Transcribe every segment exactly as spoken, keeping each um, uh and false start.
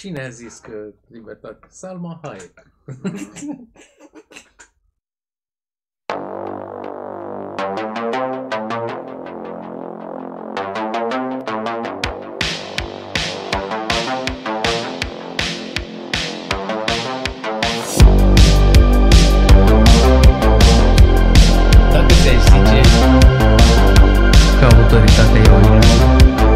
Cine a zis că libertate? Salma Hayek. Dacă ți-ai zice că autoritatea e o iluzie.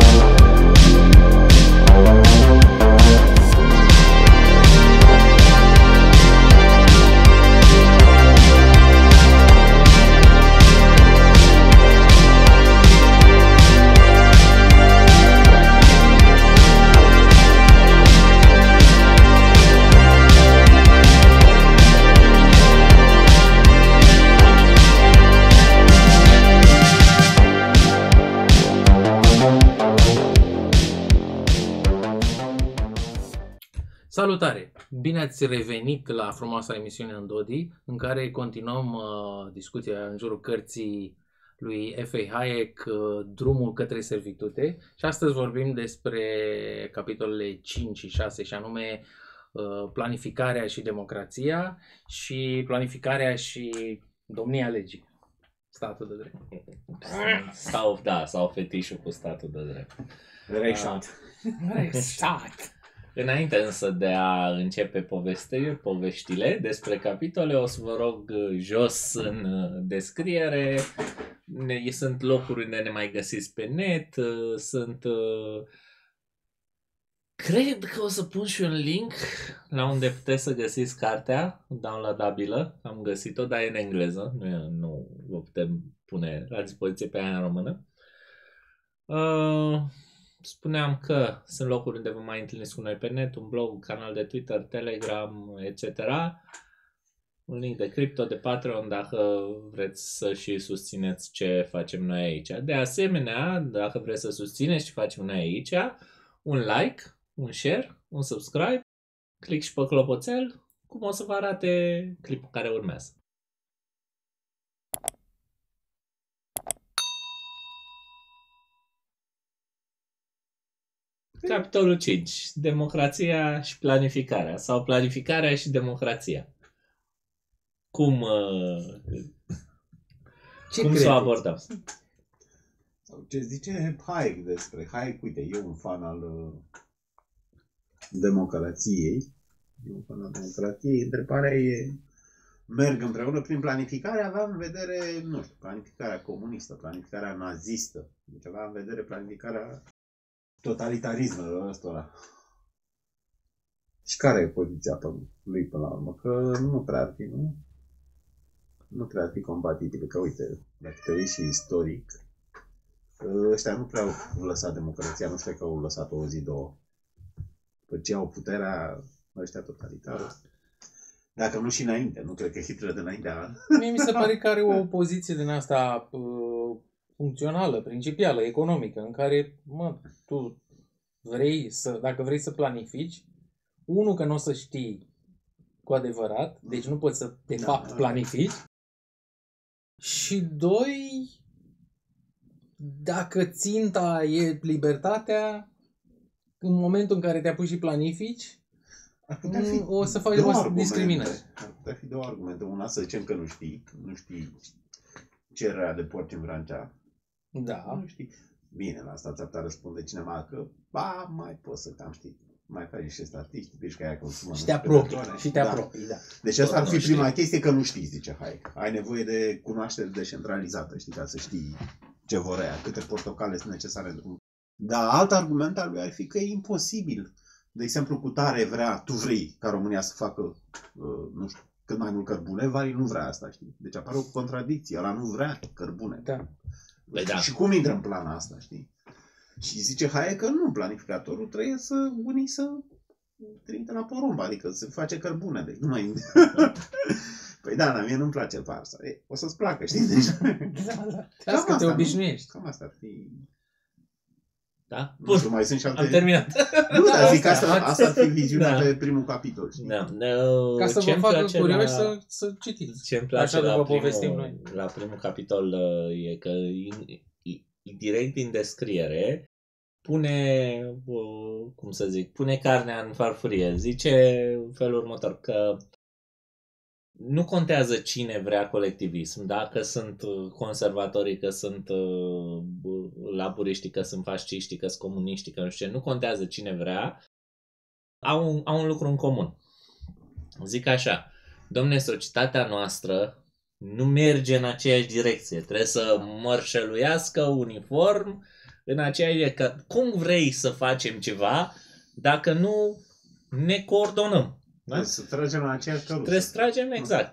Salutare! Bine ați revenit la frumoasa emisiune Îndodi, în care continuăm uh, discuția în jurul cărții lui F A Hayek, uh, Drumul către servitute. Și astăzi vorbim despre capitolele cinci și șase, și anume uh, planificarea și democrația și planificarea și domnia legii. Statul de drept. Sau, da, sau fetișul cu statul de drept. Reșat. Restat! Înainte însă de a începe povestire, poveștile despre capitole, o să vă rog jos în descriere. Ne, sunt locuri unde ne mai găsiți pe net, sunt... Cred că o să pun și un link la unde puteți să găsiți cartea downloadabilă. Am găsit-o, dar e în engleză, nu, nu vă putem pune la dispoziție pe aia în română. Uh... Spuneam că sunt locuri unde vă mai întâlniți cu noi pe net, un blog, un canal de Twitter, Telegram, et cetera. Un link de cripto, de Patreon, dacă vreți să și susțineți ce facem noi aici. De asemenea, dacă vreți să susțineți ce facem noi aici, un like, un share, un subscribe, click și pe clopoțel, cum o să vă arate clipul care urmează. Capitolul cinci. Democrația și planificarea. Sau planificarea și democrația. Cum, uh, Ce cum să o abordăm? Sau ce zice Hayek despre Hayek? Uite, e un fan al uh, democrației. E un fan al democrației. Întrebarea e, merg împreună prin planificare, aveam în vedere, nu știu, planificarea comunistă, planificarea nazistă. Deci aveam în vedere planificarea totalitarismelor ăstora. Și care e poziția lui până la urmă? Că nu prea ar fi, nu? Nu prea ar fi compatibil. Că uite, dacă te uiți și istoric, ăștia nu prea au lăsat democrația, nu știu că au lăsat o zi, două. După ce au puterea ăștia totalitară. Dacă nu și înainte, nu cred că Hitler de înaintea. Mie mi se pare că are o poziție din asta uh, funcțională, principială, economică, în care, mă, tu vrei să, dacă vrei să planifici, unul, că nu o să știi cu adevărat, deci nu poți să de Da, fapt da. planifici, și doi, dacă ținta e libertatea, în momentul în care te apuci și planifici, Ar putea fi o să faci două o argumente. discriminare. Ar putea fi două argumente. Una, să zicem că nu știi, nu știi cererea de porci în Vrancea. Da. Nu știi. Bine, la asta ți-ar putea răspunde cineva că, ba, mai poți să cam știi. Mai faci niște statistici, deci că aia consumă. Și te apropii, și te apropii, da. Deci asta ar Tot fi nu prima știi. chestie, că nu știi, zice Hayek. Ai nevoie de cunoaștere descentralizată, știi, ca să știi ce vor ea, câte portocale sunt necesare într-un. Dar alt argument al lui ar fi că e imposibil. De exemplu, cu tare vrea, tu vrei ca România să facă, uh, nu știu, cât mai mult cărbune, Vari nu vrea asta, știi? Deci apare o contradicție, ăla nu vrea cărbune. Da. Păi da. Și cum intră în plana asta, știi? Și zice Hayek că nu, planificatorul trebuie să unii să trimite la porumb, adică să face cărbune, deci nu mai. Păi da, dar mie nu-mi place farsa. E, o să-ți placă, știi? Deci. Da, da. Cam Las că te asta, nu? obișnuiești. Cam asta ar fi. Da? Nu știu, mai sunt și alte. Am terminat. Nu, dar zic, Asta, asta, asta ar fi viziunea Da. pe primul capitol, știi? Da. No, Ca să vă ce-mi facă place curioși la- să, să citiți. Ce-mi place Așa la vă povestim primul, noi. la primul capitol uh, e că in, in, direct din descriere pune, cum să zic, pune carnea în farfurie. Zice în felul următor că nu contează cine vrea colectivism, da? Că sunt conservatorii, că sunt laburiștii, că sunt fasciștii, că sunt comuniștii, că nu știu ce. Nu contează cine vrea. Au un, au un lucru în comun. Zic așa, domne, societatea noastră nu merge în aceeași direcție. Trebuie să mărșăluiască uniform în aceeași direcție. Cum vrei să facem ceva dacă nu ne coordonăm? Da? Trebuie să tragem la aceeași căruță. Trebuie să tragem, exact.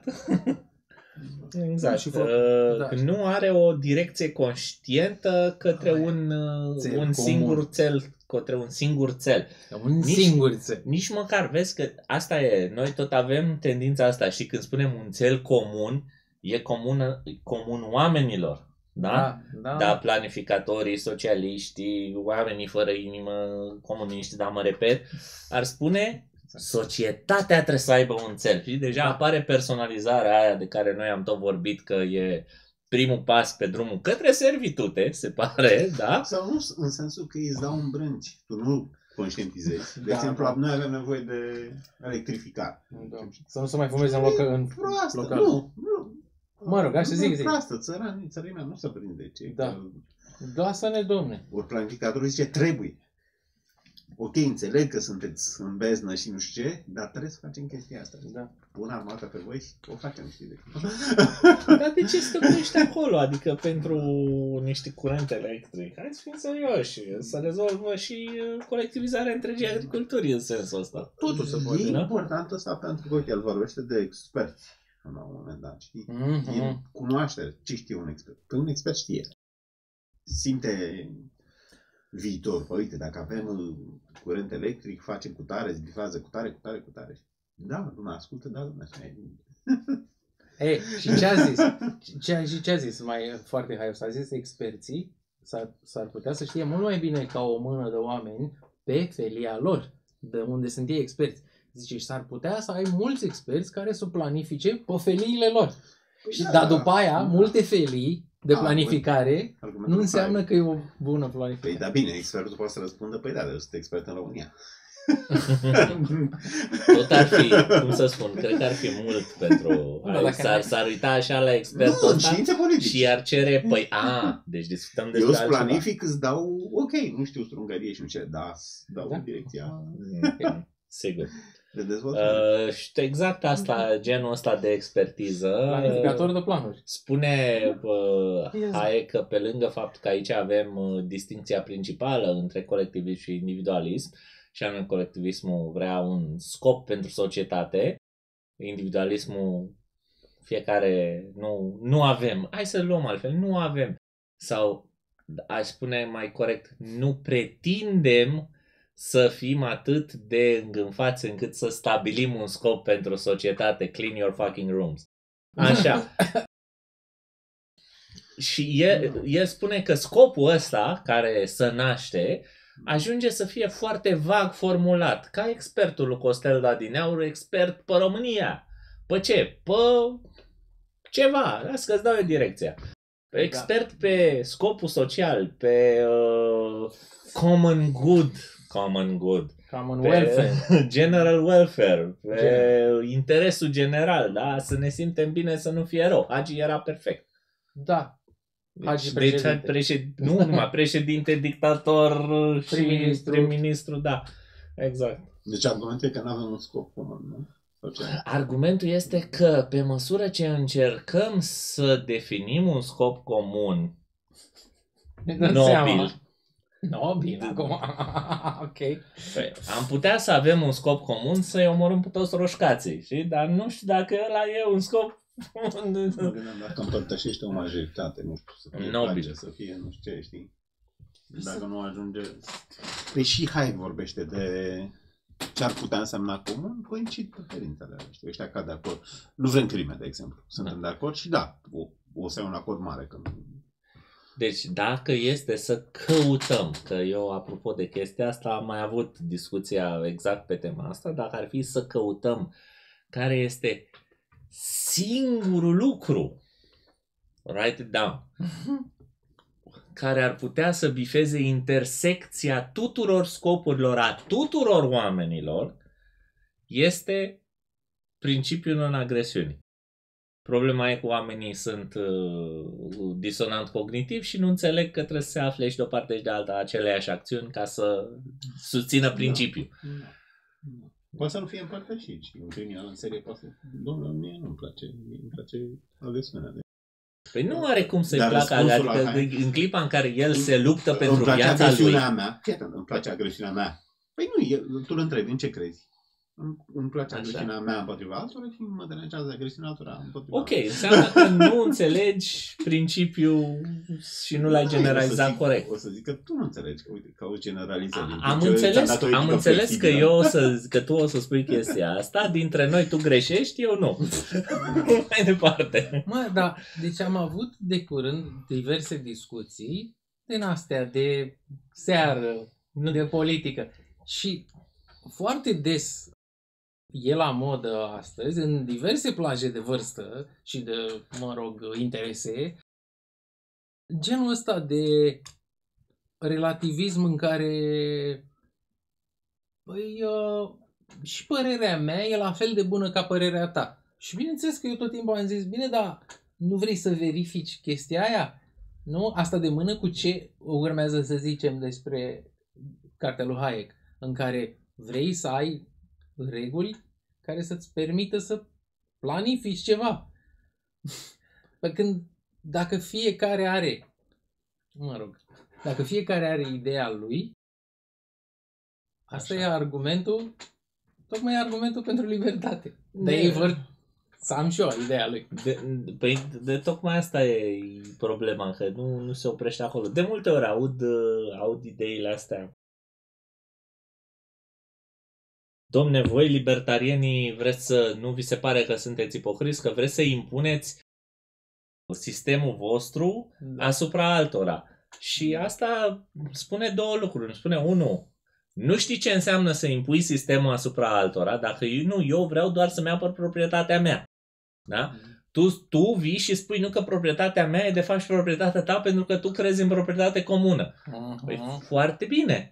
Exact. Și fă- da. Nu are o direcție conștientă către Ai, un, țel un comun. singur cel, către un singur cel. Un Nici- singur țel. Nici măcar, vezi că asta e, noi tot avem tendința asta, și când spunem un cel comun, e comun, comun oamenilor. Da? Da, Da, planificatorii, socialiștii, oamenii fără inimă, comuniști, da, mă repet, ar spune societatea trebuie să aibă un cel. Și deja Da. apare personalizarea aia de care noi am tot vorbit, că e primul pas pe drumul către servitute, se pare, da? Sau nu, în sensul că îți dau un brânci. Tu nu conștientizezi. De Da, exemplu, da. noi avem nevoie de electrificare. Da. Să nu se mai fumeze în, loc, în Proastă, local. nu, nu. Mă rog, așa Nu, zic, zic. Proastă, țăranii, țărimea nu se prinde. Ce? Da. Că Lasă-ne, domne. ori planificatorul zice, trebuie. Ok, înțeleg că sunteți în beznă și nu știu ce, dar trebuie să facem chestia asta. Da. Pun armata pe voi și o facem, știi de Dar de ce stăpânești acolo? Adică pentru niște curent electric. Hai să fim serioși. Să rezolvă și colectivizarea întregii agriculturii în sensul ăsta. Totul se E poate, da? important asta pentru că, uite, el vorbește de experți la un moment dat, știi? Mhm. E cunoaștere. Ce știe un expert? Că un expert știe. Simte viitor. Păi, uite, dacă avem uh, curent electric, facem cu tare, bifază cu tare, cu tare, cu tare. Da, lumea ascultă, da, lumea așa e. Ei, și ce a zis? Ce, și ce a zis mai foarte haios? A zis experții s-ar, s-ar putea să știe mult mai bine ca o mână de oameni pe felia lor, de unde sunt ei experți. Zice, și s-ar putea să ai mulți experți care să planifice pe feliile lor. Și da, dar da, după aia, da. multe felii de Da, planificare Argumentul nu înseamnă fain. că e o bună Păi, planificare. da, bine, expertul poate să răspundă, păi da, dar eu sunt expert în România. Tot ar fi, cum să spun, cred că ar fi mult pentru... Da, dacă S-ar, ai- s-ar uita așa la expertul Nu, în ăsta științe politice. și ar cere, păi, a, deci discutăm Eu despre îți altceva. planific, îți dau, ok, nu știu strungărie și nu știu ce, da, îți dau Da. în direcția Mm, Sigur. de dezvoltare. Uh, și exact asta, genul ăsta de expertiză. Planificator de planuri. Spune uh, Yes. Hayek că pe lângă faptul că aici avem uh, distincția principală între colectivism și individualism, și anume colectivismul vrea un scop pentru societate, individualismul fiecare nu, nu avem, hai să luăm altfel, nu avem, sau aș spune mai corect, nu pretindem să fim atât de îngânfați încât să stabilim un scop pentru societate, clean your fucking rooms. Așa. Și el, el spune că scopul ăsta, care se naște, ajunge să fie foarte vag formulat. Ca expertul lui Costel Dadineauru, expert pe România. Pe ce? Pe ceva. Lasă că-ți dau eu direcția. Expert pe scopul social, pe uh, common good. Common good. Common Pe welfare. general welfare. Pe General. interesul general. Da? Să ne simtem bine, să nu fie rău. Hagi era perfect. Da. Hagi Deci, președinte. președ... nu numai președinte, dictator și Prim-ministru. prim-ministru, da. Exact. Deci argumentul e că nu avem un scop comun, nu? Sau ce? Argumentul este că pe măsură ce încercăm să definim un scop comun Ne dăm seama. nobil, Nobil, acum. Ok. păi, am putea să avem un scop comun să-i omorâm pe toți roșcații, știi? Dar nu știu dacă ăla e un scop Mă gândeam dacă împărtășește o majoritate, nu știu, să fie Nobil. pace, să fie nu știu ce, știi? Dacă nu ajunge... Păi și Hayek vorbește de ce ar putea însemna comun, coincid preferințele, știi? Ăștia cad de acord. Nu vrem crime, de exemplu. Suntem de acord și da, o, o să ai un acord mare când... Deci dacă este să căutăm, că eu apropo de chestia asta am mai avut discuția exact pe tema asta, dacă ar fi să căutăm care este singurul lucru, write it down, care ar putea să bifeze intersecția tuturor scopurilor a tuturor oamenilor este principiul non-agresiunii. Problema e că oamenii sunt uh, disonant cognitiv și nu înțeleg că trebuie să se afle și de o parte și de alta aceleași acțiuni ca să susțină principiul. Da. Da. Da. Poate să nu fie împărtășit. Un criminal în serie poate să... Domnule, mie nu-mi place. Îmi place agresiunea. Păi nu are cum să-i Dar placă, răspunsul adică la- în clipa în care el se luptă Îmi pentru place viața lui. agresiunea mea. Fii atent, îmi place agresiunea mea. Păi nu, el, tu îl întrebi, în ce crezi? Îmi, îmi place Așa. agresiunea mea împotriva altora și mă deranjează agresiunea altora împotriva Ok, înseamnă că nu înțelegi principiul și nu l-ai generalizat o să zic, corect. O să zic că tu nu înțelegi, că uite, că o generalizare. A- Am înțeles, am înțeles că eu o să, că tu o să spui chestia asta, dintre noi tu greșești, eu nu. Mai departe. Mă, da, deci am avut de curând diverse discuții din astea de seară, de politică. Și foarte des e la modă astăzi, în diverse plaje de vârstă și de, mă rog, interese, genul ăsta de relativism în care păi, uh, și părerea mea e la fel de bună ca părerea ta. Și bineînțeles că eu tot timpul am zis, bine, dar nu vrei să verifici chestia aia? Nu? Asta de mână cu ce urmează să zicem despre cartea lui Hayek, în care vrei să ai reguli care să-ți permită să planifici ceva. Pe când dacă fiecare are, mă rog, dacă fiecare are ideea lui, asta Așa. e argumentul, tocmai e argumentul pentru libertate. Dar De- ei vor să am și eu ideea lui. De, păi, de tocmai asta e problema, că nu, nu se oprește acolo. De multe ori aud, uh, aud ideile astea. Domne, voi libertarienii vreți să, nu vi se pare că sunteți ipocriți, că vreți să impuneți sistemul vostru Da. asupra altora. Și asta spune două lucruri. Spune, unu, nu știi ce înseamnă să impui sistemul asupra altora, dacă eu, nu, eu vreau doar să-mi apăr proprietatea mea. Da? Tu, tu vii și spui nu că proprietatea mea e de fapt și proprietatea ta pentru că tu crezi în proprietate comună. Păi Uh-huh. foarte bine.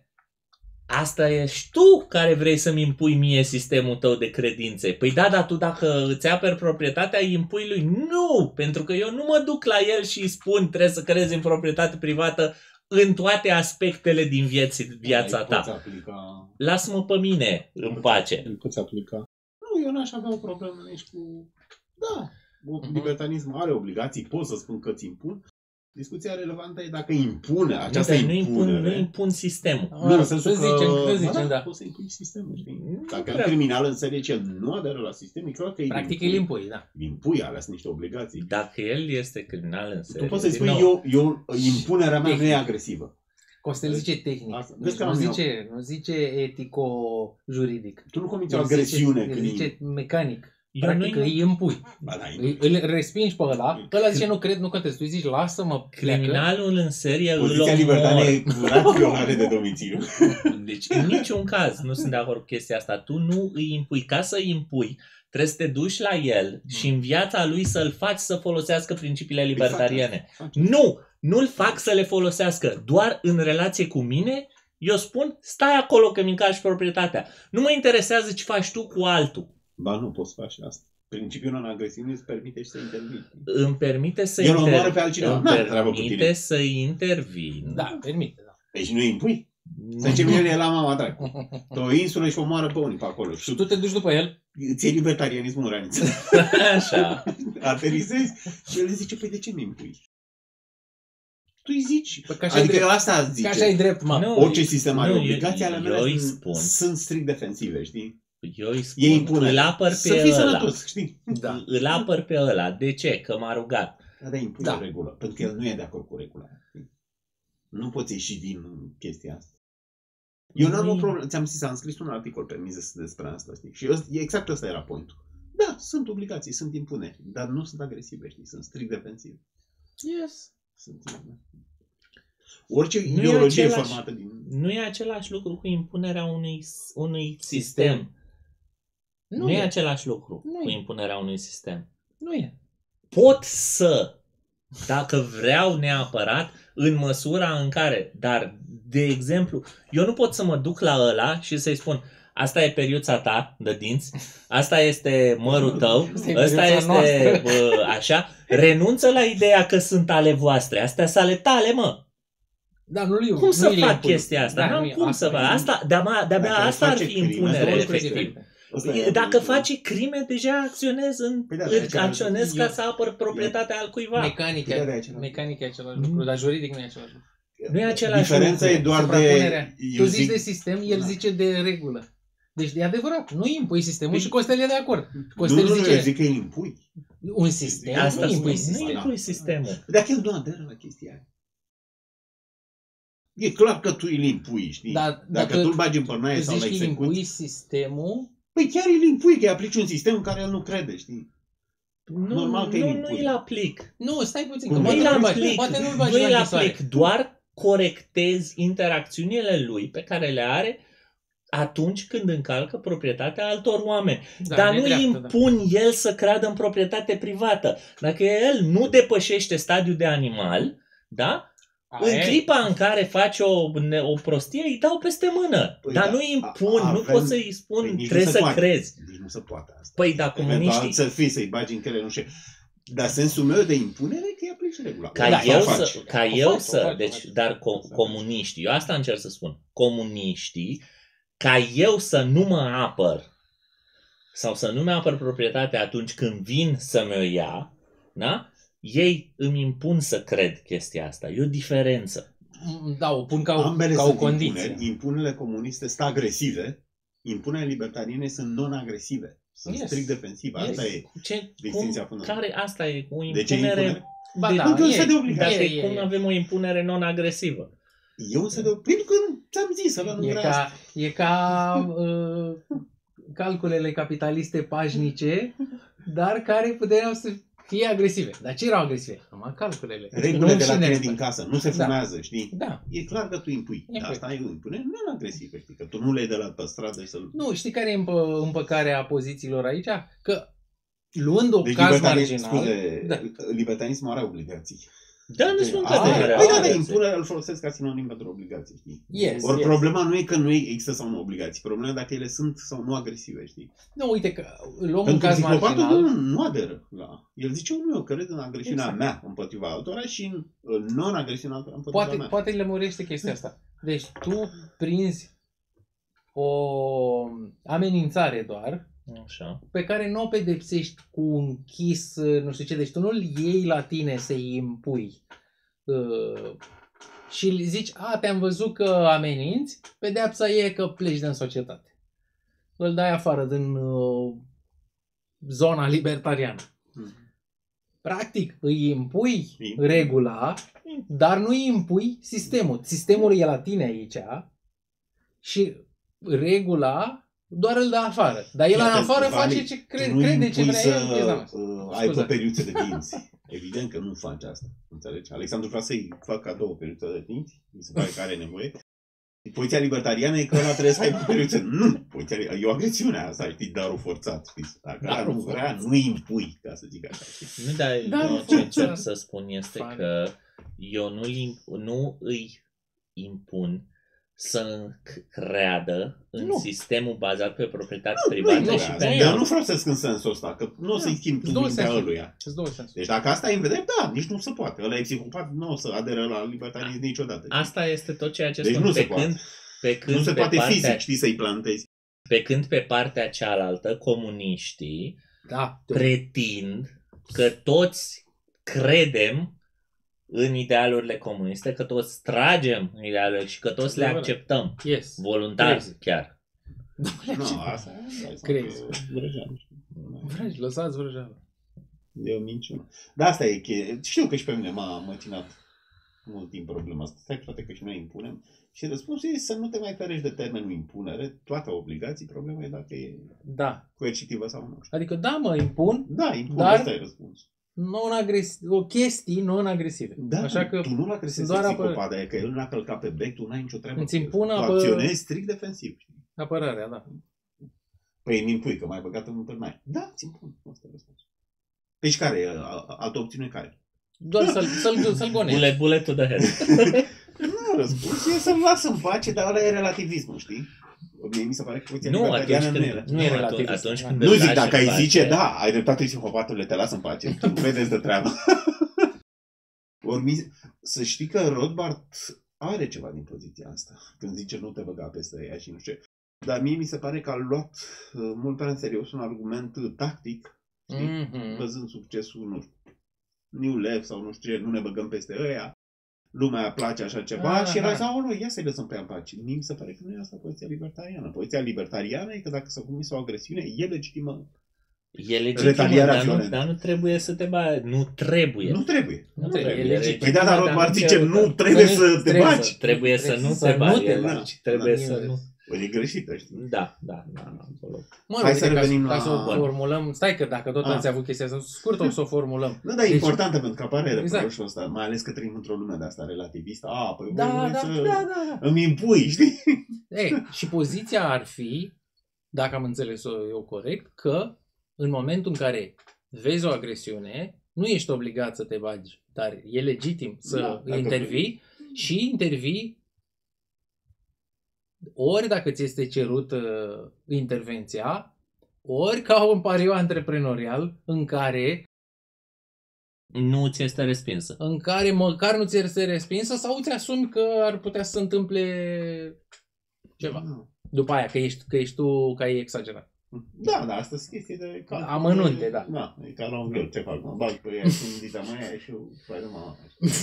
Asta ești tu care vrei să-mi impui mie sistemul tău de credințe. Păi da, dar tu dacă îți aperi proprietatea, îi impui lui. Nu! Pentru că eu nu mă duc la el și îi spun trebuie să crezi în proprietate privată în toate aspectele din vieții, viața ta. Aplica... Lasă-mă pe mine în pace. Îl poți aplica. Nu, eu n-aș avea o problemă nici cu... Da, libertarismul are obligații, pot să spun că ți impun. Discuția relevantă e dacă impune această Nu, nu impun, impunere. nu impun sistemul. Nu, în sensul să că... zicem, să Ba zicem, da. Poți să impui sistemul, știi? Nu Dacă e prea. un criminal în serie ce nu aderă la sistem, e clar că îi Practic impui. îl impui, da. Îi impui, alea sunt niște obligații. Dacă el este criminal în serie, Tu poți să-i din spui, nou, eu, eu, impunerea mea nu e Tehnic. agresivă. Costel zice tehnic. Asta. Deci Vezi că nu, am eu. zice, nu zice etico-juridic. Tu nu comiți o El agresiune zice, când el zice mecanic. Eu Practic nu- îi impui. Ba, da, Îi, îl respingi pe ăla. Ăla zice nu cred, nu contest. Tu îi zici lasă-mă, pleacă. criminalul în serie îl poziția libertariană omor. e curat violare de domiciliu. Deci în niciun caz nu sunt de acord cu chestia asta. Tu nu îi impui. Ca să îi impui, trebuie să te duci la el și în viața lui să-l faci să folosească principiile libertariene. Nu! Nu-l fac să le folosească. Doar în relație cu mine, eu spun, stai acolo că mi încalci proprietatea. Nu mă interesează ce faci tu cu altul. Ba nu, poți face asta. Principiul non-agresiunii îți permite și să intervii. Îmi permite să El inter- omoară pe altcineva. îmi N-are treabă cu permite tine. să intervin. Da, permite. Da. Deci nu îi impui. Să zicem, el e la mama dracu. Pe o insulă și omoară pe unii pe acolo. Și tu te duci după el. Ți-e libertarianismul în raniță. Așa. Aterizezi și el zice, păi de ce mi impui? Tu îi zici. Păi că așa e Adică drept. asta Că zice. așa e drept, mă. Nu, Orice sistem are nu, obligații, ale eu mele îi sunt, spun. sunt strict defensive, știi? Eu îi spun, E impune. îl apăr pe Să fii ăla. sănătos, știi? Da. Îl apăr pe ăla. De ce? Că m-a rugat. Dar impune Da. o regulă, pentru că el nu e de acord cu regula. Știi? Nu poți ieși din chestia asta. Eu n-am o problemă, ți-am zis, am scris un articol pe Mises despre asta, știi? Și ăsta- exact ăsta era pointul. Da, sunt obligații, sunt impuneri, dar nu sunt agresive, știi? Sunt strict defensive. Yes. Sunt... Orice Nu e ideologie același- formată din... Nu e același lucru cu impunerea unui, unui sistem. Nu, Nu, e e. același lucru Nu cu e. impunerea unui sistem. Nu e. Pot să dacă vreau neapărat, în măsura în care, dar, de exemplu, eu nu pot să mă duc la ăla și să-i spun, asta e periuța ta de dinți, asta este mărul tău, ăsta este bă, așa, renunță la ideea că sunt ale voastre, astea sunt ale tale, mă. Da, nu, cum nu să nu fac chestia asta? Da, nu cum să fac. Asta, de-abia, de-abia asta ar fi impunere, efectiv. Dacă faci crime, deja acționezi, în, păi da, acționezi ca eu, să apăr proprietatea al cuiva. Mecanica, mecanica e același lucru, dar juridic nu e același lucru. Nu e același Diferența lucru. e doar de... Tu zici de sistem, el da. zice de regulă. Deci e adevărat, nu impui sistemul păi, și Costel e de acord. Costel nu, zice, nu, eu zic că îi impui. Un sistem, asta nu impui sistemul. Nu impui sistemul. Dacă el nu aderă la chestia aia. E clar că tu îl impui, știi? Da, dacă, dacă tu îl bagi în părnaie sau la execuție. Zici că impui sistemul... Păi chiar îl impui, că îi aplici un sistem în care el nu crede, știi? Nu, Normal că nu, nu îl aplic. Nu, stai puțin, că poate nu-l aplic. Poate nu-l bagi nu la îl aplic, doar corectezi interacțiunile lui pe care le are atunci când încalcă proprietatea altor oameni. Da, Dar nu dreaptă, impun da. el să creadă în proprietate privată. Dacă el nu depășește stadiul de animal, da? Aia. În clipa în care faci o, o prostie, îi dau peste mână. Păi dar da, nu impun, avem, nu pot să-i spun, păi trebuie să poate. crezi. Nici nu se poate asta. Păi da, comuniștii... să fii, să-i bagi în chere, nu știu. Dar sensul meu de impunere e că îi aplici regula. Ca da, eu să, faci. ca o eu faci, să faci, deci, dar co- comuniștii, eu asta încerc să spun, comuniștii, ca eu să nu mă apăr sau să nu-mi apăr proprietatea atunci când vin să mi-o ia, da? Ei îmi impun să cred chestia asta. E o diferență. Da, o pun ca o, ca o condiție. Impuneri. Impunerile comuniste sunt agresive, impunerile libertariene sunt non-agresive. Sunt yes. strict defensive. Yes. Asta e Ce, distinția fundamentală. Care asta e o impunere? De ce impunere? Ba de, da, e, de obligație. Dacă e, e, cum avem o impunere non-agresivă? E un set de... Pentru că ți-am zis, aveam e ca, e ca uh, calculele capitaliste pașnice, dar care puteau să fie agresive. Dar ce erau agresive? Numai calculele. Regulile de la tine din casă. Nu se fumează, da. știi? Da. E clar că tu impui. Impui. Asta e o impunere non-agresivă. Știi? Că tu nu le-ai de la pe stradă să-l... Nu, știi care e împă, împăcarea pozițiilor aici? Că luând o deci caz marginal... Scuze, da. Libertarismul are obligații. Da, nu spun că de Păi da, de impunere îl folosesc ca sinonim pentru obligații, știi? Yes, Ori yes. problema nu e că nu există sau nu obligații. Problema e dacă ele sunt sau nu agresive, știi? Nu, uite că luăm un caz marginal. Nu, nu aderă la... El zice, nu, eu cred în agresiunea exact. mea împotriva altora și în non-agresiunea altora împotriva poate, mea. Poate lămurește chestia asta. Deci tu prinzi o amenințare doar, așa, pe care nu o pedepsești cu un chis, nu știu ce, deci tu nu-l iei la tine să-i impui uh, și zici, a, te-am văzut că ameninți, pedeapsa e că pleci din societate. Îl dai afară din uh, zona libertariană. Hmm. Practic, îi impui hmm. regula, dar nu îi impui sistemul. Sistemul e la tine aici și regula doar îl dă afară. Dar el în afară face ce cre- crede ce vrea el. Uh, ai pe periuțe de dinți. Evident că nu faci asta. Înțelegi? Alexandru vrea să-i fac cadou o periuță de dinți. Mi se pare că are nevoie. Poziția libertariană e că ăla trebuie să ai pe periuțe. Nu! Poziția, e o agresiune asta, știi, darul forțat. Știi? Dacă darul nu vrea, nu îi impui, ca să zic așa. Știi? Nu, dar eu ce încerc să spun este Fane. că eu nu, nu îi impun să creadă în nu. sistemul bazat pe proprietate nu, privată nu, și nu, pe eu nu folosesc în sensul ăsta, că nu o să-i schimbi tu mintea ăluia. Deci dacă asta e în vedere, da, nici nu se poate. Ăla e psihopat, nu o să adere la libertarism niciodată. Asta este tot ceea ce deci spun. Nu pe se când, pe când nu se pe poate partea, fizic, știi, să-i plantezi. Pe când pe partea cealaltă, comuniștii da, pretind că toți credem în idealurile comuniste, că toți tragem în idealurile și că toți le acceptăm. Yes. Voluntar Crezi. chiar. Nu, asta crezi. Vrăjeală. Vrăji, lăsați vrăjeală. E o minciună. Dar asta e cheie. Știu că și pe mine m-a măcinat mult timp problema asta. Stai, frate, că și noi impunem. Și răspunsul e să nu te mai ferești de termenul impunere, toate obligații. Problema e dacă e da. coercitivă sau nu. Adică da, mă impun. Da, impun, dar... asta e răspunsul. Non-agresiv, o chestii non-agresive. Da, așa că tu nu l-a crescut doar psihopat, apă... că el n-a călcat pe bec, tu n-ai nicio treabă. Îți impun tu apă... acționezi strict defensiv. Apărarea, da. Păi îmi impui că m-ai băgat în târnai. Da, ți impun. Asta e răspunsul. Deci care e? Altă opțiune care? Doar să-l, să-l, să-l gonești. Bullet, bullet to the head. Nu, răspunsul e să-l las în pace, dar ăla e relativismul, știi? Mie mi se pare că poziția Nu, libertariană atunci nu e când, relativă. nu e nu, relativ. atunci, atunci când Nu îl zic, lași dacă în ai pace, zice, da, ai dreptate, psihopatul, te las în pace. Tu vedeți de treabă. Ori, mi- să știi că Rothbard are ceva din poziția asta. Când zice nu te băga peste ea și nu știu. Dar mie mi se pare că a luat uh, mult prea în serios un argument uh, tactic, știi? Mhm. Văzând succesul, nu știu, New Left sau nu știu ce, nu ne băgăm peste ăia, lumea place așa ceva Aha. și era sau nu, ia să-i lăsăm pe ea în pace. Mie mi se pare că nu e asta poziția libertariană. Poziția libertariană e că dacă s-a comis o agresiune, e legitimă. E legitimă, Retaliarea dar nu, violentă. dar nu trebuie să te bagi. Nu trebuie. Nu trebuie. Nu trebuie, e legitim. Păi da, dar Dar Rothbard nu zice, trebuie- nu trebuie să- să te trebuie bagi. să- Trebuie să nu să te nu bagi. te el bagi. Trebuie Da. să nu. Păi e greșită, știi? Da, da, da, absolut. Mă Hai rog, să uite, ca, revenim ca la- să o Bun. formulăm, stai că dacă tot Ah. ați avut chestia asta, scurt o să o formulăm. Nu, dar e Deci- importantă pentru că apare Exact. reproșul ăsta, mai ales că trăim într-o lume de asta relativistă. A, păi Da, voi da, vreți da, să da, da. îmi impui, știi? Ei, și poziția ar fi, dacă am înțeles-o eu corect, că în momentul în care vezi o agresiune, nu ești obligat să te bagi, dar e legitim să Da, dacă intervii și intervii ori dacă ți este cerut uh, intervenția, ori ca un pariu antreprenorial în care Nu ți este respinsă. în care măcar nu ți este respinsă sau ți asumi că ar putea să se întâmple ceva. Da. După aia, că ești, că ești tu, că ai exagerat. Da, da, asta sunt chestii de... Ca, Amănunte, da. Da, e ca la un viol, ce fac? Mă bag pe ea și îmi dita mai aia și eu fac de mama.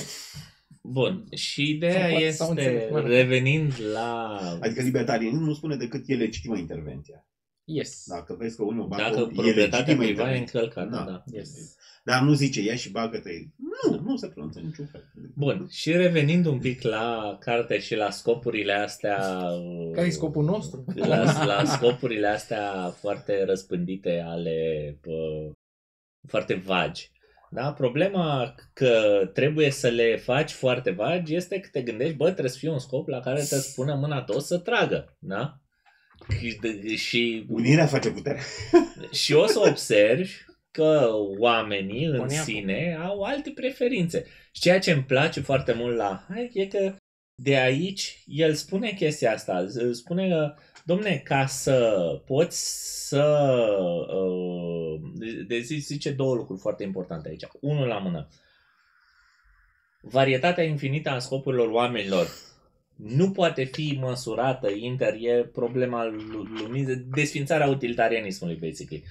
Bun. Și Sau ideea poate s-au este, înțeles, mă rog. revenind la... Adică libertarianismul nu spune decât e legitimă intervenția. Yes. Dacă vezi că unul bagă, Dacă e proprietatea legitimă priva e intervenția. încălcată, Da. da. Yes. Dar nu zice, ia și bagă-te. Nu, nu se pronunță niciun fel. Bun, și revenind un pic la carte și la scopurile astea... Care e scopul nostru? La, la scopurile astea foarte răspândite ale... Pă, foarte vagi. Da? Problema că trebuie să le faci foarte vagi este că te gândești, bă, trebuie să fie un scop la care te spună mâna ta o să tragă. Da? Și, de- și, Unirea face putere. și o să observi că oamenii în Pune sine au alte preferințe. Și ceea ce îmi place foarte mult la Hayek e că de aici el spune chestia asta. Spune că, domne, ca să poți să... uh, De zi zice două lucruri foarte importante aici. Unul la mână. Varietatea infinită a scopurilor oamenilor nu poate fi măsurată inter, e problema lumii, desfințarea utilitarianismului, basically.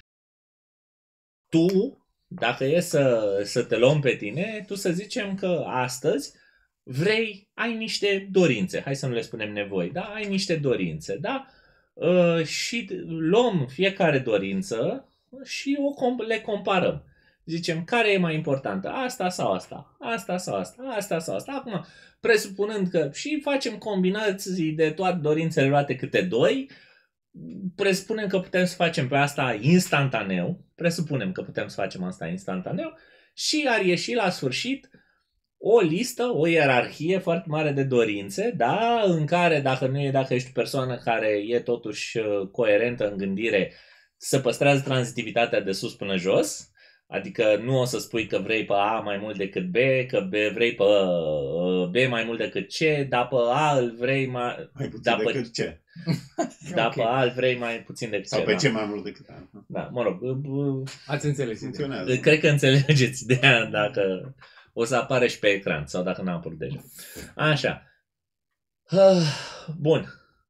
Tu, dacă e să, să te luăm pe tine, tu să zicem că astăzi vrei, ai niște dorințe, hai să nu le spunem nevoi, da? Ai niște dorințe, da? Uh, și luăm fiecare dorință și o comp- le comparăm. Zicem, care e mai importantă? Asta sau asta? Asta sau asta? Asta sau asta? Acum, presupunând că și facem combinații de toate dorințele luate câte doi, presupunem că putem să facem pe asta instantaneu, presupunem că putem să facem asta instantaneu și ar ieși la sfârșit o listă, o ierarhie foarte mare de dorințe, da, în care dacă nu e, dacă ești o persoană care e totuși coerentă în gândire, să păstrează tranzitivitatea de sus până jos, adică nu o să spui că vrei pe A mai mult decât B, că B vrei pe B mai mult decât C, dar pe A îl vrei mai... Mai puțin Da, pe- decât ce? Dar Ok. pe A îl vrei mai puțin decât Sau C. pe da? ce mai mult decât A. Da, mă rog, b- b- Ați înțeles ideea. Funcționează. cred că înțelegeți ideea dacă o să apare și pe ecran sau dacă n-a apărut deja. Așa. Ah, Bun.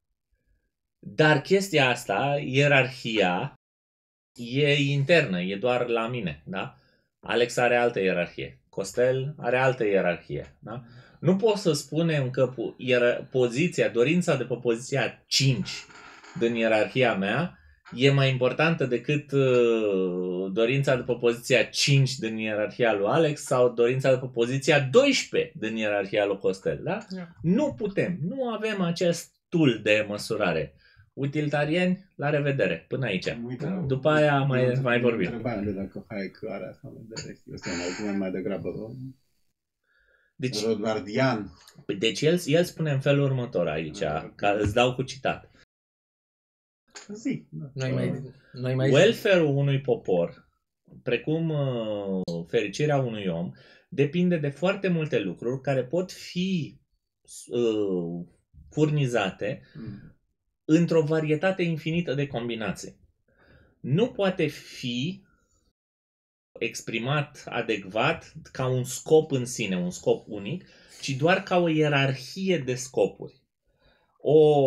Dar chestia asta, ierarhia, e internă, e doar la mine, da? Alex are altă ierarhie, Costel are altă ierarhie, da? Nu pot să spunem că po- iera- poziția, dorința de pe poziția cinci din ierarhia mea e mai importantă decât uh, dorința de pe poziția cinci din ierarhia lui Alex sau dorința de pe poziția doisprezece din ierarhia lui Costel, da? Yeah. Nu putem, nu avem acest tool de măsurare. Utilitarieni, la revedere, până aici. Uite, După aia mai, eu mai vorbim. Întrebarea de dacă Hayek are asta în vedere. Este un argument mai degrabă Deci, Rothbardian. deci el, el spune în felul următor aici, ca îți dau cu citat. Zic, da. Noi mai, noi mai Welfare-ul unui popor, precum uh, fericirea unui om, depinde de foarte multe lucruri care pot fi uh, furnizate Mm. într-o varietate infinită de combinații. Nu poate fi exprimat adecvat ca un scop în sine, un scop unic, ci doar ca o ierarhie de scopuri. O,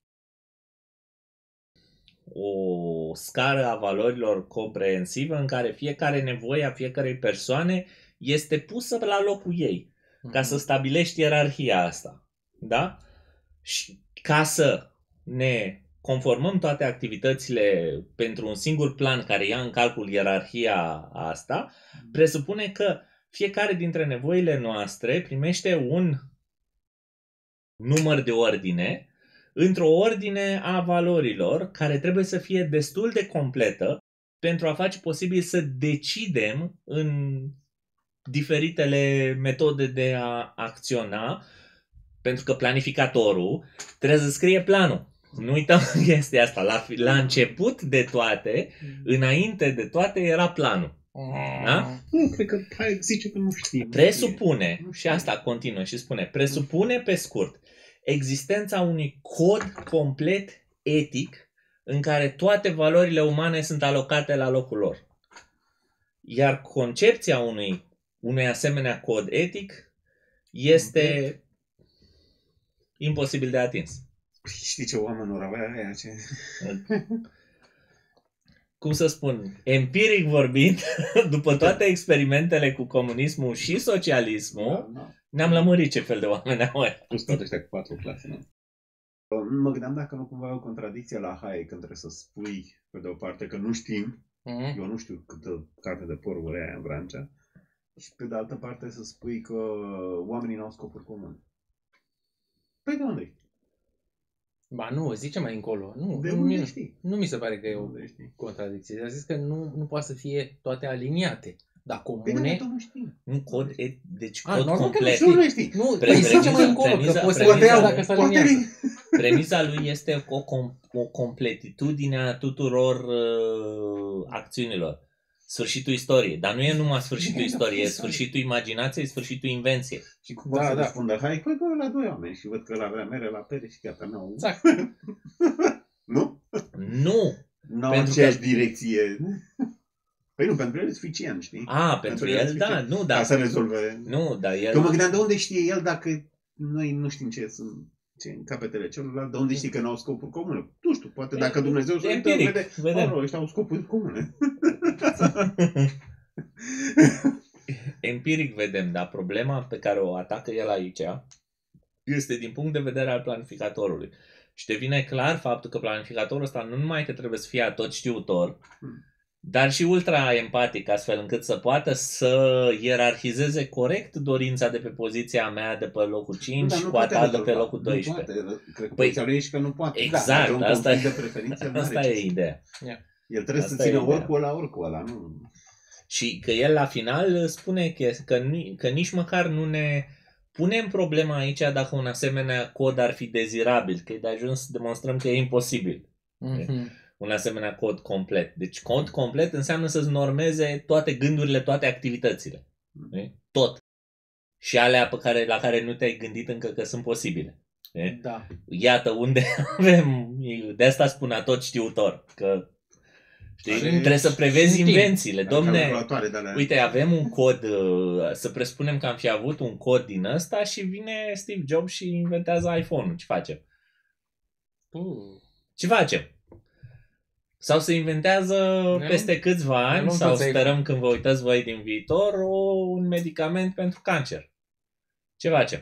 o scară a valorilor comprehensivă în care fiecare nevoie a fiecarei persoane este pusă la locul ei, ca să stabilești ierarhia asta. Da? Și ca să ne conformăm toate activitățile pentru un singur plan care ia în calcul ierarhia asta, presupune că fiecare dintre nevoile noastre primește un număr de ordine într-o ordine a valorilor care trebuie să fie destul de completă pentru a face posibil să decidem în diferitele metode de a acționa, pentru că planificatorul trebuie să scrie planul. Nu uităm chestia asta. La, la început de toate, înainte de toate, era planul. Da? Nu, cred că hai, zice că nu știe. Presupune, și asta continuă și spune, presupune pe scurt, existența unui cod complet etic în care toate valorile umane sunt alocate la locul lor. Iar concepția unui, unui asemenea cod etic este imposibil de atins. Știi ce oameni ori avea aia? Ce... Cum să spun, empiric vorbind, după toate experimentele cu comunismul și socialismul, Da, da. ne-am lămurit ce fel de oameni au ăia. Plus toate ăștia cu patru clase, nu? Mă gândeam dacă nu cumva e o contradicție la Hayek când trebuie să spui, pe de o parte, că nu știm, Mhm. eu nu știu câtă carte de porcuri aia în Vrancea, și pe de altă parte să spui că oamenii nu au scopuri comune. Păi de unde știi? Ba nu, zice mai încolo. Nu, De nu, unde nu, știi? nu mi se pare că e De o unde știi? contradicție. A zis că nu, nu poate să fie toate aliniate. Dar Păi de comune... unde nu știi? Nu cod, et, deci A, cod normal că complet. De unde știi? Nu, Pre- păi zice premiza- mai încolo, că premiza- poți să premiza- vedea dacă se Poate aliniază. Premiza lui este o, com- o completitudine a tuturor uh, acțiunilor. Sfârșitul istoriei. Dar nu e numai sfârșitul istoriei, e sfârșitul imaginației, e sfârșitul invenției. Și cumva Da, să da. răspundă, hai, păi bă, la doi oameni și văd că ăla avea mere la pere și gata, n-au... Exact. Nu? Nu! N-au Pentru aceeași că- direcție. Păi nu, pentru el e suficient, știi? A, pentru el e el, da, suficient nu, Ca da. să rezolve... Nu, dar el... Că mă gândeam de unde știe el dacă noi nu știm ce sunt ce în capetele celorlalți, de unde știi că n-au scopuri comune? Nu știu, poate dacă Dumnezeu se uită, Empiric, vede, vedem. oh, ăștia au scopuri comune. Empiric vedem, dar problema pe care o atacă el aici este din punct de vedere al planificatorului. Și devine clar faptul că planificatorul ăsta nu numai că trebuie să fie atot știutor, Hmm. dar și ultra empatic, astfel încât să poată să ierarhizeze corect dorința de pe poziția mea de pe locul cinci Dar nu cu a poate ta de rezolva. pe locul Nu doisprezece. poate. Cred că Păi, poziția lui e și că nu poate. exact, Da, are un asta conflict e- de preferințe, nu are Asta ce e să- ideea. El trebuie Asta să e țină ideea. ori cu ăla, ori cu ăla. Nu... Și că el la final spune că, că, ni- că nici măcar nu ne punem problema aici dacă un asemenea cod ar fi dezirabil, că e de ajuns să demonstrăm că e imposibil. Mhm. Un asemenea cod complet. Deci cod complet înseamnă să-ți normeze toate gândurile, toate activitățile. Nu? Tot. Și alea pe care, la care nu te-ai gândit încă că sunt posibile. Nu? Da. Iată unde avem, de asta spun atot știutor, că știi, Are- trebuie să prevezi știm. invențiile. Domne, Calculatoare de-alea. uite, avem un cod, uh, să presupunem că am fi avut un cod din ăsta și vine Steve Jobs și inventează iPhone-ul. Ce facem? Uh. Ce facem? Sau se inventează Ne peste luăm- câțiva ne ani, luăm sau toți sperăm iPhone. când vă uitați voi din viitor, o, un medicament pentru cancer. Ce facem?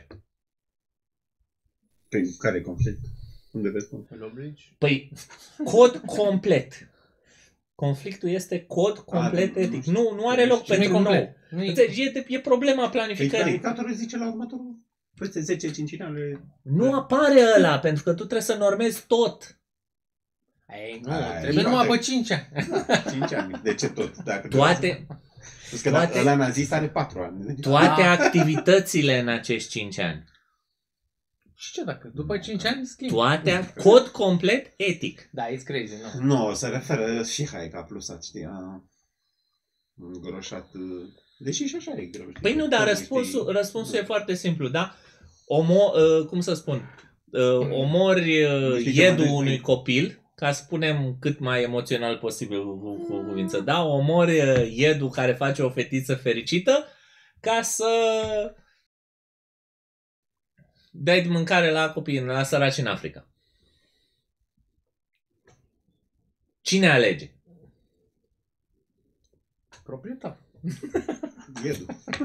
Păi, care e conflict? Unde vezi conflict? Îl obligi? Păi, cod complet. Conflictul este cod complet A, nu- etic. nu- Nu, nu are loc Și nu-i pentru complet. nou. Nu e... Înțelegi? E, e problema Păi, planificării. planificatorul zice la următorul peste zece cincinale. Nu apare ăla, pentru că tu trebuie să normezi tot. Ei, nu, Ai, trebuie toate. numai pe cinci ani. cinci ani. De ce tot? Dacă Toate, Pentru că toate- toate... ăla nazist are patru ani. toate Da. activitățile în acești cinci ani. Și ce dacă? După cinci ani schimbi. Toate, cod complet etic. Da, it's crazy, nu. Nu, se referă și Hayek a plusat, știi, a îngroșat uh, Deși și așa e greu. Știi? Păi nu, dar răspunsul, știi... răspunsul e foarte simplu, da? Omo, uh, cum să spun, uh, omori uh, iedul unui copil, ca să spunem cât mai emoțional posibil cu, cu, cu cuvință, da? Omori uh, iedul care face o fetiță fericită ca să dai de mâncare la copii, la săraci în Africa. Cine alege? Proprietar. Iedul.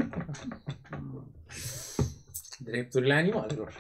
Drepturile animalelor.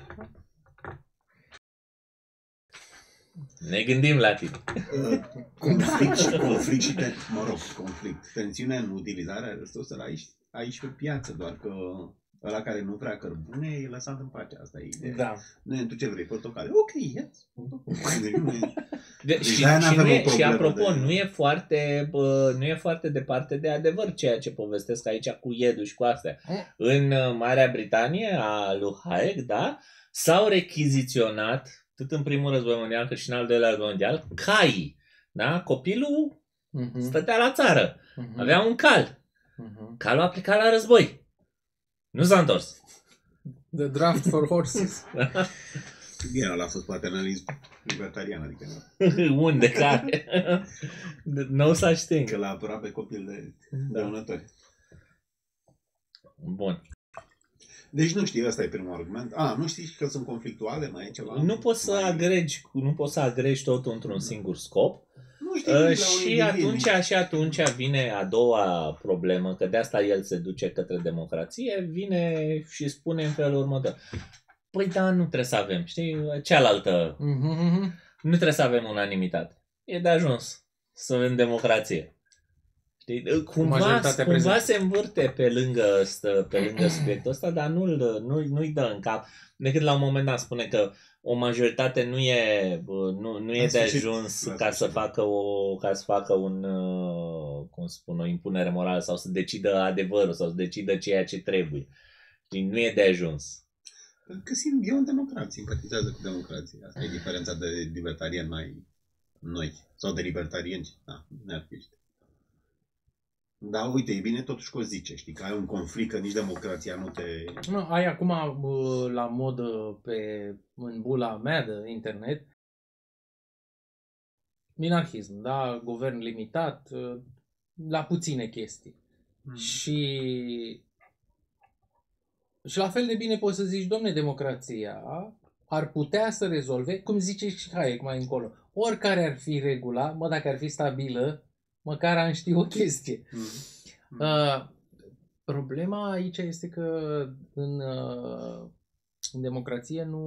Ne gândim la tine. Conflict și, conflict și ten... mă rog, conflict. Tensiunea în utilizarea resurselor aici, aici pe piață, doar că ăla care nu vrea cărbune e lăsat în pace. Asta e ideea. Da. Nu, tu ce vrei? Portocale? Ok, yes. De, și, și, nu e, și apropo, de... nu, e foarte, bă, nu e foarte departe de adevăr ceea ce povestesc aici cu iedul și cu astea. În Marea Britanie, a lui Hayek, da, s-au rechiziționat, atât în primul război mondial cât și în al doilea război mondial, caii. Da? Copilul uh-huh. stătea la țară, uh-huh. avea un cal. Uh-huh. Calul a plecat la război. Nu s-a întors. The draft for horses. Bine, ăla a fost paternalism libertarian, adică nu. Unde? Care? No such thing. Că l-a apărat pe copil de da. dăunători. Bun. Deci nu știi, ăsta e primul argument. A, nu știi că sunt conflictuale, mai e ceva? Nu poți să mai... agregi, nu poți să agregi totul într-un singur scop. Nu știi uh, și atunci, și atunci vine a doua problemă, că de asta el se duce către democrație, vine și spune în felul următor. Păi da, nu trebuie să avem, știi, cealaltă, mm-hmm. nu trebuie să avem unanimitate. E de ajuns să avem democrație. Știi? Cumva, cumva se învârte pe lângă, stă, pe lângă subiectul ăsta, dar nu-l, nu, nu-i dă în cap. Decât la un moment dat spune că o majoritate nu e, nu, nu e de ajuns ca să facă o, ca să facă un, cum spun, o impunere morală sau să decidă adevărul sau să decidă ceea ce trebuie. Știi? Nu e de ajuns. Că simt, eu un democrat, simpatizează cu democrația. Asta e diferența de libertarieni mai noi. Sau de libertarieni, da, nearchiști. Da, uite, e bine totuși că o zice, știi, că ai un conflict, că nici democrația nu te... Nu, ai acum la modă pe, în bula mea de internet, minarhism, da, guvern limitat, la puține chestii. Mm. Și... Și la fel de bine poți să zici, domne, democrația ar putea să rezolve, cum zice și Hayek mai încolo, oricare ar fi regula, mă, dacă ar fi stabilă, măcar am ști o chestie. Mm. Uh, problema aici este că în, uh, în democrație nu...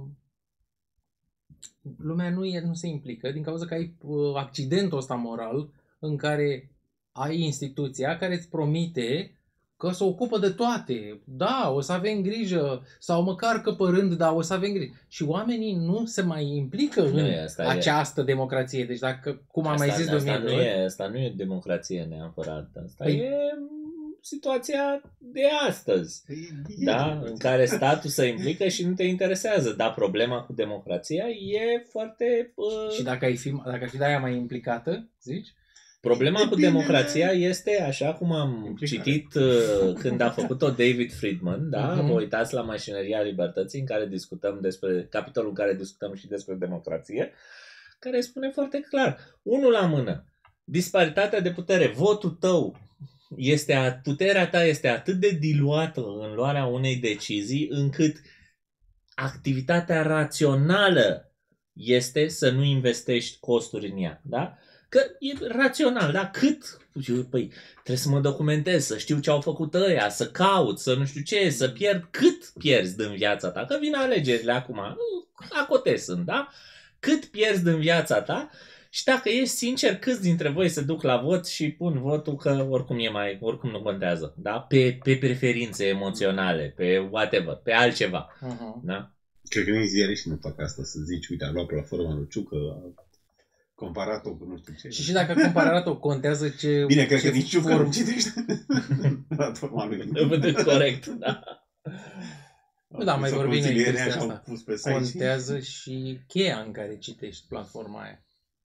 lumea nu, e, nu se implică din cauza că ai uh, accidentul ăsta moral în care ai instituția care îți promite că se ocupă de toate. Da, o să avem grijă, sau măcar căpărând, da, o să avem grijă. Și oamenii nu se mai implică în e, această e. democrație. Deci dacă, cum am asta, mai zis de asta, nu e, asta nu e democrație neapărat. Asta păi... e situația de astăzi. E, da? În care statul se implică și nu te interesează. Dar problema cu democrația e foarte... Uh... Și dacă, ai fi, dacă ar fi de aia mai implicată, zici? Problema cu democrația este, așa cum am implicare. citit uh, când a făcut-o David Friedman, da? Uh-huh. Vă uitați la Mașinăria Libertății, în care discutăm despre, capitolul în care discutăm și despre democrație, care spune foarte clar, unul la mână, disparitatea de putere, votul tău, este, puterea ta este atât de diluată în luarea unei decizii, încât activitatea rațională este să nu investești costuri în ea, da? Că e rațional, da? Cât? Păi, trebuie să mă documentez, să știu ce au făcut ăia, să caut, să nu știu ce, să pierd. Cât pierzi din viața ta? Că vin alegerile acum, acote sunt, da? Cât pierzi din viața ta? Și dacă ești sincer, câți dintre voi se duc la vot și pun votul că oricum e mai, oricum nu contează, da? Pe, pe preferințe emoționale, pe whatever, pe altceva, uh-huh. da? Cred că nici ziariști nu fac asta, să zici, uite, am luat platforma lui Ciucă, comparat-o cu nu știu ce. Și și dacă comparat-o contează ce... Bine, cred că nici Ciucă form... nu citește platforma lui. Corect, da. Nu, da, mai vorbim de chestia asta. Contează și cheia în care citești platforma aia.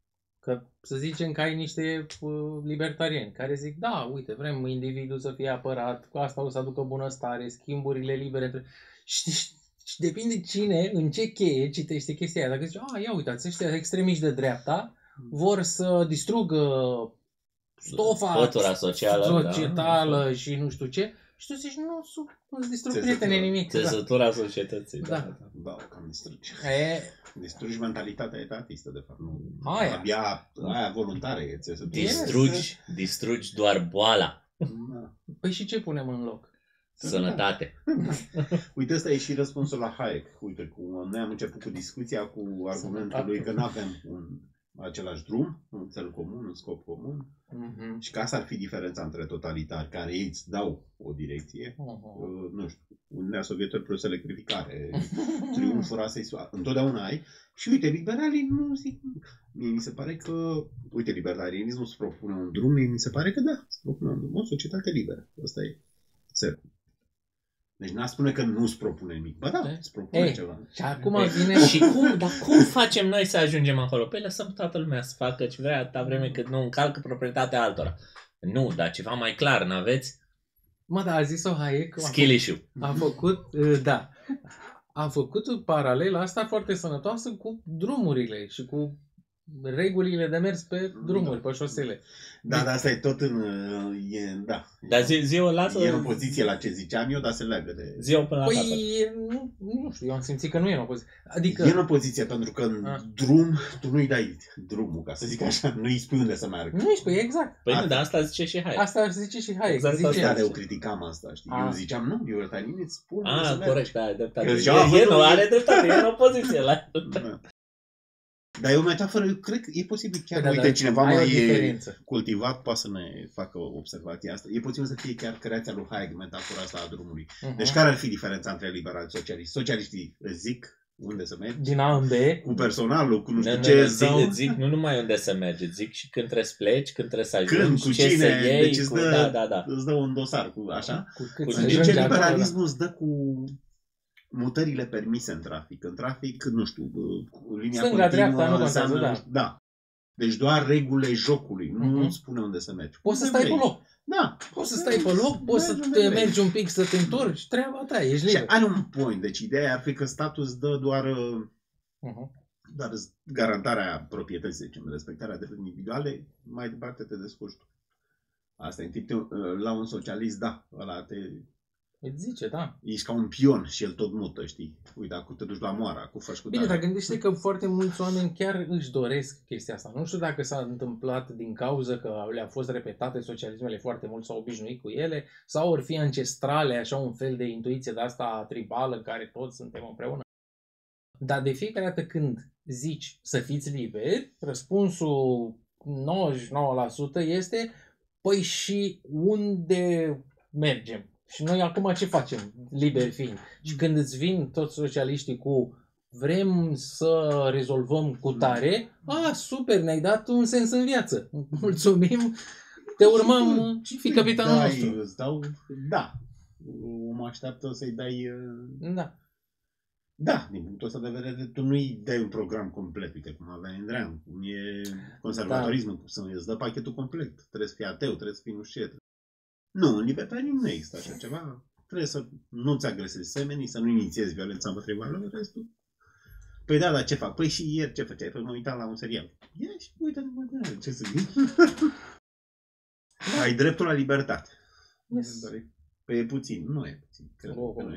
Că să zicem că ai niște uh, libertarieni care zic, da, uite, vrem individul să fie apărat, cu asta o să aducă bunăstare, schimburile libere. Între... Și, și, și depinde cine, în ce cheie citește chestia aia. Dacă zice, a, ia uitați, ăștia extremiști de dreapta vor să distrugă stofa pătura socială, societală da. și nu știu ce. Și tu zici, nu, nu-ți distrug prietene nimic. Țesătura societății. Da. Da, da. Da, cam distrugi. E... Distrugi mentalitatea etatistă, de fapt. Nu, Aia. abia aia voluntară e țesătura. Distrugi, distrugi doar boala. Da. Păi și ce punem în loc? Sănătate. Uite, ăsta e și răspunsul la Hayek. Uite, cu, noi am început cu discuția cu argumentul lui că nu avem un același drum, un cel comun, un scop comun. Mm-hmm. Și că asta ar fi diferența între totalitari, care ei îți dau o direcție. Uh-huh. Uh, nu știu, Uniunea Sovietă plus electrificare, triumful rasei soare. Întotdeauna ai. Și uite, liberalii nu zic. Mie mi se pare că, uite, libertarianismul îți propune un drum, mie mi se pare că da, îți propune un drum, o societate liberă. Asta e cercul. Deci n-a spune că nu îți propune nimic. Ba da, îți propune Ei, ceva. Și acum vine... Și cum, dar cum facem noi să ajungem acolo? Păi lăsăm toată lumea să facă ce vrea atâta vreme cât nu încalcă proprietatea altora. Nu, dar ceva mai clar, n-aveți? Mă, da, a zis-o Hayek. Skill issue. A făcut, da, a făcut paralela asta foarte sănătoasă cu drumurile și cu regulile de mers pe drumuri, pe șosele. Da, dar asta e tot în... E, da. Dar zi, zi o lasă... E în opoziție la ce ziceam eu, dar se leagă de... Zi o până la Păi, capăt. nu, nu știu, eu am simțit că nu e în opoziție. Adică... E în opoziție pentru că în A. drum tu nu-i dai drumul, ca să zic așa, nu-i spui unde să meargă. Nu-i spui, exact. Păi Asta- nu, dar asta zice și hai. Asta ar zice și Hayek. Exact Zice, asta. Dar eu criticam asta, știi? A. Eu ziceam, nu, libertarienii îți spun unde să Ah, mergi. corect, da, ai dreptate. Eu E, ziceam, e, "Ah, nu, bă, are e-" dreptate, e în opoziție la el. Da. Dar e o metaforă, eu cred că e posibil chiar, Da, da, uite, da, cineva ai o mai diferență. cultivat poate să ne facă observația asta. E posibil să fie chiar creația lui Hayek, metafora asta a drumului. Uh-huh. Deci care ar fi diferența între liberali și socialiști? Socialiștii îți zic unde să mergi, Din A în B. cu personalul, cu nu știu Nu, ce, nu, nu, sau... zic, zic, nu numai unde să mergi, zic și când trebuie să pleci, când trebuie să ajungi, Când, cu ce cine, să iei, deci îți cu... dă- Da, da, da. Îți dă un dosar cu așa. Cu cât Cu să În Ajunge timp ce ajungi acolo, liberalismul îți dă cu mutările permise în trafic. În trafic, nu știu, cu linia Stânga, continuă dreapta, nu contează, înseamnă, da. nu știu, da. Deci doar regulile jocului, nu Mhm. îți spune unde să mergi. Poți să Unde stai pe vrei. loc. Da. Poți să stai pe loc, poți să Mergi te unde vrei. mergi un pic, să te întorci, treaba ta, ești Și liber. are un point. Deci ideea ar fi că statul îți dă doar, Uh-huh. doar garantarea proprietății, să zicem, respectarea drepturilor individuale, mai departe te descurci tu. Asta e în timp ce, la un socialist, da, ăla te... Îți zice, da. Ești ca un pion și el tot mută, știi? Uite, acum te duci la moară, acum faci cu Bine, tare. dar gândește că foarte mulți oameni chiar își doresc chestia asta. Nu știu dacă s-a întâmplat din cauza că le-au fost repetate socialismele foarte mult, s-au obișnuit cu ele, sau ori fi ancestrale, așa un fel de intuiție de asta tribală, în care toți suntem împreună. Dar de fiecare dată când zici să fiți liberi, răspunsul nouăzeci și nouă la sută este, păi și unde mergem? Și noi acum ce facem, liberi fiind? Și când îți vin toți socialiștii cu vrem să rezolvăm cu tare, a, super, ne-ai dat un sens în viață. Mulțumim, te urmăm, Și fi tu capitanul dai, nostru. Îți dau, da. Mă așteaptă să-i dai... uh, Da. Da, din punctul ăsta de vedere, tu nu-i dai un program complet, uite cum avea Andreea, cum e conservatorismul, cum să îți dă pachetul complet. Trebuie să fii ateu, trebuie să fii nu știu ce. Nu, în libertarianism nu există așa ceva. Trebuie să nu-ți agresezi semenii, să nu inițiezi violența împotriva lor, restul. Păi da, dar ce fac? Păi și ieri ce făceai? Păi mă uitam la un serial. Ia și uite-mă, ce să zic. Ai dreptul la libertate. Yes. Păi e puțin, nu e puțin. Cred Oh, că oh.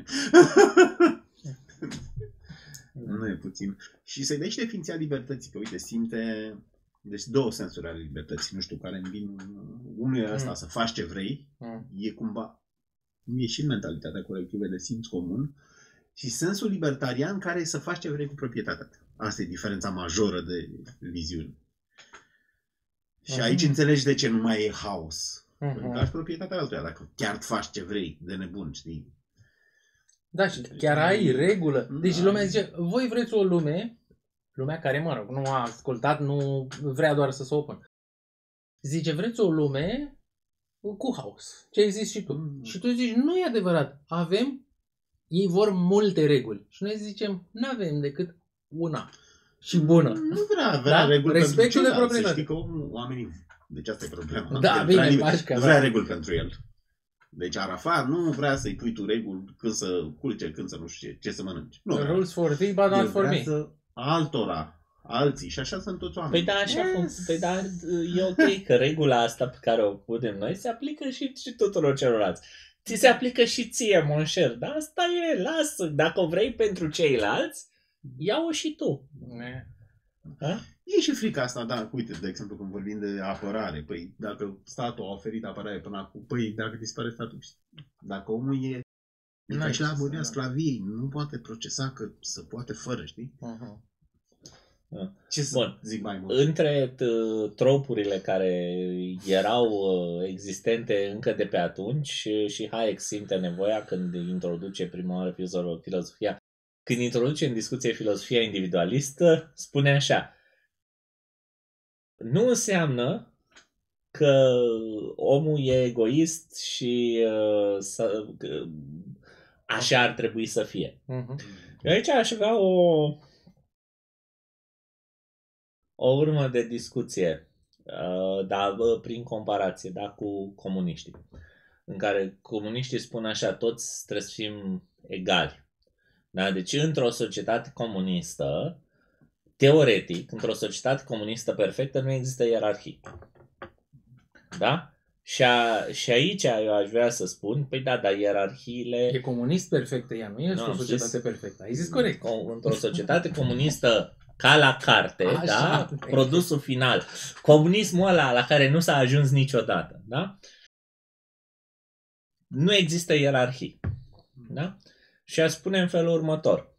nu e. Nu e puțin. Și să-i dai și definiția libertății, că uite, simte... Deci două sensuri ale libertății, nu știu, care îmi vin. Unul e ăsta, Mm. să faci ce vrei, Mm. e cumva... E și în mentalitatea colectivă de simț comun. Și sensul libertarian care e să faci ce vrei cu proprietatea ta. Asta e diferența majoră de viziune. Și Mhm. aici înțelegi de ce nu mai e haos. Mhm. Pentru că ai proprietatea altuia, dacă chiar faci ce vrei, de nebun, știi? Da, și chiar ai regulă. Deci Da. lumea zice, voi vreți o lume, lumea care, mă rog, nu a ascultat, nu vrea doar să se opună. Zice, vreți o lume cu haos. Ce ai zis și tu. Mm. Și tu zici, nu e adevărat. Avem, ei vor multe reguli. Și noi zicem, nu avem decât una. și bună. Nu vrea, vrea Da? reguli Respectul pentru de ceilalți. Să proprietate. știi că omul, oamenii... Deci asta e problema. Da, El bine, vrea nimeni- pașca, Nu da. vrea reguli pentru el. Deci Arafat nu vrea să-i pui tu reguli când să culce, când să nu știu ce, ce să mănânci. Nu vrea. Rules for thee, but El not for vrea me. să altora, alții. Și așa sunt toți oamenii. Păi da, așa cum, Yes. păi da, e ok că regula asta pe care o punem noi se aplică și, și tuturor celorlalți. Ți se aplică și ție, monșer, dar asta e, lasă, dacă o vrei pentru ceilalți, ia-o și tu. Ne. Da? E și frica asta, da, uite, de exemplu, când vorbim de apărare, păi dacă statul a oferit apărare până acum, păi dacă dispare statul, dacă omul e, e N-ai ca și ce la să- abolia da. sclaviei, nu poate procesa că să poate fără, știi? Mhm. Ce să Bun. zic mai mult? Între t- tropurile care erau uh, existente încă de pe atunci și, și Hayek simte nevoia când introduce prima oară filozo- filozofia, când introduce în discuție filozofia individualistă, spune așa: nu înseamnă că omul e egoist și uh, să, că așa ar trebui să fie. Mhm. Eu aici aș avea o, o urmă de discuție, uh, dar uh, prin comparație, da, cu comuniștii, în care comuniștii spun așa: toți trebuie să fim egali. Da? Deci într-o societate comunistă, teoretic, într-o societate comunistă perfectă nu există ierarhii. Da? Și, a, și aici eu aș vrea să spun, păi da, dar ierarhiile... E comunist perfectă ea, nu e Nu, o am societate zis- perfectă. Ai zis corect. Co- Într-o societate comunistă ca la carte, Așa, da? thank you. Produsul final, comunismul ăla la care nu s-a ajuns niciodată, da? Nu există ierarhii, da? Și aș spune în felul următor: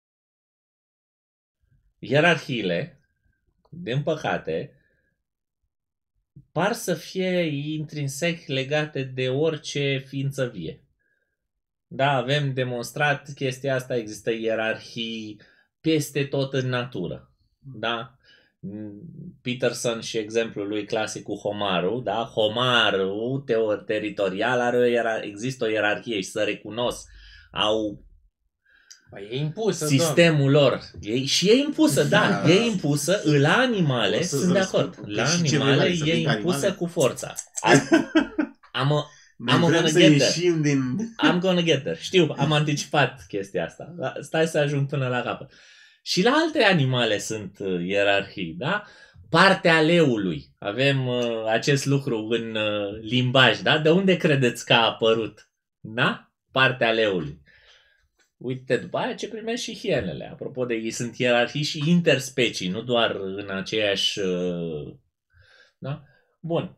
ierarhiile, din păcate, par să fie intrinsec legate de orice ființă vie. Da, avem demonstrat chestia asta, există ierarhii peste tot în natură. Da? Peterson și exemplul lui clasic cu homarul, da? Homarul teo- teritorial are o ierar- există o ierarhie și să recunosc, au Păi e impusă, sistemul lor. E, și e impusă, da, Da. e impusă. La animale, O să-ți sunt de răspund. acord. Păi La și ce animale vrei, să e fii ca impusă animale? cu forța. Am, am, Noi am vrem gonna să get there. ieșim din... I'm gonna get there. Știu, am anticipat chestia asta. Da? Stai să ajung până la capăt. Și la alte animale sunt uh, ierarhii, da? Partea leului. Avem uh, acest lucru în uh, limbaj, da? De unde credeți că a apărut? Da? Partea leului. Uite, după aia ce primesc și hienele. Apropo de ei, sunt ierarhii și interspecii, nu doar în aceeași... Uh, da? Bun.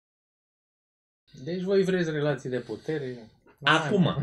Deci voi vreți relații de putere. Acum, Hai,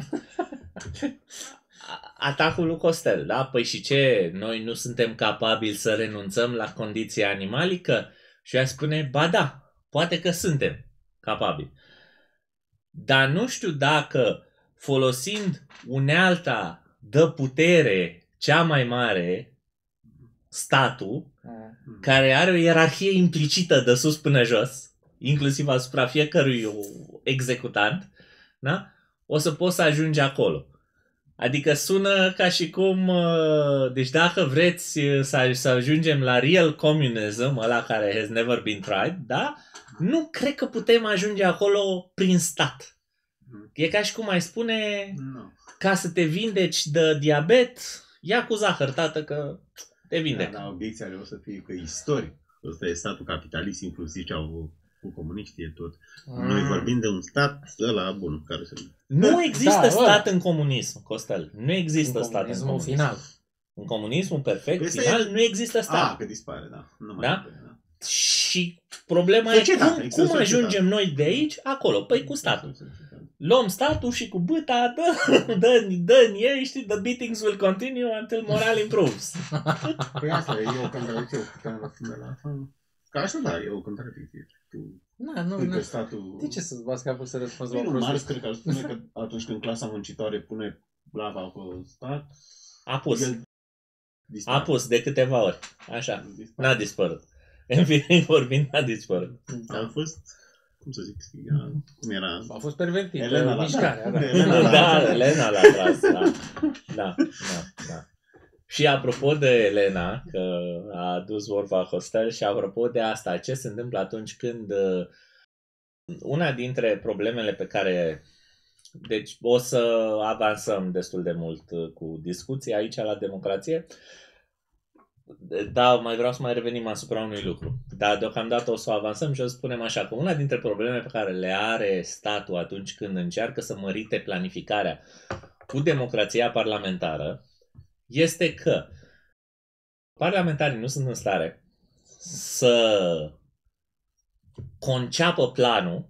a- atacul lui Costel, da? Păi și ce? Noi nu suntem capabili să renunțăm la condiția animalică? Și ea spune, ba da, poate că suntem capabili. Dar nu știu dacă folosind unealta de putere cea mai mare, statul, mă. care are o ierarhie implicită de sus până jos, inclusiv asupra fiecărui executant, da? O să poți să ajungi acolo. Adică sună ca și cum, deci dacă vreți să, să ajungem la real communism, ăla care has never been tried, da? Nu cred că putem ajunge acolo prin stat. E ca și cum ai spune, No. ca să te vindeci de diabet, ia cu zahăr, tată, că te Da, vindec. dar obiecția o să fie că e istoric. Ăsta e statul capitalist, inclusiv ce au cu comuniștii, e tot. Noi Mm. vorbim de un stat ăla bun, care se... Nu există Da, stat ăla. în comunism, Costel. Nu există În stat în comunismul comunism. final. În comunismul perfect, Păi ăsta final, e- nu există stat. Ah, că dispare, da. Nu mai Da? e, da. Și problema Societate, e cum, există cum societate. ajungem noi de aici, acolo. Păi cu statul. Luăm statul și cu bâta, dă, dă, dă în ei, știi, the beatings will continue until moral improves. Păi asta e, e o contradicție cu puterea de la asta. Ca așa, da, e o contradicție. Tu Na, nu, spui nu. că statul... De ce să-ți bați capul să răspunzi la Păi o nu, Marx prostie? cred că ar spune că atunci când clasa muncitoare pune blava pe stat, A pus. el dispare. A pus de câteva ori. Așa. El dispare. N-a dispărut. În fine vorbind, n-a dispărut. A fost, cum să zic, ea, cum era... A fost pervertit. Elena Elena la- mișcarea, da. Elena la- Da, Elena l-a tras, da. Da, da, da. Și apropo de Elena, că a adus vorba hostel, și apropo de asta, ce se întâmplă atunci când una dintre problemele pe care... Deci o să avansăm destul de mult cu discuția aici la democrație, dar mai vreau să mai revenim asupra unui lucru. Dar deocamdată o să avansăm și o să spunem așa, că una dintre problemele pe care le are statul atunci când încearcă să mărite planificarea cu democrația parlamentară este că parlamentarii nu sunt în stare să conceapă planul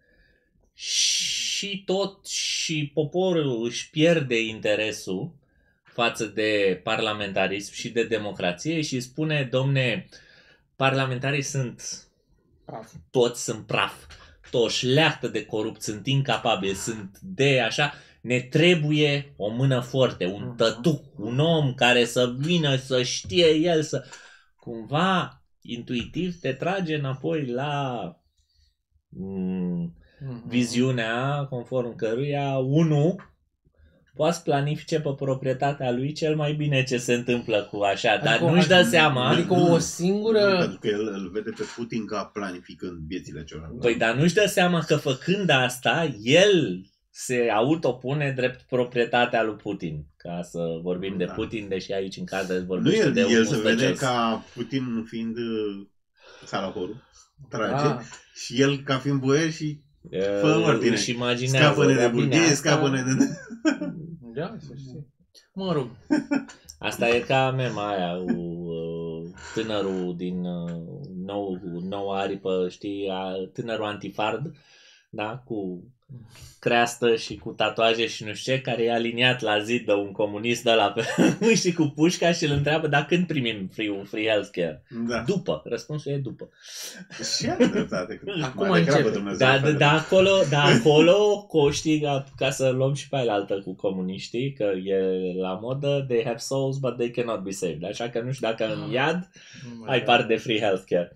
și tot și poporul își pierde interesul față de parlamentarism și de democrație și spune, domne, parlamentarii sunt Praf. toți sunt praf, toți leactă de corupt, sunt incapabili, sunt de așa, ne trebuie o mână forte, un tătuc, un om care să vină, să știe el, să cumva intuitiv te trage înapoi la m- viziunea conform căruia unul poate să planifice pe proprietatea lui cel mai bine ce se întâmplă cu așa, dar adică, nu-și dă seama. Adică o singură... Nu, pentru că el îl vede pe Putin ca planificând viețile celor. Păi, dar nu-și dă seama că făcând asta, el se autopune drept proprietatea lui Putin. Ca să vorbim da. de Putin, deși aici în cadre vorbim nu el, de el unul se vede stăcios. ca Putin fiind uh, salahorul, trage, Ah. și el ca fiind boier și fă Uh, Martine, își imaginează. scapă-ne de dar bine, burghie, asta- scapă-ne de... Da, să știi. Mă rog. Asta e ca mema aia cu uh, tânărul din uh, nou, noua aripă, știi, a, tânărul antifard, da, cu creastă și cu tatuaje și nu știu ce, care e aliniat la zid de un comunist ăla pe, și cu pușca și îl întreabă, dar când primim free, free healthcare? Da. După. Răspunsul e după. Și are dreptate. că Acum mai degrabă începe. Dumnezeu Da, face. da, da, acolo, da, acolo, cu, știi, ca, ca să luăm și pe aia altă cu comuniștii, că e la modă, they have souls, but they cannot be saved. Așa că nu știu dacă în iad ai parte de free healthcare.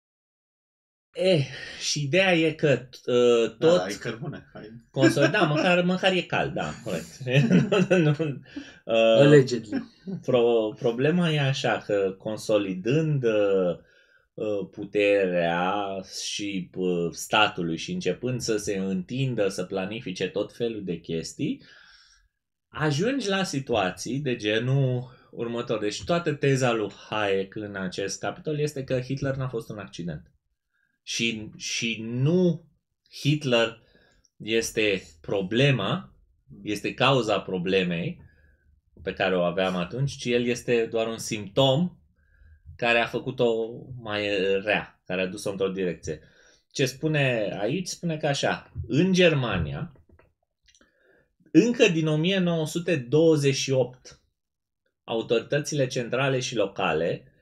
Eh, și ideea e că uh, Da, tot... da, ai cărbune. Hai. Consol, da, măcar, măcar e cald, da, corect. Nu, uh, Allegedly. pro, problema e așa, că consolidând uh, uh, puterea și uh, statului și începând să se întindă, să planifice tot felul de chestii, ajungi la situații de genul următor. Deci toată teza lui Hayek în acest capitol este că Hitler n-a fost un accident. Și, și nu Hitler este problema, este cauza problemei pe care o aveam atunci, ci el este doar un simptom care a făcut-o mai rea, care a dus-o într-o direcție. Ce spune aici? Spune că așa, în Germania, încă din o mie nouă sute douăzeci și opt, autoritățile centrale și locale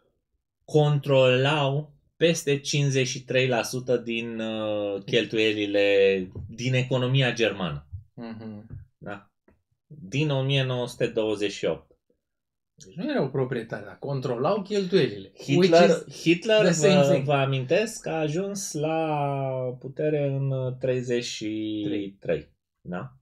controlau peste cincizeci și trei la sută din uh, cheltuielile din economia germană. Mhm. Da? Din o mie nouă sute douăzeci și opt. Deci nu erau proprietari, dar controlau cheltuielile. Hitler, Which is Hitler the same vă, thing. vă amintesc că a ajuns la putere în treizeci și trei. Da?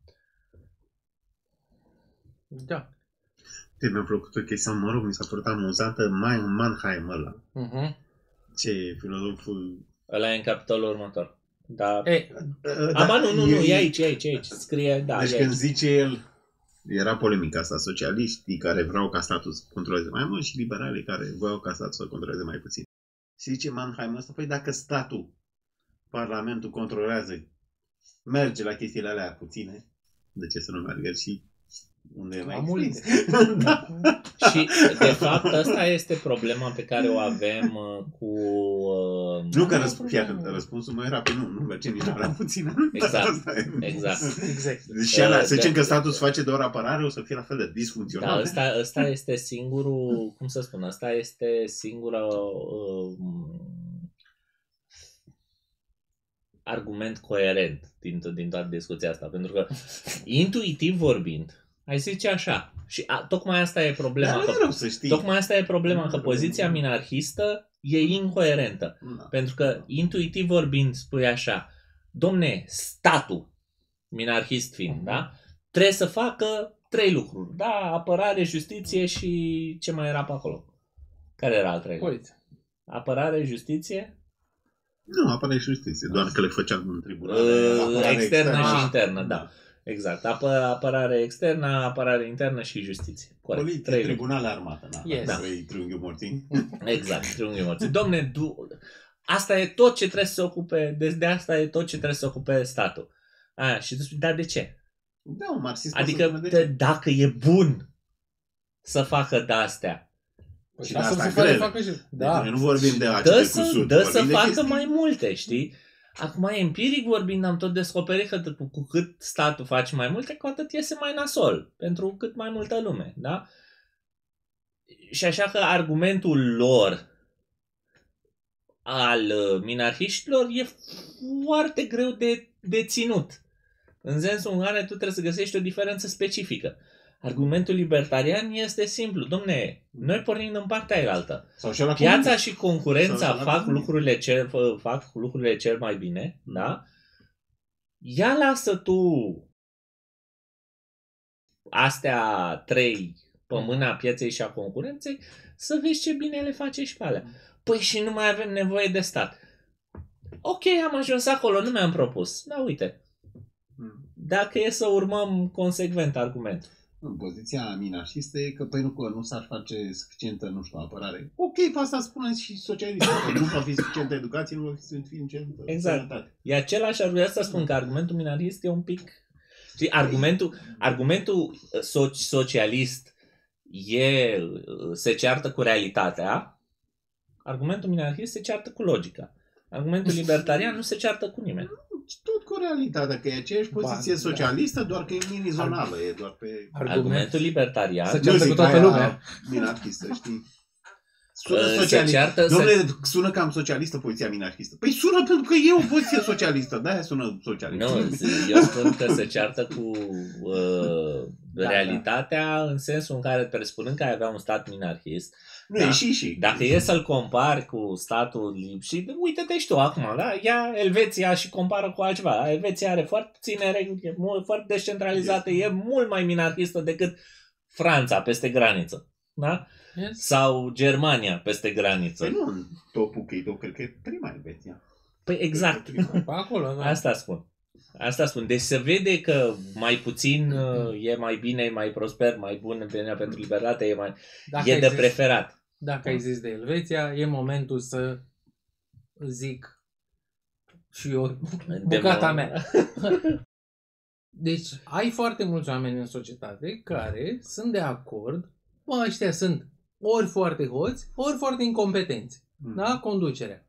Da. Ce mi-a plăcut o chestie, mă rog, mi s-a părut amuzantă, mai un Mannheim ăla. Mhm. Ce filozoful... Ăla e în capitolul următor. Da. E, A, ba, nu, nu, nu, e aici, e aici, e aici. Scrie, da, Deci e când aici. zice el, era polemica asta, socialiștii care vreau ca statul să controleze mai mult și liberalii care vreau ca statul să controleze mai puțin. Și zice Mannheim ăsta, păi dacă statul, parlamentul controlează, merge la chestiile alea puține, de ce să nu meargă și unde e mai Am multe. extins? Da. Și, de fapt, asta este problema pe care o avem uh, cu... Uh, Nu că răsp- fii atent, răspunsul meu era, păi nu, nu merge nici la puțină. Exact, Asta e. exact. exact. Și alea, Uh, să zicem da. că statul se face doar apărare, o să fie la fel de Da, disfuncțional. ăsta, ăsta este singurul, cum să spun, ăsta este singura uh, argument coerent din, din toată discuția asta. Pentru că, intuitiv vorbind, ai zice așa, și a, tocmai asta e problema. Dar nu e Că, rău să știi. tocmai asta e problema, Nu că e rău. poziția minarhistă e incoerentă. Da. Pentru că, intuitiv vorbind, spui așa, domne, statul, minarhist fiind, da? Trebuie să facă trei lucruri. Da, apărare, justiție și ce mai era pe acolo? Care era al treilea? Poliția. Apărare, justiție? Nu, apărare și justiție, doar că le făceam în tribunal. Uh, externă și Ah, internă, da. Exact. Apă, apărare externă, apărare internă și justiție. Corect. Poliție, Trei tribunal, armată. Da. Yes. Da. Trei triunghiuri morții. lucruri. Exact. Triunghiul morții. Domne, du... asta e tot ce trebuie să se ocupe, deci de asta e tot ce trebuie să se ocupe statul. A, și tu spui, dar de ce? Da, un marxist. Adică de, dacă e bun să facă de-astea, Păi Și și de asta asta se poate grele. facă și... Da. Da. Noi nu vorbim de dă acele să, cusuri. dă să vorbim de facă chestii- mai multe, știi? Acum, empiric vorbind, am tot descoperit că cu, cu cât statul face mai multe, cu atât iese mai nasol, pentru cât mai multă lume, da? Și așa că argumentul lor al uh, minarhiștilor e foarte greu de, de ținut. În sensul în care tu trebuie să găsești o diferență specifică. Argumentul libertarian este simplu. Dom'le, noi pornim în partea aia. Sau și la Piața comunist. și concurența Sau la fac comunist. lucrurile, cel, fac lucrurile cel mai bine, Mm. da? Ia lasă tu astea trei pe mâna pieței și a concurenței să vezi ce bine le face și pe alea. Păi și nu mai avem nevoie de stat. Ok, am ajuns acolo, nu mi-am propus. Da, uite. Mm. Dacă e să urmăm consecvent argumentul. În poziția minarhistă e că, păi nu, că nu s-ar face suficientă, nu știu, apărare. Ok, pe asta spuneți și socialistul. Că nu va fi suficientă educație, nu va fi suficientă Exact. sănătate. E același argument, asta spun că argumentul minarhist e un pic... Știi, argumentul, argumentul so- socialist e, se ceartă cu realitatea, argumentul minarhist se ceartă cu logica. Argumentul libertarian nu se ceartă cu nimeni. Tot cu realitatea, că e aceeași poziție Ba, socialistă, doar că e mini-zonală, e doar pe... Argument. Argumentul libertarian Se Nu ceartă zic cu toată aia lumea. minarhistă, știi? Sună Uh, se socialistă. ceartă- Dom'le, se- sună cam socialistă poziția minarhistă. Păi sună pentru că e o poziție socialistă, de-aia sună socialistă. Nu, eu spun că se ceartă cu uh, Da, realitatea în sensul în care, presupunând că ai avea un stat minarhist, Nu, Da. e și și. dacă e să-l compari cu statul și uite-te și tu acum, da? Ia Elveția și compară cu altceva. Elveția are foarte puține reguli, e mult, foarte descentralizată, e mult mai minarhistă decât Franța peste graniță, da? Yes. Sau Germania peste graniță. Păi nu în topul că e top, cred că e prima Elveția. Păi exact. Pe acolo, da. Asta spun. Asta spun. Deci se vede că mai puțin uh, e mai bine, e mai prosper, mai bun bine pentru libertate, e, mai, Dacă e ai de zis- preferat. Dacă ai zis de Elveția, e momentul să zic și eu De bucata mo- mea. Deci ai foarte mulți oameni în societate care sunt de acord, bă, ăștia sunt ori foarte hoți, ori foarte incompetenți. Mm. Da? Conducerea.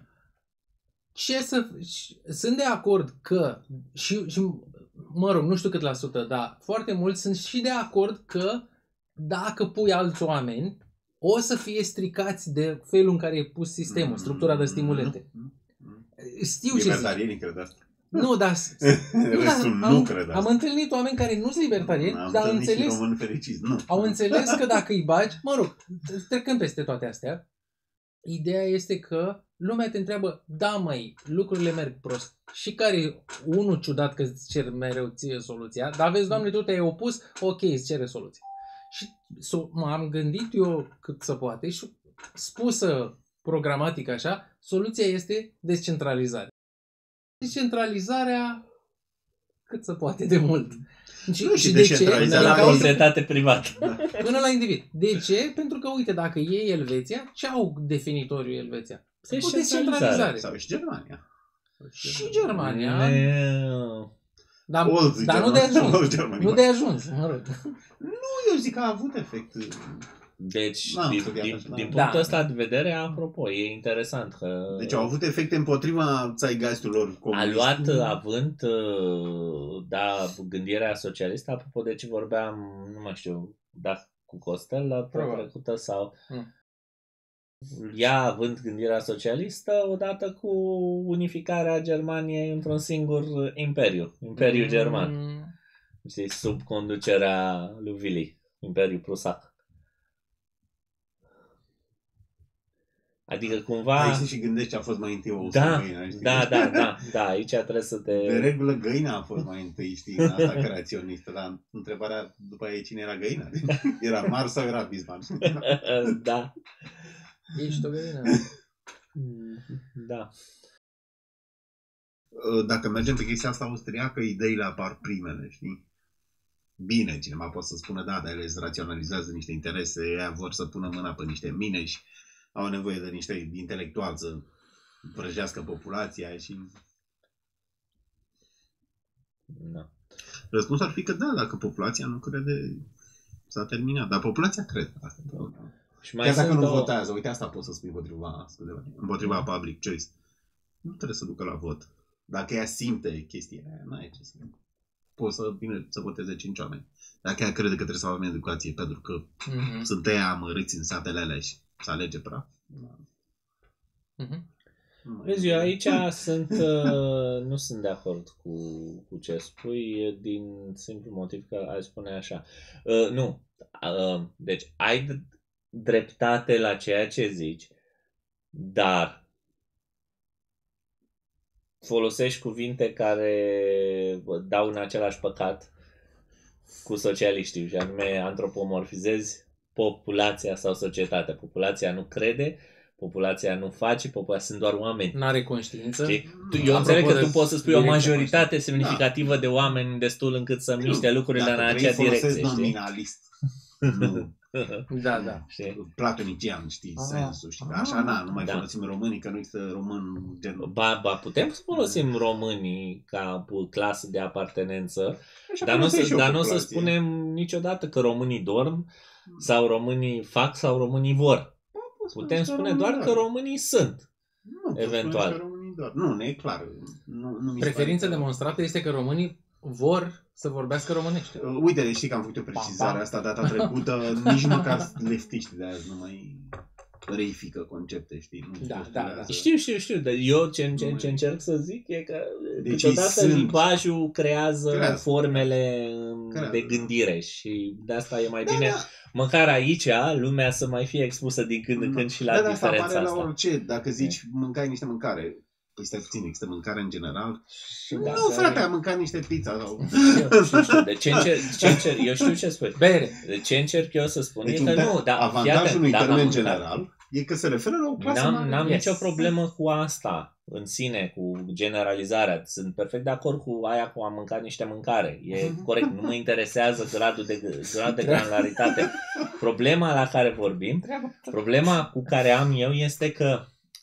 Ce să... și- Sunt de acord că și, și mă rog, nu știu cât la sută, dar foarte mulți sunt și de acord că dacă pui alți oameni, o să fie stricați de felul în care e pus sistemul, structura de stimulente. Știu ce zic. Libertarienii cred asta. Nu, dar... Restul am, nu cred am asta. întâlnit oameni care nu sunt libertarieni, Am dar au întâlnit și înțeles, români fericiți. Nu. au înțeles că dacă îi bagi, mă rog, trecând peste toate astea, ideea este că lumea te întreabă, da măi, lucrurile merg prost. Și care e unul ciudat că îți cer mereu ție soluția, dar vezi, Doamne, tu te-ai opus, ok, îți cere soluția. Și so, m-am gândit eu cât să poate și spusă programatic așa, soluția este descentralizare. Descentralizarea cât se poate de mult. Și, Nu, și și de ce? descentralizarea Din La cauza- proprietate privată. Da. Până la individ. De ce? Pentru că, uite, dacă iei Elveția, ce au definitoriu Elveția? O descentralizare. Sau și Germania. Și Germania. Ne- Dar, Old dar nu de Germania. ajuns. Old Germania. Nu de ajuns, mă rog. Nu, eu zic că a avut efect. Deci, N-am din, studiat din, așa, din da. punctul ăsta de vedere, apropo, e interesant că Deci au avut efecte împotriva zeitgeistului lor a comunist. luat având uh, da, gândirea socialistă, apropo de ce vorbeam, nu mai știu, da, cu Costel la Probabil. trecută sau Mm. ea având gândirea socialistă odată cu unificarea Germaniei într-un singur imperiu, Imperiul Mm. German, știi, sub conducerea lui Willy, Imperiul Prusac. Adică cumva... Aici și gândești ce a fost mai întâi o da, găină, știi? da, da, da, da, aici trebuie să te... De regulă găina a fost mai întâi, știi, în asta creaționistă, dar întrebarea după aia cine era găina? Era Mars sau era Bismarck? Da. Ești o găină. Da. Dacă mergem pe chestia asta austriacă, ideile apar primele, știi? Bine, cineva poate să spună, da, dar ele îți raționalizează niște interese, ea vor să pună mâna pe niște mine și au nevoie de niște intelectuali să vrăjească populația și... Da. Răspunsul ar fi că da, dacă populația nu crede, s-a terminat. Dar populația crede. Asta e problema. Și mai chiar dacă nu două... votează, uite, asta poți să spui împotriva, împotriva public choice. Nu trebuie să ducă la vot. Dacă ea simte chestia aia, n-ai ce să... Poți să vină să voteze cinci oameni. Dacă ea crede că trebuie să avem educație pentru că mm-hmm. sunt ăia amărâți în satele alea și să alege praf. Mm-hmm. Vezi, eu aici sunt, uh, nu sunt de acord cu, cu ce spui, din simplu motiv că ai spune așa. Uh, nu, uh, deci ai dreptate la ceea ce zici, dar folosești cuvinte care dau în același păcat cu socialiștii, și anume antropomorfizezi populația sau societatea. Populația nu crede, populația nu face, populația sunt doar oameni. N-are conștiință. Eu înțeleg că tu poți să spui o majoritate semnificativă da. de oameni destul încât să miște lucrurile în acea direcție. Nominalist. Nu. Da, da. Platonician, știi, ah, sensul, știi. Așa, na, nu mai da. folosim românii, că nu există român genul. Ba, ba, putem să folosim românii ca clasă de apartenență, așa, dar nu o să, dar nu o să spunem niciodată că românii dorm, sau românii fac, sau românii vor. Putem spune doar că românii sunt. Nu, eventual. Că românii doar. Nu, nu e clar. Nu, nu Preferința că... demonstrată este că românii vor să vorbească românește. Uh, uite, știi că am făcut o precizare asta data trecută, nici măcar leftiști de azi nu mai reifică concepte, știi? Nu da, da, da. Știu, știu, știu, dar eu ce, ce, ce încerc să zic e că deci câteodată limbajul creează, creează formele creează. de gândire și de asta e mai da, bine... Da. Măcar aici lumea să mai fie expusă din când în când și la da, diferența asta. Da, asta la orice. Dacă zici mâncai niște mâncare, păi stai puțin, există mâncare în general? Da, nu, frate, am mâncat niște pizza. Sau... Știu, știu, știu. De ce încerc, ce încerc, eu știu ce spui. Bere. De ce încerc eu să spun deci e că nu. Da, avantajul unui termen general e că se referă la o clasă N-am, mare. N-am yes. nicio problemă cu asta în sine, cu generalizarea. Sunt perfect de acord cu aia cu a mâncat niște mâncare. E corect, nu mă interesează gradul de, grad de granularitate. Problema la care vorbim, problema cu care am eu este că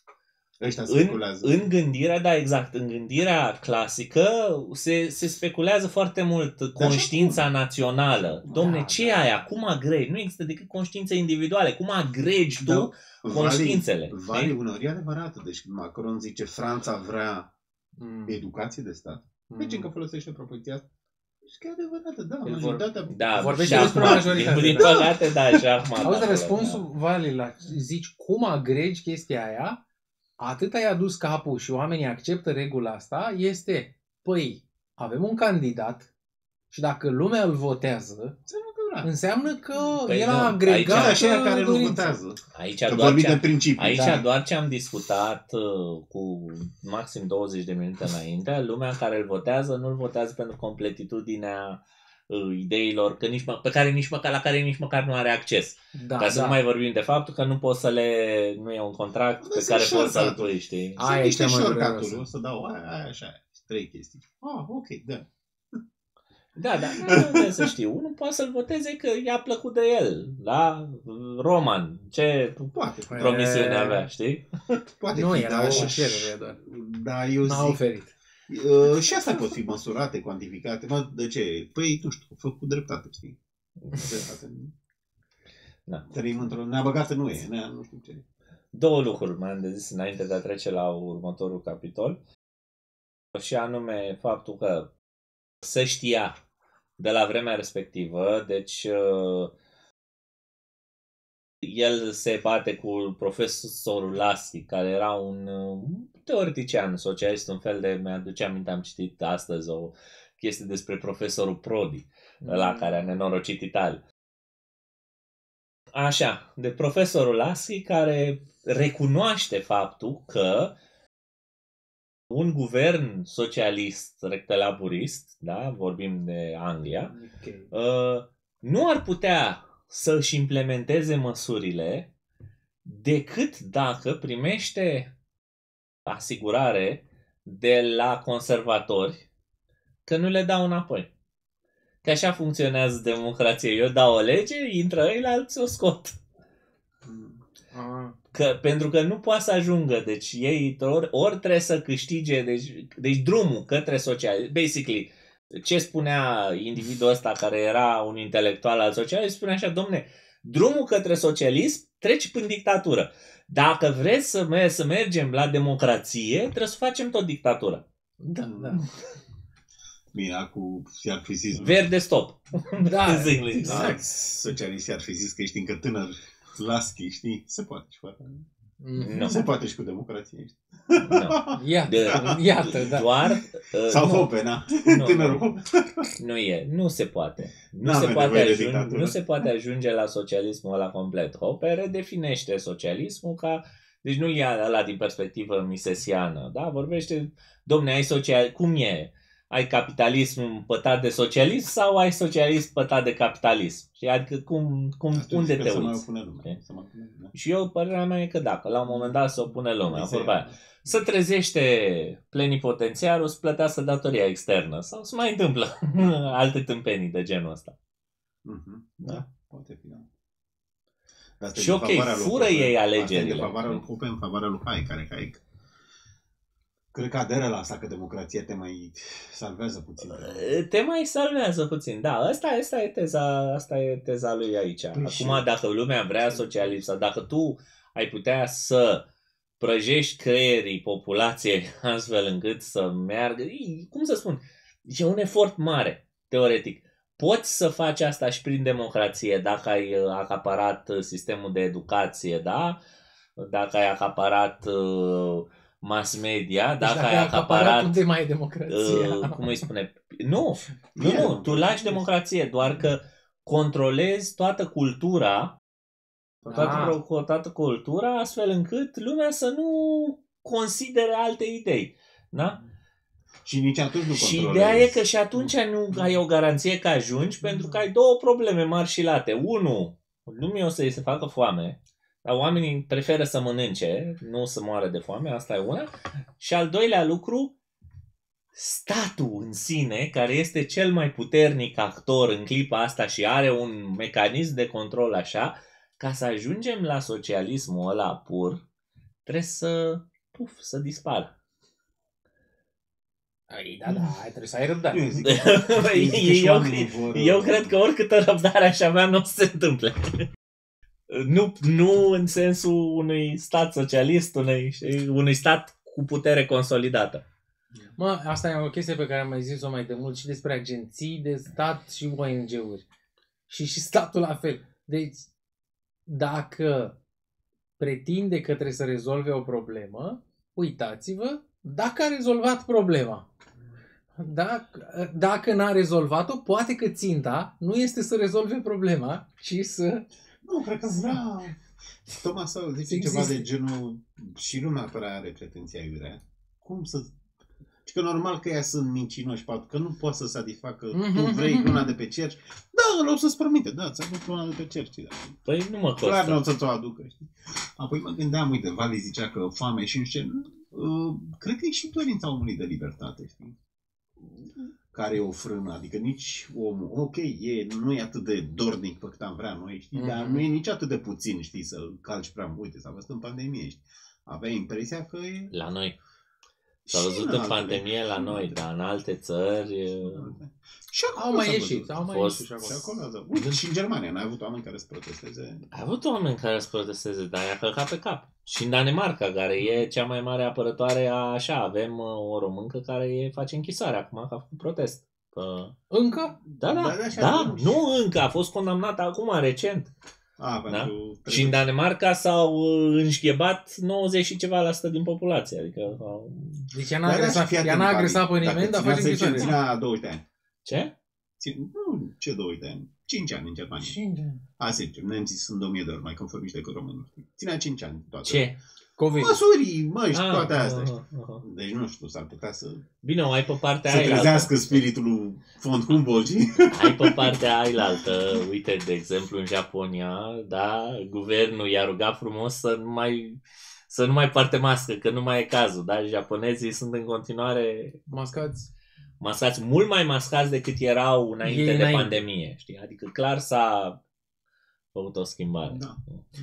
în, în gândirea, da, exact, în gândirea clasică se, se speculează foarte mult conștiința națională. Dom'le, ce e aia? Cum agregi? Nu există decât conștiințe individuale. Cum agregi tu da, conștiințele? Vale, uneori e adevărat. Deci Macron zice Franța vrea mm. educație de stat. Mm. Deci încă folosește propoziția asta. Deci că e adevărată, da, majoritatea... Da, vorbește despre majoritatea. Din păcate, da, și acum... Auzi, răspunsul, Vale, la zici cum agregi chestia aia, atât ai adus capul și oamenii acceptă regula asta, este, păi, avem un candidat și dacă lumea îl votează, înseamnă că păi el a agregat aici, așa care nu votează. Aici, că doar ce, de principii, aici da. doar ce am discutat uh, cu maxim douăzeci de minute înainte, lumea care îl votează nu îl votează pentru completitudinea uh, ideilor că nici mă, pe care nici măcar, la care nici măcar nu are acces. Da, Ca da. să nu mai vorbim de faptul că nu poți să le... nu e un contract da, pe care poți să-l pui, știi? Aia e shortcut-ul, o să dau aia, aia, așa, trei chestii. Ah, ok, da. Da, da, nu trebuie să știu. Unul poate să-l voteze că i-a plăcut de el. La Roman. Ce poate, promisiune e... avea, știi? Poate nu, fi, era da, o cerere doar. Da, eu n-a zic... oferit. Uh, și asta pot fi măsurate, cuantificate. Mă, de ce? Păi, nu știu, făcut dreptate, știi? Dreptate. Da. Trăim într-o... Ne-a băgat în U E, ne nu știu ce. Două lucruri mai am de zis înainte de a trece la următorul capitol. Și anume faptul că se știa de la vremea respectivă, deci uh, el se bate cu profesorul Lasky, care era un uh, teoretician socialist, un fel de, mi-aduce aminte, am citit astăzi o chestie despre profesorul Prodi, mm. la care a nenorocit Italia. Așa, de profesorul Lasky, care recunoaște faptul că un guvern socialist, rectelaburist, da, vorbim de Anglia, Okay. uh, nu ar putea să-și implementeze măsurile decât dacă primește asigurare de la conservatori că nu le dau înapoi. Că așa funcționează democrația. Eu dau o lege, intră ăia, alții o scot. Ah. Că, pentru că nu poate să ajungă. Deci ei ori, ori trebuie să câștige. Deci, deci drumul către socialism. Basically, ce spunea individul ăsta care era un intelectual al socialism, spunea așa, domne, drumul către socialism trece prin dictatură. Dacă vreți să, mer- să mergem la democrație, trebuie să facem tot dictatură. Da, da. Bine, cu ar fi zis... Verde stop. Da, În engleză. Exact. Socialist ar fi zis că ești încă tânăr, Lasky, știi? Se poate și poate. Mm. Nu. Se poate și cu democrație. Știi? No. Iată, De- iată, da. Doar... uh, Sau nu, Hope, na? nu, Tânărul nu, Hope. nu e. Nu se poate. Nu, N-avem se poate, nevoie de ajunge, dictatură. nu se poate ajunge la socialismul ăla complet. Hope redefinește socialismul ca... Deci nu ia ăla din perspectivă misesiană. Da? Vorbește, domne, ai social... Cum e? Ai capitalism pătat de socialism sau ai socialism pătat de capitalism? Și adică cum, cum, Atunci unde sper te să mai uiți? opune lumea. Ok. Să mai opune lumea. Și eu, părerea mea e că dacă, la un moment dat se opune lumea, Misea. vorba aia. Să trezește plenipotențiarul să plătească datoria externă sau să mai întâmplă alte tâmpenii de genul ăsta. Mhm. Da. Da, poate fi, da. Asta e Și în ok, favoarea lui fură Hope. ei Asta e alegerile. de favoarea lui Hope, în favoarea lui Hayek, care Hayek cred că aderă la asta, că democrația te mai salvează puțin. Te mai salvează puțin. Da, asta, asta, e, teza, asta e teza lui aici. Păi Acum, și- dacă lumea vrea socialism sau dacă tu ai putea să prăjești creierii populației astfel încât să meargă, e, cum să spun, e un efort mare, teoretic. Poți să faci asta și prin democrație dacă ai uh, acaparat uh, sistemul de educație, da? Dacă ai acaparat uh, mass media, Deci dacă, dacă ai ai acaparat, acaparat unde mai e democrația? Uh, cum îi spune? Nu, nu, Bine, nu, tu lași democrație, doar că controlezi toată cultura, toată, Ah. toată cultura, astfel încât lumea să nu considere alte idei. Da? Și nici atunci nu Și controlezi. ideea e că și atunci nu ai o garanție că ajungi, pentru că ai două probleme mari și late. Unu, lumea o să-i se facă foame, dar oamenii preferă să mănânce, nu să moară de foame, asta e una. Și al doilea lucru, statul în sine, care este cel mai puternic actor în clipa asta și are un mecanism de control așa, ca să ajungem la socialismul ăla pur, trebuie să, puf, să dispară. Ai, da, da, ai, trebuie să ai răbdare. Eu zic că- Băi, eu zic că și eu, oamenii vor- eu cred că oricâtă răbdare aș avea, nu o să se întâmple. Nu, nu în sensul unui stat socialist, unui, unui stat cu putere consolidată. Mă, asta e o chestie pe care am mai zis-o mai de mult și despre agenții de stat și O N G-uri. Și și statul la fel. Deci, dacă pretinde că trebuie să rezolve o problemă, uitați-vă dacă a rezolvat problema. Dacă, dacă n-a rezolvat-o, poate că ținta nu este să rezolve problema, ci să... Nu, cred că vrea... Tocmai să zice Există. ceva de genul... Și lumea prea are pretenția iurea. Cum să... Și că normal că ea sunt mincinoși, pentru că nu poți să satisfacă. Tu vrei luna de pe cerci. Da, îl o să-ți promite. Da, ți-a adus luna de pe cerci. Da. Păi nu mă Clar nu costă. o să-ți o aducă, știi? Apoi mă gândeam, uite, Vali zicea că foame și nu știu ce. Uh, cred că e și dorința omului de libertate, știi? Care e o frână, adică nici omul, ok, e, nu e atât de dornic pe cât am vrea noi, știi, mm-hmm. dar nu e nici atât de puțin, știi, să-l calci prea mult. Uite, s-a văzut în pandemie, știi? Aveai impresia că e... La noi. S-a Și văzut în în altele. pandemie la noi, dar în alte țări... Și acolo Au mai s-a ieșit, văzut. au mai Fost- ieșit și Și acolo. acolo, da. Uite, și în Germania n-ai avut oameni care să protesteze. A avut oameni care să protesteze, dar i-a călcat pe cap. Și în Danemarca, care e cea mai mare apărătoare a așa, avem uh, o româncă care e, face închisoare acum că a făcut protest. Că... Încă? Da, da, Da, da, da, și da atunci. nu încă, a fost condamnată acum, recent. A, pentru... Și în Danemarca s-au uh, înșghebat nouăzeci și ceva la sută din populație. Adică, au... Deci ea n-a agresat, ea n-a agresat pe nimeni, dar face închisoare. Ținea douăzeci de ani. Ce? Țin, nu, ce douăzeci de ani? cinci ani în Germania. cinci ani. Asta zice, nemții sunt de o mie de ori mai conformiști decât românii. Ținea cinci ani toate. Ce? COVID. Măsuri, măști, Ah, toate astea. aha, aha. Deci nu știu, s-ar putea să, Bine, o ai pe partea să aia trezească spiritul lui von Humboldt. Și... Ai pe partea ailaltă, uite, de exemplu, în Japonia, da, guvernul i-a rugat frumos să nu mai, să nu mai poarte mască, că nu mai e cazul, da, japonezii sunt în continuare Mascați. mascați, mult mai mascați decât erau înainte Ei de înainte. pandemie, știi, adică clar s-a făcut o schimbare. Da.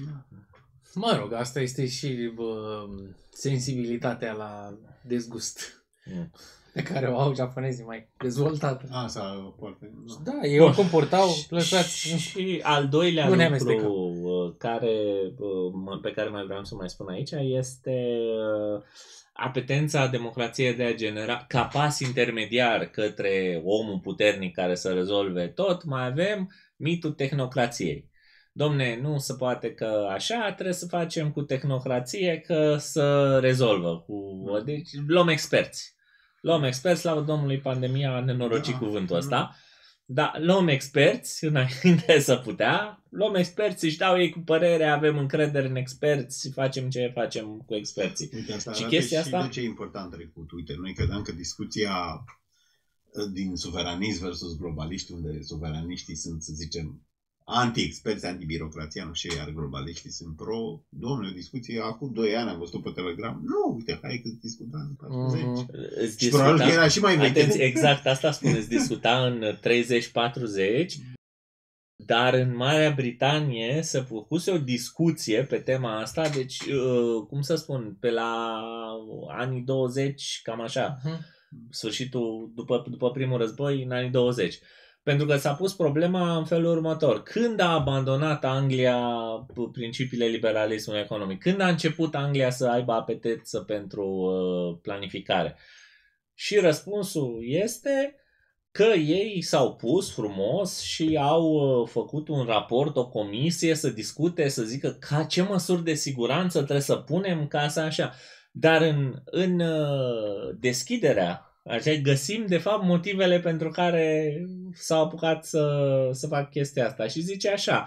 Mă rog, asta este și bă, sensibilitatea la dezgust Mm. pe care o au japonezii mai dezvoltată. Asta poate... Da. Da, ei o comportau, lăsați... Și al doilea Nu ne lucru amestecăm. uh, care, uh, pe care mai vreau să mai spun aici este uh, apetența democrației de a genera ca pas intermediar către omul puternic care să rezolve tot, mai avem mitul tehnocrației. Domne, nu se poate că așa, trebuie să facem cu tehnocrație că să rezolvă. Cu... Deci luăm experți. Luăm experți, slavă Domnului, pandemia a nenorocit Da, cuvântul da. ăsta. Da, luăm experți înainte să putea, luăm experți, își dau ei cu părere, avem încredere în experți, facem ce facem cu experții. Uite, asta Și arată chestia și asta- de ce e important trecut. Uite, noi credeam că discuția din suveranism versus globaliști, unde suveraniștii sunt, să zicem, anti-experți, anti-birocrația, nu știu, iar globaliștii sunt pro. Domnule, o discuție, acum doi ani am văzut pe Telegram. Nu, uite, hai că discutam în patruzeci. Mhm. Îți Și probabil că discuta- era și mai veche. Atenție, exact asta spuneți, discuta în treizeci patruzeci, dar în Marea Britanie se făcuse o discuție pe tema asta, deci, uh, cum să spun, pe la anii douăzeci, cam așa, Mhm. sfârșitul, după, după primul război, în anii douăzeci. Pentru că s-a pus problema în felul următor. Când a abandonat Anglia principiile liberalismului economic? Când a început Anglia să aibă apetență pentru uh, planificare? Și răspunsul este că ei s-au pus frumos și au uh, făcut un raport, o comisie să discute, să zică ca ce măsuri de siguranță trebuie să punem ca să așa. Dar în, în uh, deschiderea așa găsim de fapt motivele pentru care s-au apucat să, să fac chestia asta. Și zice așa,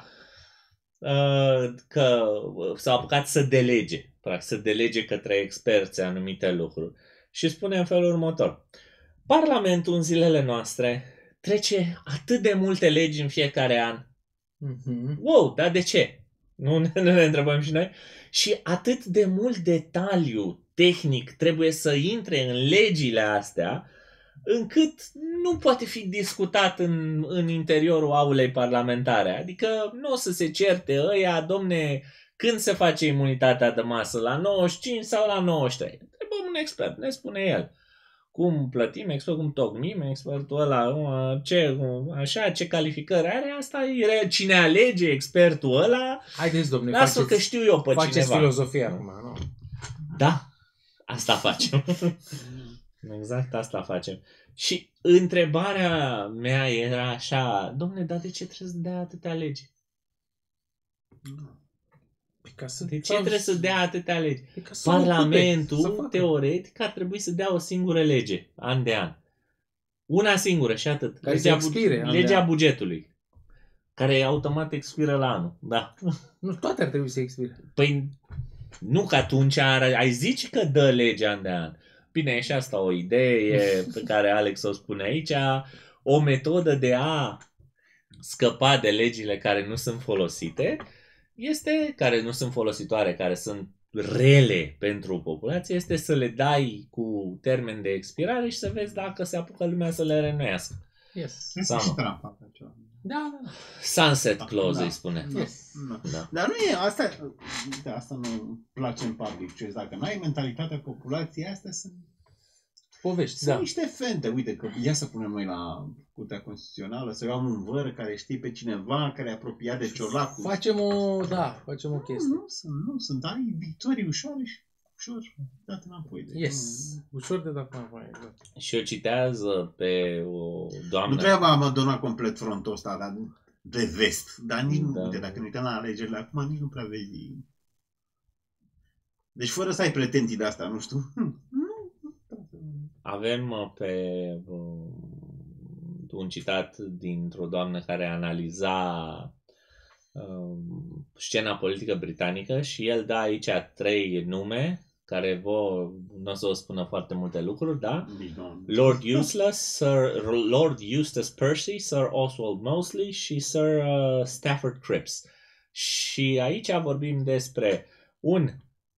uh, că s-au apucat să delege, practic, să delege către experți anumite lucruri. Și spune în felul următor. Parlamentul în zilele noastre trece atât de multe legi în fiecare an. Mhm. Wow, dar de ce? Nu ne, nu ne întrebăm și noi? Și atât de mult detaliu tehnic trebuie să intre în legile astea, încât nu poate fi discutat în, în interiorul aulei parlamentare. Adică nu o să se certe ăia, domne, când se face imunitatea de masă, la nouăzeci și cinci sau la nouăzeci și trei? Întrebăm un expert, ne spune el. Cum plătim expert, cum tocmim expertul ăla, ce, așa, ce calificări are, asta e cine alege expertul ăla, Haideți, domne, lasă faceți, că știu eu pe faceți cineva. filozofia acum, nu? Da, asta facem. Exact asta facem. Și întrebarea mea era așa, domne, dar de ce trebuie să dea atâtea legi? Păi ca să De ce trebuie să dea atâtea legi? Păi ca să ocupe, să Parlamentul, facă. teoretic, ar trebui să dea o singură lege, an de an. Una singură și atât. Care să legea, expire an de legea an. bugetului, care automat expiră la anul. Da. Nu, toate ar trebui să expire. Păi nu că atunci ar, ai zici că dă legea an de an. Bine, e și asta o idee pe care Alex o spune aici, o metodă de a scăpa de legile care nu sunt folosite, este, care nu sunt folositoare, care sunt rele pentru populație, este să le dai cu termen de expirare și să vezi dacă se apucă lumea să le reînnoiască. Yes. Asta Sau și nu. Trump face ceva. Da, da. Sunset clause, Da. îi spune. Da. Yes. Da. Da. Dar nu e, asta, uite, asta nu place în public. Ce dacă n-ai mentalitatea populației, astea sunt, Povești, sunt da. niște fente. Uite, că ia să punem noi la Curtea Constituțională, să iau un văr care știe pe cineva, care e apropiat de Ciolacu. Facem o, da, facem o Nu, chestie. nu sunt, nu sunt. Ai victorii ușoare și ușor dat înapoi. Deci Yes. nu- Ușor de dat înapoi, exact. Și o citează pe o doamnă. Nu trebuie abandona complet frontul ăsta, dar de vest. Dar nici, Da. da. uite, dacă ne uităm la alegerile acum, nici nu prea vezi. Deci fără să ai pretenții de asta, nu știu. Nu. Avem uh, pe uh, un citat dintr-o doamnă care analiza um, scena politică britanică și el dă aici trei nume care vă, nu o să o spună foarte multe lucruri, da? Lord Useless, Sir Lord Eustace Percy, Sir Oswald Mosley și Sir uh, Stafford Cripps. Și aici vorbim despre un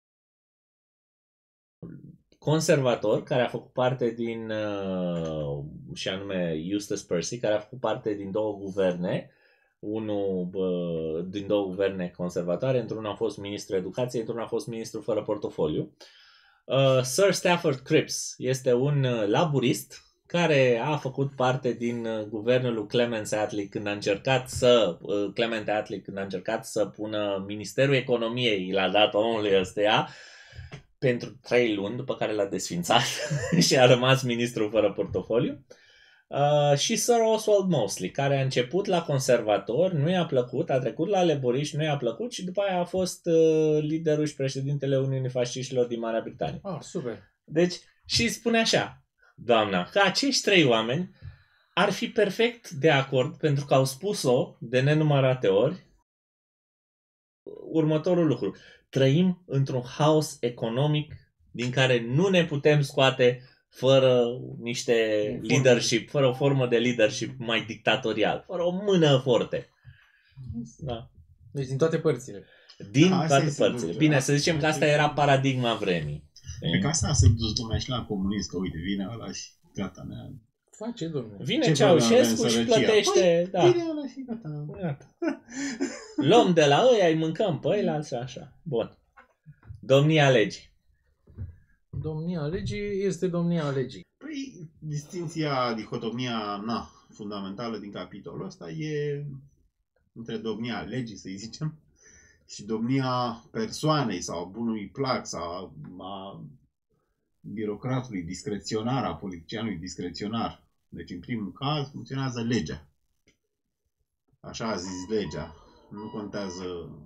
conservator care a făcut parte din, uh, și anume Eustace Percy, care a făcut parte din două guverne, unul uh, din două guverne conservatoare, într-unul a fost ministru educației, într-unul a fost ministru fără portofoliu. Uh, Sir Stafford Cripps este un uh, laburist care a făcut parte din uh, guvernul lui Clement Attlee când a încercat să uh, Clement Attlee când a încercat să pună Ministerul Economiei, l-a dat omului ăsteia pentru trei luni, după care l-a desfințat și a rămas ministru fără portofoliu. Uh, și Sir Oswald Mosley, care a început la conservator, nu i-a plăcut, a trecut la leboriști, nu i-a plăcut și după aia a fost uh, liderul și președintele Uniunii Fasciștilor din Marea Britanie. Ah, super. Deci, și spune așa, doamna, că acești trei oameni ar fi perfect de acord, pentru că au spus-o de nenumărate ori, următorul lucru. Trăim într-un haos economic din care nu ne putem scoate fără niște leadership, fără o formă de leadership mai dictatorial, fără o mână forte. Da. Deci din toate părțile. Din A, toate părțile. Bine, da. Să zicem că asta era paradigma vremii. Pe că asta se dus lumea și la comunist, că uite, vine ăla și gata, ne face, domnule. Vine Ceaușescu și plătește. Păi, da. Vine ăla și gata. Gata. Luăm de la ăia, îi mâncăm pe ăia și așa. Bun. Domnia legii. Domnia legii este domnia legii. Păi, distinția, dihotomia, na, fundamentală din capitolul ăsta e între domnia legii, să zicem, și domnia persoanei sau bunului plac sau a birocratului discreționar, a politicianului discreționar. Deci, în primul caz, funcționează legea. Așa a zis legea. Nu contează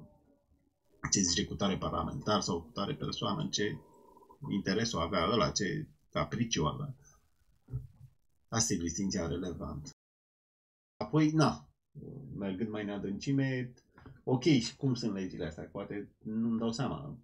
ce zice cu tare parlamentar sau cu tare persoană, ce interesul avea ăla, ce capriciu avea. Asta e distinția relevantă. Apoi, na, mergând mai în adâncime, ok, și cum sunt legile astea? Poate nu-mi dau seama.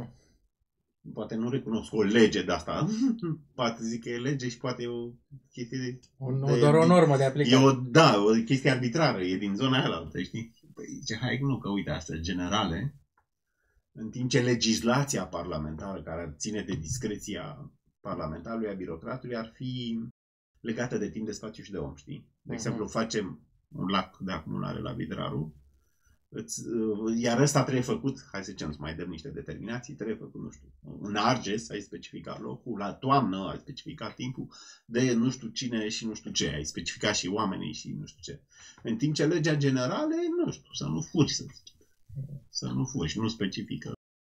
Poate nu recunosc o lege de asta. Poate zic că e lege și poate e o chestie de... O, de doar o normă de aplicare. E o, da, o chestie arbitrară, e din zona aia, știi? Păi zice, hai nu, că uite, astea generale, în timp ce legislația parlamentară, care ține de discreția parlamentarului, a birocratului, ar fi legată de timp, de spațiu și de om, știi? De uh-huh. exemplu, facem un lac de acumulare la Vidraru, îți, iar ăsta trebuie făcut, hai să zicem, să mai dăm niște determinații, trebuie făcut, nu știu, în Arges ai specificat locul, la toamnă ai specificat timpul, de nu știu cine și nu știu ce, ai specificat și oamenii și nu știu ce. În timp ce legea generală, nu știu, să nu furi, să zic. Să nu furi și nu specifică.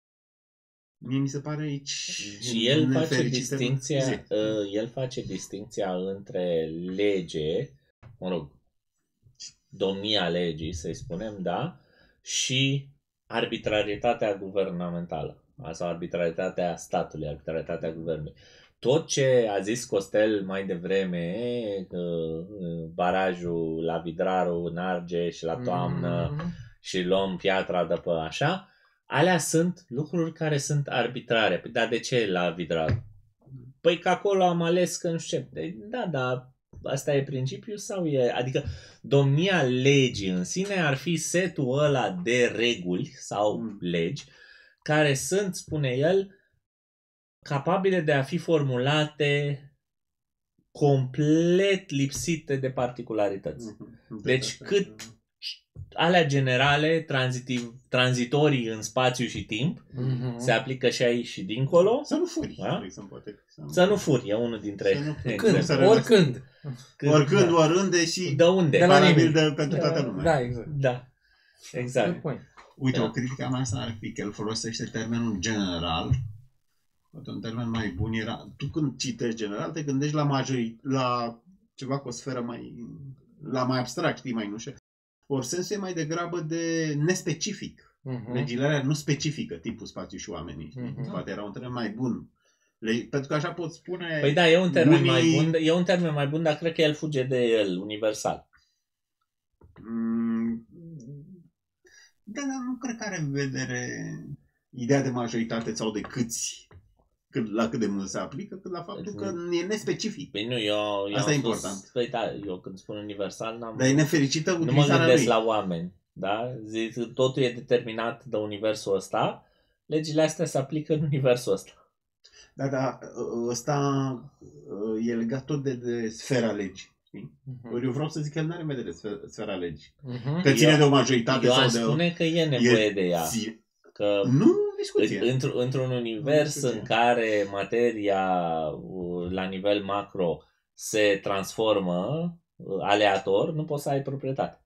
Mie mi se pare aici... Și el face distinția, uh, el face distinția între lege, mă rog, domnia legii, să-i spunem, da, și arbitraritatea guvernamentală, sau arbitraritatea statului, arbitraritatea guvernului. Tot ce a zis Costel mai devreme, barajul la Vidraru, în Argeș, la toamnă, mm-hmm. și luăm piatra de pe așa, alea sunt lucruri care sunt arbitrare. Dar de ce la Vidraru? Păi că acolo am ales că nu știu ce. Da, da, asta e principiul sau e... Adică domnia legii în sine ar fi setul ăla de reguli sau mm. legi care sunt, spune el, capabile de a fi formulate complet lipsite de particularități. Mm-hmm. Deci cât alea generale, tranzitiv, tranzitorii în spațiu și timp, mm-hmm. se aplică și aici și dincolo. Să nu furi. Da? Poate, să, nu să nu furi, e unul dintre... Când, oricând. Când, oricând, da. Oriunde și... De unde? De valabil de, pentru da, toată lumea. Da, exact. Da, exact. Uite, da. O critică a mea asta ar fi că el folosește termenul general. Poate un termen mai bun era... Tu când citești general, te gândești la majorii, la ceva cu o sferă mai... la mai abstract, știi, mai nu știu. Ori sensul e mai degrabă de nespecific. Uh-huh. Legilarea nu specifică tipul, spațiu și oamenii. Uh-huh. Poate era un termen mai bun Le, pentru că așa pot spune... Păi da, e un termen unii... mai bun, e un termen mai bun, dar cred că el fuge de el, universal. Mm, da, dar nu cred că are în vedere ideea de majoritate sau de câți, cât, la cât de mult se aplică, cât la faptul că e nespecific. Păi nu, eu, eu Asta e spus, important. Păi da, eu când spun universal, n-am... Dar e nefericită nu mă utilizarea gândesc lui. la oameni, da? Zic, totul e determinat de universul ăsta, legile astea se aplică în universul ăsta. Da, da, ăsta e legat tot de, de sfera legii. Uh-huh. Eu vreau să zic că el nu are în vedere sfera legii. Uh-huh. Că ține eu, de o majoritate eu sau aș de... spune că e nevoie e, de ea. zi... Că nu discuție. Într, într-un univers în care materia la nivel macro se transformă aleator, nu poți să ai proprietate.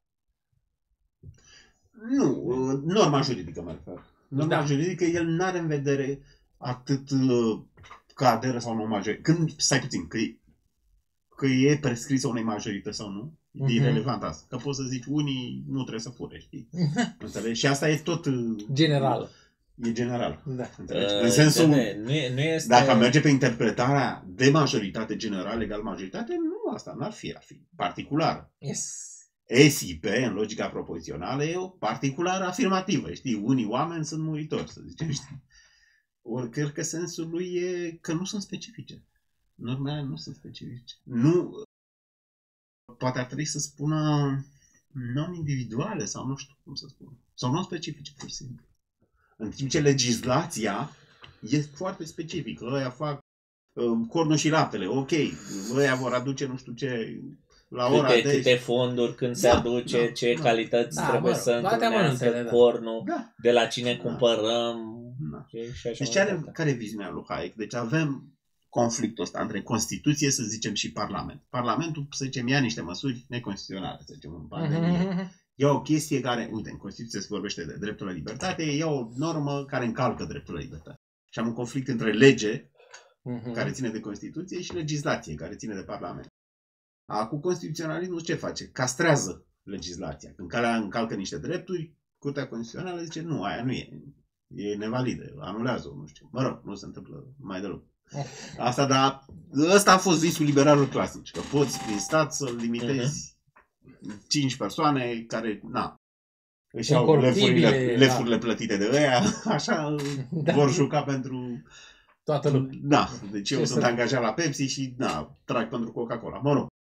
Nu, norma juridică mă refer. Norma da. juridică, el nu are în vedere atât că aderă sau nu o majoritate. Când, stai puțin, că e, că e prescrisă unei majorități sau nu, uh-huh. e irelevant asta. Că poți să zici, unii nu trebuie să fure, știi? Înțelegi? Și asta e tot... General. E general. Da. Uh, în sensul, de, nu, nu este... dacă merge pe interpretarea de majoritate general, egal majoritate, nu, asta n-ar fi, ar fi particulară. Yes. S I P, în logica propozițională, e o particulară afirmativă, știi? Unii oameni sunt muritori, să zicem, știi? Ori cred că sensul lui e că nu sunt specifice. Normele nu sunt specifice. Nu, poate ar trebui să spună non-individuale sau nu știu cum să spun. Sau non-specifice, pur și simplu. În timp ce legislația e foarte specifică. Ăia fac uh, cornul și laptele, ok. Ăia vor aduce nu știu ce la ora câte, de... câte fonduri, când da, se aduce, da, ce da, calități da, trebuie mă, să întrunească cornul, da. De la cine da. Cumpărăm. Da. Și așa deci are, care e viziunea lui Hayek? Deci avem conflictul ăsta între Constituție, să zicem, și Parlament. Parlamentul, să zicem, ia niște măsuri neconstituționale, să zicem, în pandemie. E o chestie care, uite, în Constituție se vorbește de dreptul la libertate, e o normă care încalcă dreptul la libertate. Și am un conflict între lege, uh-huh. care ține de Constituție, și legislație, care ține de Parlament. Acum, constituționalismul ce face? Castrează legislația. Când care încalcă niște drepturi, Curtea Constituțională zice, nu, aia nu e. E nevalidă, anulează-o, nu știu. Mă rog, nu se întâmplă mai deloc. Asta, dar ăsta a fost visul liberalul clasic, că poți prin stat să limitezi uh-huh. cinci persoane care, na, își au lefurile, lefurile da. plătite de ăia, așa da. vor juca pentru... Toată lumea. Da, deci eu Ce sunt să... angajat la Pepsi și, da, trag pentru Coca-Cola, mă rog.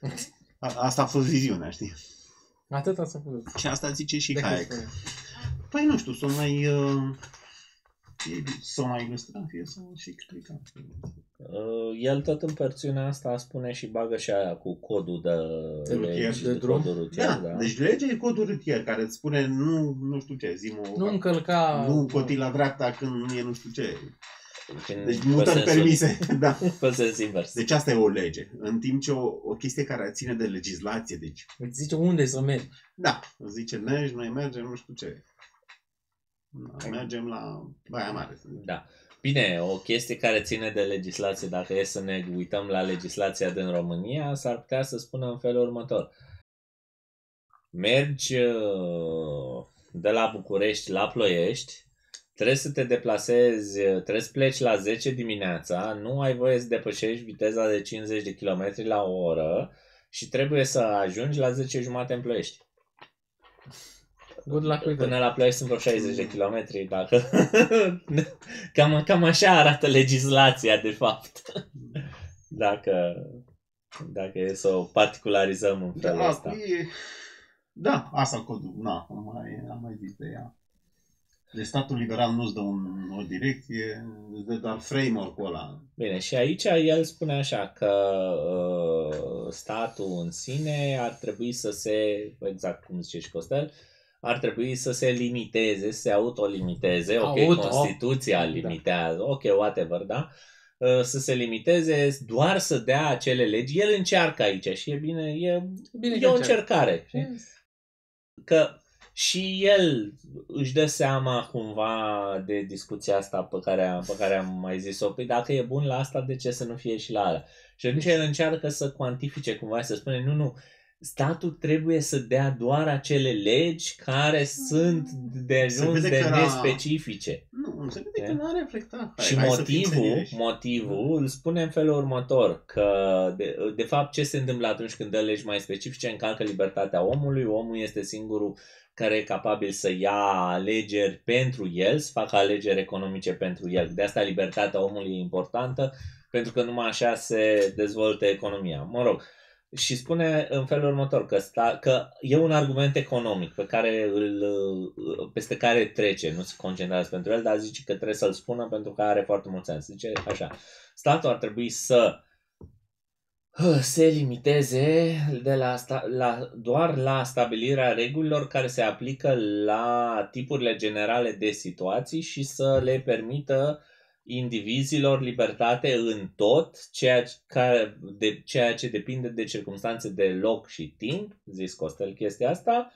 A, asta a fost viziunea, știi? Atât s-a putut. Și asta zice și de Hayek. Păi nu știu, sunt mai... Uh... Să mai ilustrăm, fie să și explicăm. Uh, el tot în perțiunea asta spune și bagă și aia cu codul de, de, legi, de, de drum. Rutier, da, da, deci legea e codul rutier care îți spune nu, nu știu ce, zi Nu încălca... Nu coti la dreapta când nu e nu știu ce. Deci mutări permise. Da. Deci asta e o lege. În timp ce o, o chestie care ține de legislație, deci... Îți zice unde să mergi. Da, îți zice mergi, noi mergem, nu știu ce. Mergem la Baia Mare. Da. Bine, o chestie care ține de legislație, dacă e să ne uităm la legislația din România, s-ar putea să spună în felul următor. Mergi de la București la Ploiești, trebuie să te deplasezi, trebuie să pleci la zece dimineața, nu ai voie să depășești viteza de cincizeci de kilometri la oră și trebuie să ajungi la zece jumate în Ploiești. Good luck with Până la Ploiești sunt vreo șaizeci de kilometri, dacă... cam, cam așa arată legislația, de fapt. Dacă, dacă e să o particularizăm în felul da, ăsta. E... Da, asta codul. Na, am mai, am mai zis de ea. Deci statul liberal nu-ți dă un, o direcție, îți dă doar framework-ul ăla. Bine, și aici el spune așa că uh, statul în sine ar trebui să se, exact cum zice și Costel, ar trebui să se limiteze, să se autolimiteze, ok, Auto. Constituția limitează, ok, whatever, da? Să se limiteze, doar să dea acele legi. El încearcă aici și e bine, e, bine e o încercare. Yes. Că și el își dă seama cumva de discuția asta pe care am, pe care am mai zis-o. Păi dacă e bun la asta, de ce să nu fie și la alea? Și atunci el încearcă să cuantifice cumva, să spune, nu, nu, statul trebuie să dea doar acele legi care sunt de ajuns de nespecifice. Nu, Nu se vede că n-a reflectat. Hai, și hai motivul, motivul îl spune în felul următor, că de, de fapt ce se întâmplă atunci când dă legi mai specifice, încalcă libertatea omului, omul este singurul care e capabil să ia alegeri pentru el, să facă alegeri economice pentru el. De asta libertatea omului e importantă, pentru că numai așa se dezvoltă economia. Mă rog, și spune în felul următor că, sta, că e un argument economic pe care îl, peste care trece, nu se concentrează pentru el, dar zice că trebuie să-l spună pentru că are foarte mult sens. Zice așa, statul ar trebui să se limiteze de la, la, doar la stabilirea regulilor care se aplică la tipurile generale de situații și să le permită indivizilor libertate în tot, ceea ce, care, de, ceea ce depinde de circumstanțe de loc și timp, zis Costel chestia asta,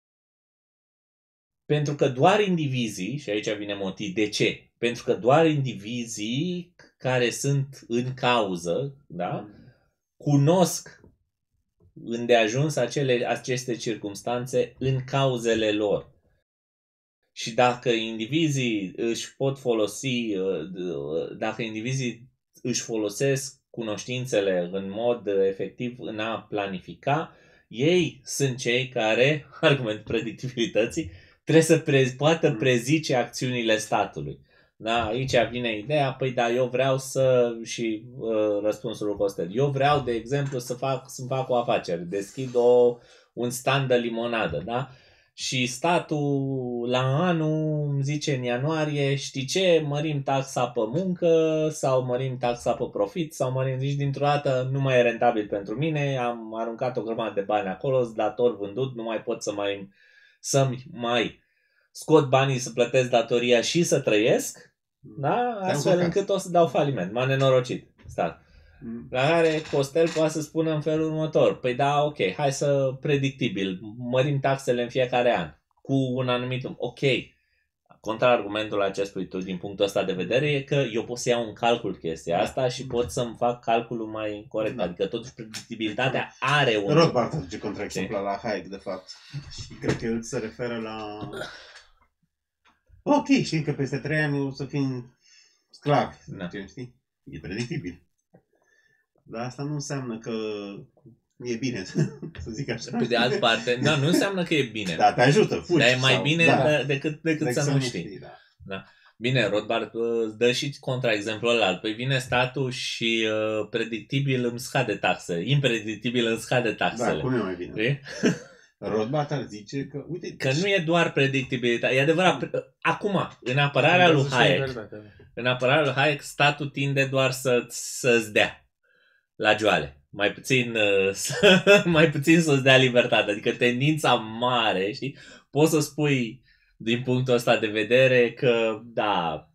pentru că doar indivizii, și aici vine motiv, de ce? Pentru că doar indivizii care sunt în cauză, da, cunosc îndeajuns acele, aceste circumstanțe în cauzele lor. Și dacă indivizii își pot folosi, dacă indivizii își folosesc cunoștințele în mod efectiv în a planifica, ei sunt cei care, argumentul predictibilității, trebuie să pre- poată prezice acțiunile statului. Da, aici vine ideea, păi da, eu vreau să, și uh, răspunsul lui Costel, eu vreau, de exemplu, să fac, să fac o afacere, deschid o, un stand de limonadă, da? Și statul la anul îmi zice în ianuarie, știi ce, mărim taxa pe muncă sau mărim taxa pe profit sau mărim, zici, dintr-o dată nu mai e rentabil pentru mine, am aruncat o grămadă de bani acolo, sunt dator vândut, nu mai pot să mai, să-mi mai scot banii să plătesc datoria și să trăiesc, da? Astfel încât o să dau faliment. M-a nenorocit stat. La care Costel poate să spună în felul următor. Păi da, ok, hai să predictibil, mărim taxele în fiecare an cu un anumit... Ok, contraargumentul acestui tu din punctul ăsta de vedere e că eu pot să iau în calcul chestia asta și pot să-mi fac calculul mai corect. Da. Adică totuși predictibilitatea are un... Rothbard aduce contraexemplu la Hayek, de fapt. Și cred că el se referă la... Ok, știi că peste trei ani o să fim sclavi. Da. Știi? E predictibil. Dar asta nu înseamnă că e bine, să zic așa. Pe de altă parte, da, nu înseamnă că e bine. Da, te ajută, fugi. Dar e mai sau, bine da, de, decât, decât să nu știi. știi da. Da. Bine, Rothbard dă și contraexemplul ăla. Păi vine statul și uh, predictibil îmi scade taxe. Impredictibil îmi scade taxele. Da, cum e mai bine? Rothbard ar zice că, uite... Că nu e doar predictibilitate. E adevărat, acum, în apărarea lui Hayek, în apărarea lui Hayek, statul tinde doar să, să-ți dea la joale. Mai puțin, să, mai puțin să-ți dea libertate. Adică tendința mare, știi? Poți să spui din punctul ăsta de vedere că, da,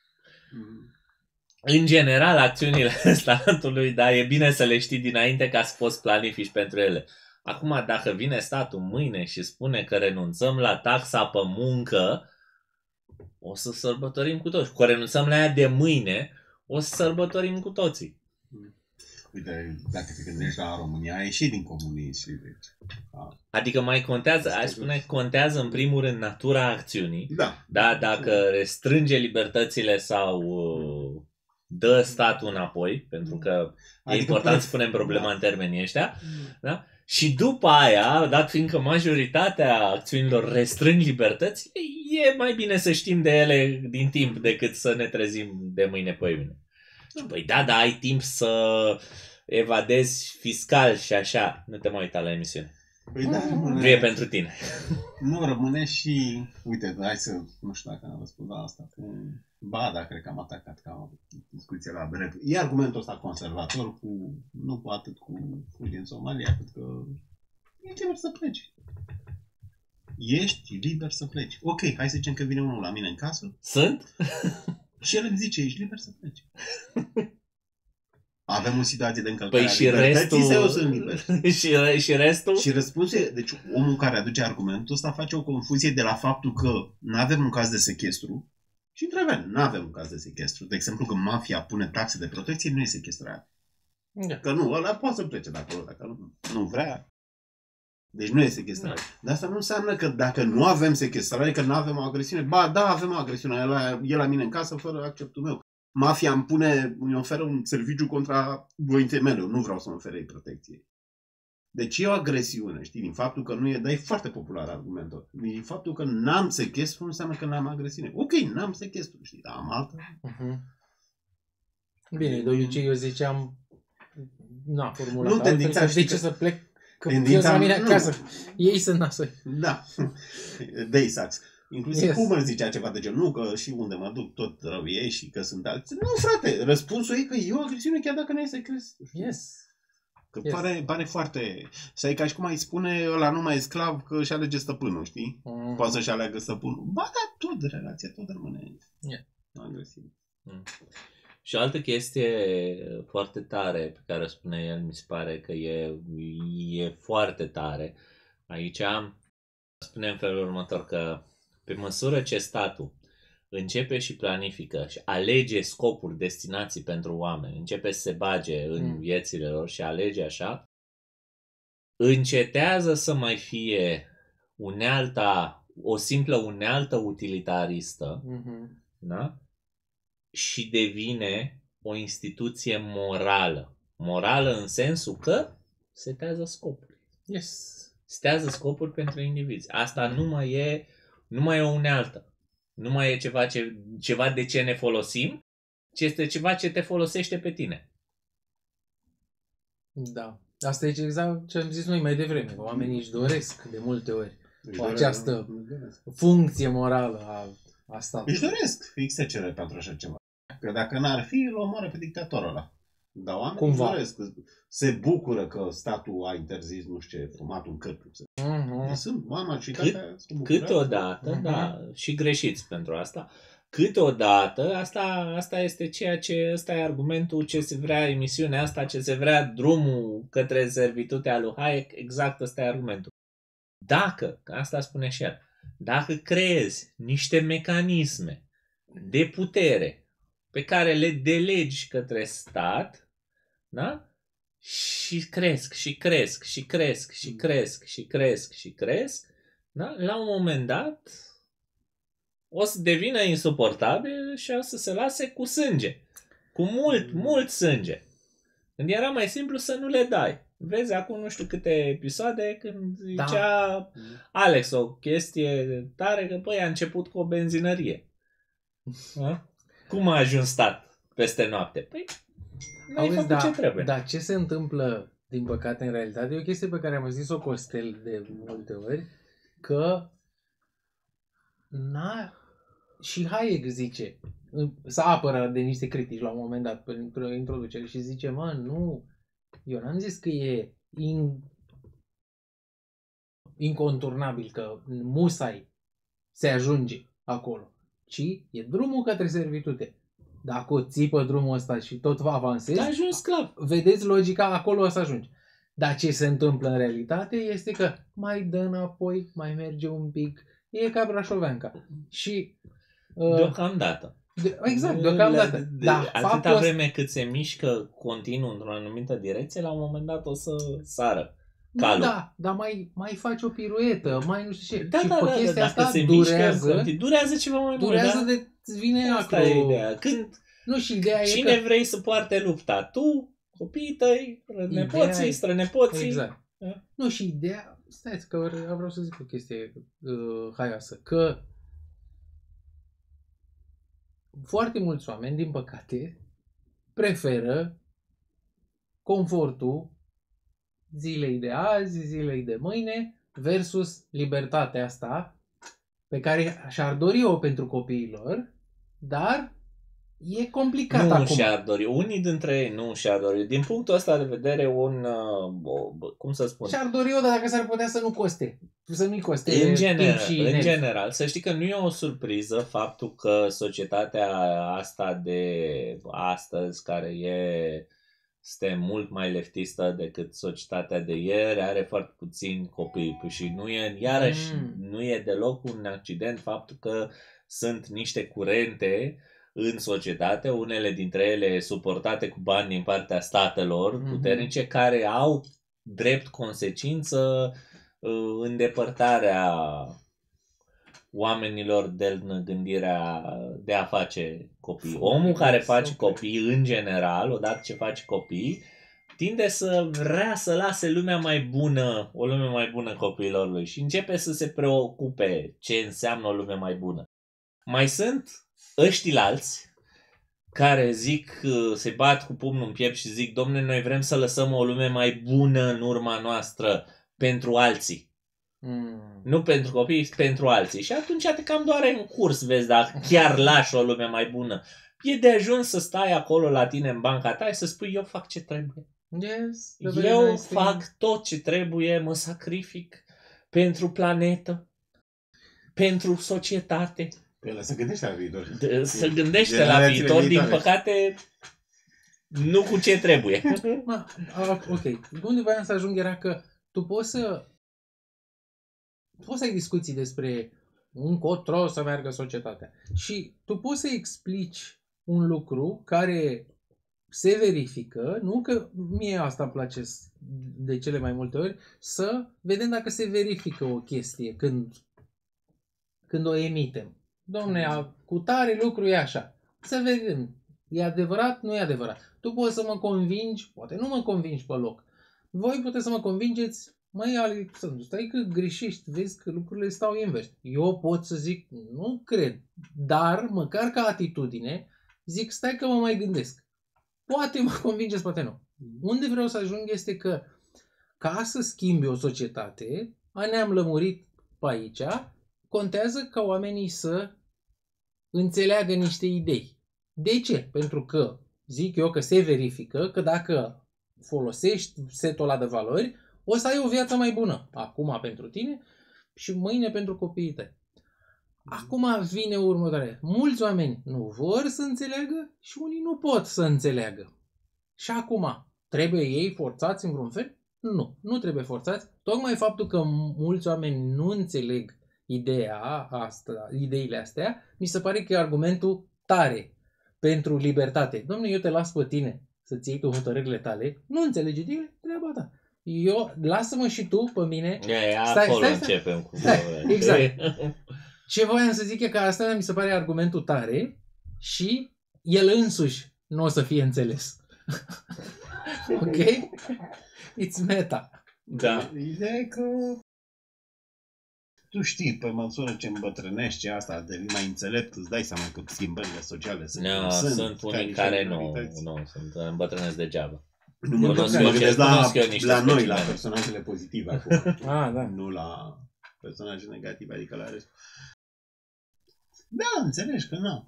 în general, acțiunile statului, da, e bine să le știi dinainte ca să poți planifici pentru ele. Acum, dacă vine statul mâine și spune că renunțăm la taxa pe muncă, o să sărbătorim cu toți. Că renunțăm la ea de mâine, o să sărbătorim cu toții. Uite, dacă te gândești la România, a ieșit din comunism. Da. Adică mai contează, aș spune, contează în primul rând natura acțiunii. Da. Da, dacă restrânge libertățile sau uh, dă statul înapoi, pentru că adică e important să punem problema da. în termenii ăștia. Da? Și după aia, dat fiindcă majoritatea acțiunilor restrâng libertățile, e mai bine să știm de ele din timp decât să ne trezim de mâine pe mâine. Păi da, da, ai timp să evadezi fiscal și așa. Nu te mai uita la emisiune. Păi da, rămâne... Nu e pentru tine. Nu, rămâne și... Uite, hai să... Nu știu dacă am răspuns la asta. Ba, da, cred că am atacat ca o discuție la Beret. E argumentul ăsta conservator cu... Nu cu atât cu fugi în Somalia, cât că... Ești liber să pleci. Ești liber să pleci. Ok, hai să zicem că vine unul la mine în casă. Sunt? Și el îmi zice, ești liber să pleci. Avem o situație de încălcare păi a și libertății restul... sau eu sunt liber? și, și restul? Și răspunsul e, deci omul care aduce argumentul ăsta face o confuzie de la faptul că nu avem un caz de sechestru și întrebăm, nu avem un caz de sechestru. De exemplu, că mafia pune taxe de protecție, nu e sechestrare. Da. Că nu, ăla poate să plece de acolo, dacă nu, nu vrea. Deci nu e sequestrare. Dar asta nu înseamnă că dacă nu avem sequestrare, că nu avem o agresiune. Ba, da, avem o agresiune. El la, el la mine în casă fără acceptul meu. Mafia îmi pune, îmi oferă un serviciu contra voinței mele. Eu nu vreau să-mi ofere protecție. Deci e o agresiune, știi? Din faptul că nu e... Dar e foarte popular argumentul. Din faptul că n-am sequestru nu înseamnă că n-am agresiune. Ok, n-am sequestru, știi? Dar am altă. Uh-huh. Bine, de obicei eu ziceam... Na, formula Nu, tendința, de ce să plec? Că tendința, la mine nu. acasă. Ei sunt nasoi. Da. They sucks. Inclusiv Yes. cum îmi zicea ceva de genul, nu, că și unde mă duc tot rău ei și că sunt alții. Nu, frate, răspunsul e că e o agresiune chiar dacă nu e secret. Yes. Că Yes. pare, pare foarte... Să e ca și cum ai spune ăla nu mai e sclav că își alege stăpânul, știi? Mm. Poate să-și aleagă stăpânul. Ba da, tot relația, tot rămâne Yeah. agresivă. Mm. Și o altă chestie foarte tare pe care o spune el, mi se pare că e, e foarte tare. Aici spune în felul următor că pe măsură ce statul începe și planifică și alege scopuri, destinații pentru oameni, începe să se bage în Mm. viețile lor și alege așa, încetează să mai fie unealta, o simplă unealtă utilitaristă, Mhm. da? Și devine o instituție morală. Morală în sensul că setează scopuri. Yes. Setează scopuri pentru indivizi. Asta nu mai e, nu mai e o unealtă. Nu mai e ceva, ce, ceva de ce ne folosim, ci este ceva ce te folosește pe tine. Da. Asta e exact ce am zis noi mai devreme. Că oamenii își doresc de multe ori Își o doresc- această își doresc. funcție morală a, a statului. Își doresc. Fix se cere pentru așa ceva. Că dacă n-ar fi, îl omoară pe dictatorul ăla. Dar oamenii Cumva. își doresc. Se bucură că statul a interzis, nu știu ce, fumatul în cârpuri. Mhm. Sunt oameni și dacă Câteodată, Mhm. da, și greșiți pentru asta, câteodată, asta, asta este ceea ce, ăsta e argumentul ce se vrea, emisiunea asta, ce se vrea drumul către servitutea lui Hayek, exact ăsta e argumentul. Dacă, că asta spune și el, dacă creezi niște mecanisme de putere pe care le delegi către stat, da? Și cresc, și cresc, și cresc, și cresc, și cresc, și cresc, da? La un moment dat o să devină insuportabil și o să se lase cu sânge. Cu mult, mult sânge. Când era mai simplu să nu le dai. Vezi acum nu știu câte episoade când zicea Da. Alex o chestie tare că băi a început cu o benzinărie. Da? Cum a ajuns stat peste noapte? Păi n-ai Auzi, făcut da, ce trebuie. da, ce se întâmplă, din păcate, în realitate, e o chestie pe care am zis-o Costel de multe ori, că n-a... și Hayek zice, să apără de niște critici la un moment dat, pentru introducere, și zice, mă, nu, eu n-am zis că e in... inconturnabil, că musai se ajunge acolo, ci e drumul către servitute. Dacă o ții pe drumul ăsta și tot va avansezi, Ai ajuns sclav. vedeți logica, acolo o să ajungi. Dar ce se întâmplă în realitate este că mai dă înapoi, mai merge un pic, e ca Brașoveanca. Și... Uh, Deocamdată. de, exact, deocamdată. De, de, Da, atâta faptul ăsta- vreme cât se mișcă continuu într-o anumită direcție, la un moment dat o să sară calul. Da, dar mai, mai faci o piruetă, mai nu știu ce. Da, și da, pe da, chestia dacă asta se durează, mișcă, continuu, durează ceva mai mult. durează da? de îți vine Asta acro. e ideea. Când, Nu, și ideea cine e că... vrei să poarte lupta? Tu, copiii tăi, nepoții, e- strănepoții. Exact. Da. Nu, și ideea... Stai, că vreau să zic o chestie uh, haioasă. Că foarte mulți oameni, din păcate, preferă confortul zilei de azi, zilei de mâine, versus libertatea asta pe care și-ar dori-o pentru copiilor, dar e complicat Nu acum. și-ar dori. Unii dintre ei nu și-ar dori. Din punctul ăsta de vedere, un... Uh, o- cum să spun? Și-ar dori-o, dar dacă s-ar putea să nu coste. Să nu-i coste În timp general, și în nervi. general, să știi că nu e o surpriză faptul că societatea asta de astăzi, care e este mult mai leftistă decât societatea de ieri, are foarte puțini copii. Și nu e, iarăși, Mm. nu e deloc un accident faptul că sunt niște curente în societate, unele dintre ele suportate cu bani din partea statelor Mhm. puternice, care au drept consecință îndepărtarea oamenilor de gândirea de a face copii. Omul care face copii, în general, odată ce face copii, tinde să vrea să lase lumea mai bună, o lume mai bună copiilor lui și începe să se preocupe ce înseamnă o lume mai bună. Mai sunt ăștilalți care zic, se bat cu pumnul în piept și zic, domne, noi vrem să lăsăm o lume mai bună în urma noastră pentru alții. Mm. Nu pentru copii, pentru alții. Și atunci te cam doare în curs, vezi, dacă chiar lași o lume mai bună. E de ajuns să stai acolo la tine în banca ta și să spui, eu fac ce trebuie. Yes, eu nice fac thing. Tot ce trebuie, mă sacrific pentru planetă, pentru societate. El să gândește la viitor. De, să gândește la viitor, din păcate, nu cu ce trebuie. Ma, ok, unde voiam să ajung era că tu poți să poți să ai discuții despre încotro să meargă societatea și tu poți să explici un lucru care se verifică, nu că mie asta îmi place de cele mai multe ori, să vedem dacă se verifică o chestie când, când o emitem. Dom'le, cu tare lucru e așa. Să vedem. E adevărat? Nu e adevărat. Tu poți să mă convingi, poate nu mă convingi pe loc. Voi puteți să mă convingeți, măi, Alexandru, stai că greșești, vezi că lucrurile stau invers. Eu pot să zic, nu cred, dar, măcar ca atitudine, zic, stai că mă mai gândesc. Poate mă convingeți, poate nu. Unde vreau să ajung este că, ca să schimbi o societate, ne-am lămurit pe aici, contează ca oamenii să înțeleagă niște idei. De ce? Pentru că, zic eu că se verifică că dacă folosești setul ăla de valori, o să ai o viață mai bună. Acum pentru tine și mâine pentru copiii tăi. Acum vine următoarea. Mulți oameni nu vor să înțeleagă și unii nu pot să înțeleagă. Și acum, trebuie ei forțați în vreun fel? Nu, nu trebuie forțați. Tocmai faptul că mulți oameni nu înțeleg ideea asta, ideile astea, mi se pare că e argumentul tare pentru libertate. Dom'le, eu te las pe tine să-ți iei tu hotărârile tale, nu înțelegi ideile, treaba ta. Eu, lasă-mă și tu pe mine. E, stai, acolo stai, stai, începem cu stai, exact. Ce voiam să zic e că asta mi se pare argumentul tare și el însuși nu o să fie înțeles. Ok? It's meta. Da. Ideea e că tu știi, pe măsură ce îmbătrânești ce asta, devii mai înțelept, îți dai seama că schimbările sociale sunt. No, sunt, sunt unii care nu, nu, sunt îmbătrânesc degeaba. Nu mă gândesc la, la noi, la personajele pozitive acum. Ah, da. Nu la personaje negative, adică la rest. Da, înțelegi că nu.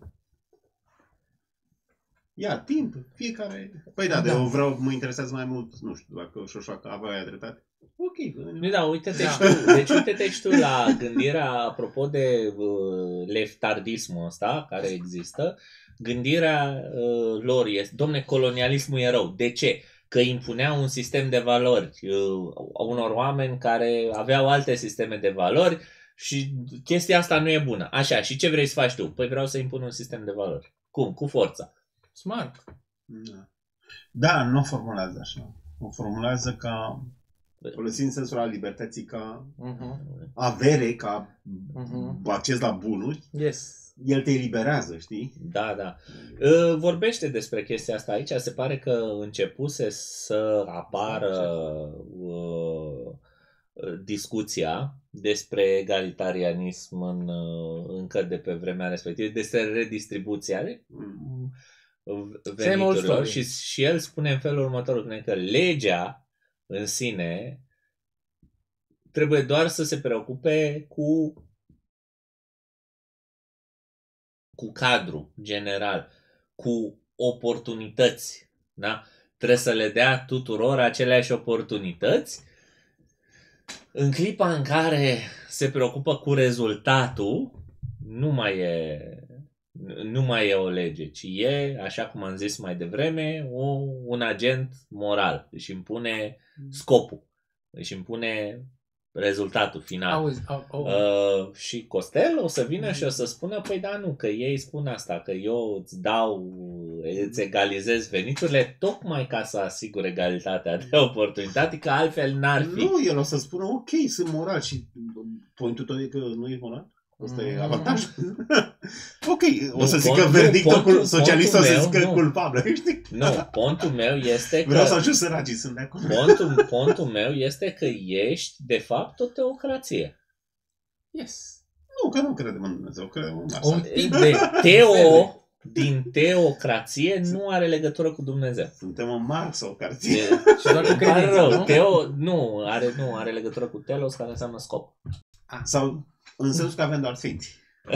Ia timp, fiecare... Păi da, da. Eu vreau, mă interesează mai mult, nu știu, dacă Șoșoacă avea dreptate. Ok. Nu, da, uite-te și tu, deci uite-te și tu la gândirea, apropo de uh, leftardismul ăsta care există, gândirea uh, lor este, domne, colonialismul e rău. De ce? Că impunea un sistem de valori uh, unor oameni care aveau alte sisteme de valori și chestia asta nu e bună. Așa, și ce vrei să faci tu? Păi vreau să impun un sistem de valori. Cum? Cu forța. Smart. Da, da, nu formulează așa. O formulează ca... folosind sensul al libertății ca uh-huh. avere, ca uh-huh. acces la bunuri. Yes. El te eliberează, știi? Da, da. Vorbește despre chestia asta aici. Se pare că începuse să apară uh, discuția despre egalitarianism în, încă de pe vremea respectivă, despre redistribuția mm. veniturilor. Și, și el spune în felul următor, că legea în sine trebuie doar să se preocupe cu cu cadru general, cu oportunități, da? Trebuie să le dea tuturor aceleași oportunități. În clipa în care se preocupă cu rezultatul, nu mai e nu mai e o lege, ci e, așa cum am zis mai devreme, o, un agent moral. Își impune scopul, își impune rezultatul final. Auzi, au, au. Uh, și Costel o să vină și o să spună, păi da, nu, că ei spun asta, că eu îți dau, îți egalizez veniturile tocmai ca să asigur egalitatea de oportunitate, că altfel n-ar fi. Nu, el o să spună, ok, sunt moral și pointul tău e că nu e moral? Asta e avantaj. Ok, o să zic că verdictul socialist o să zic că culpabil, știi? Nu, pontul meu este că... Vreau să ajut săracii, sunt de acord. Pontul, pontul meu este că ești, de fapt, o teocrație. Yes. Nu, că nu credem în Dumnezeu, credem în Un așa. tip de Teo, din teocrație, nu are legătură cu Dumnezeu. Suntem în Marx sau carție. Și doar cu Pare credință, rău. nu? Teo nu are, nu are legătură cu telos, care înseamnă scop. Sau în sensul că avem doar sfinți.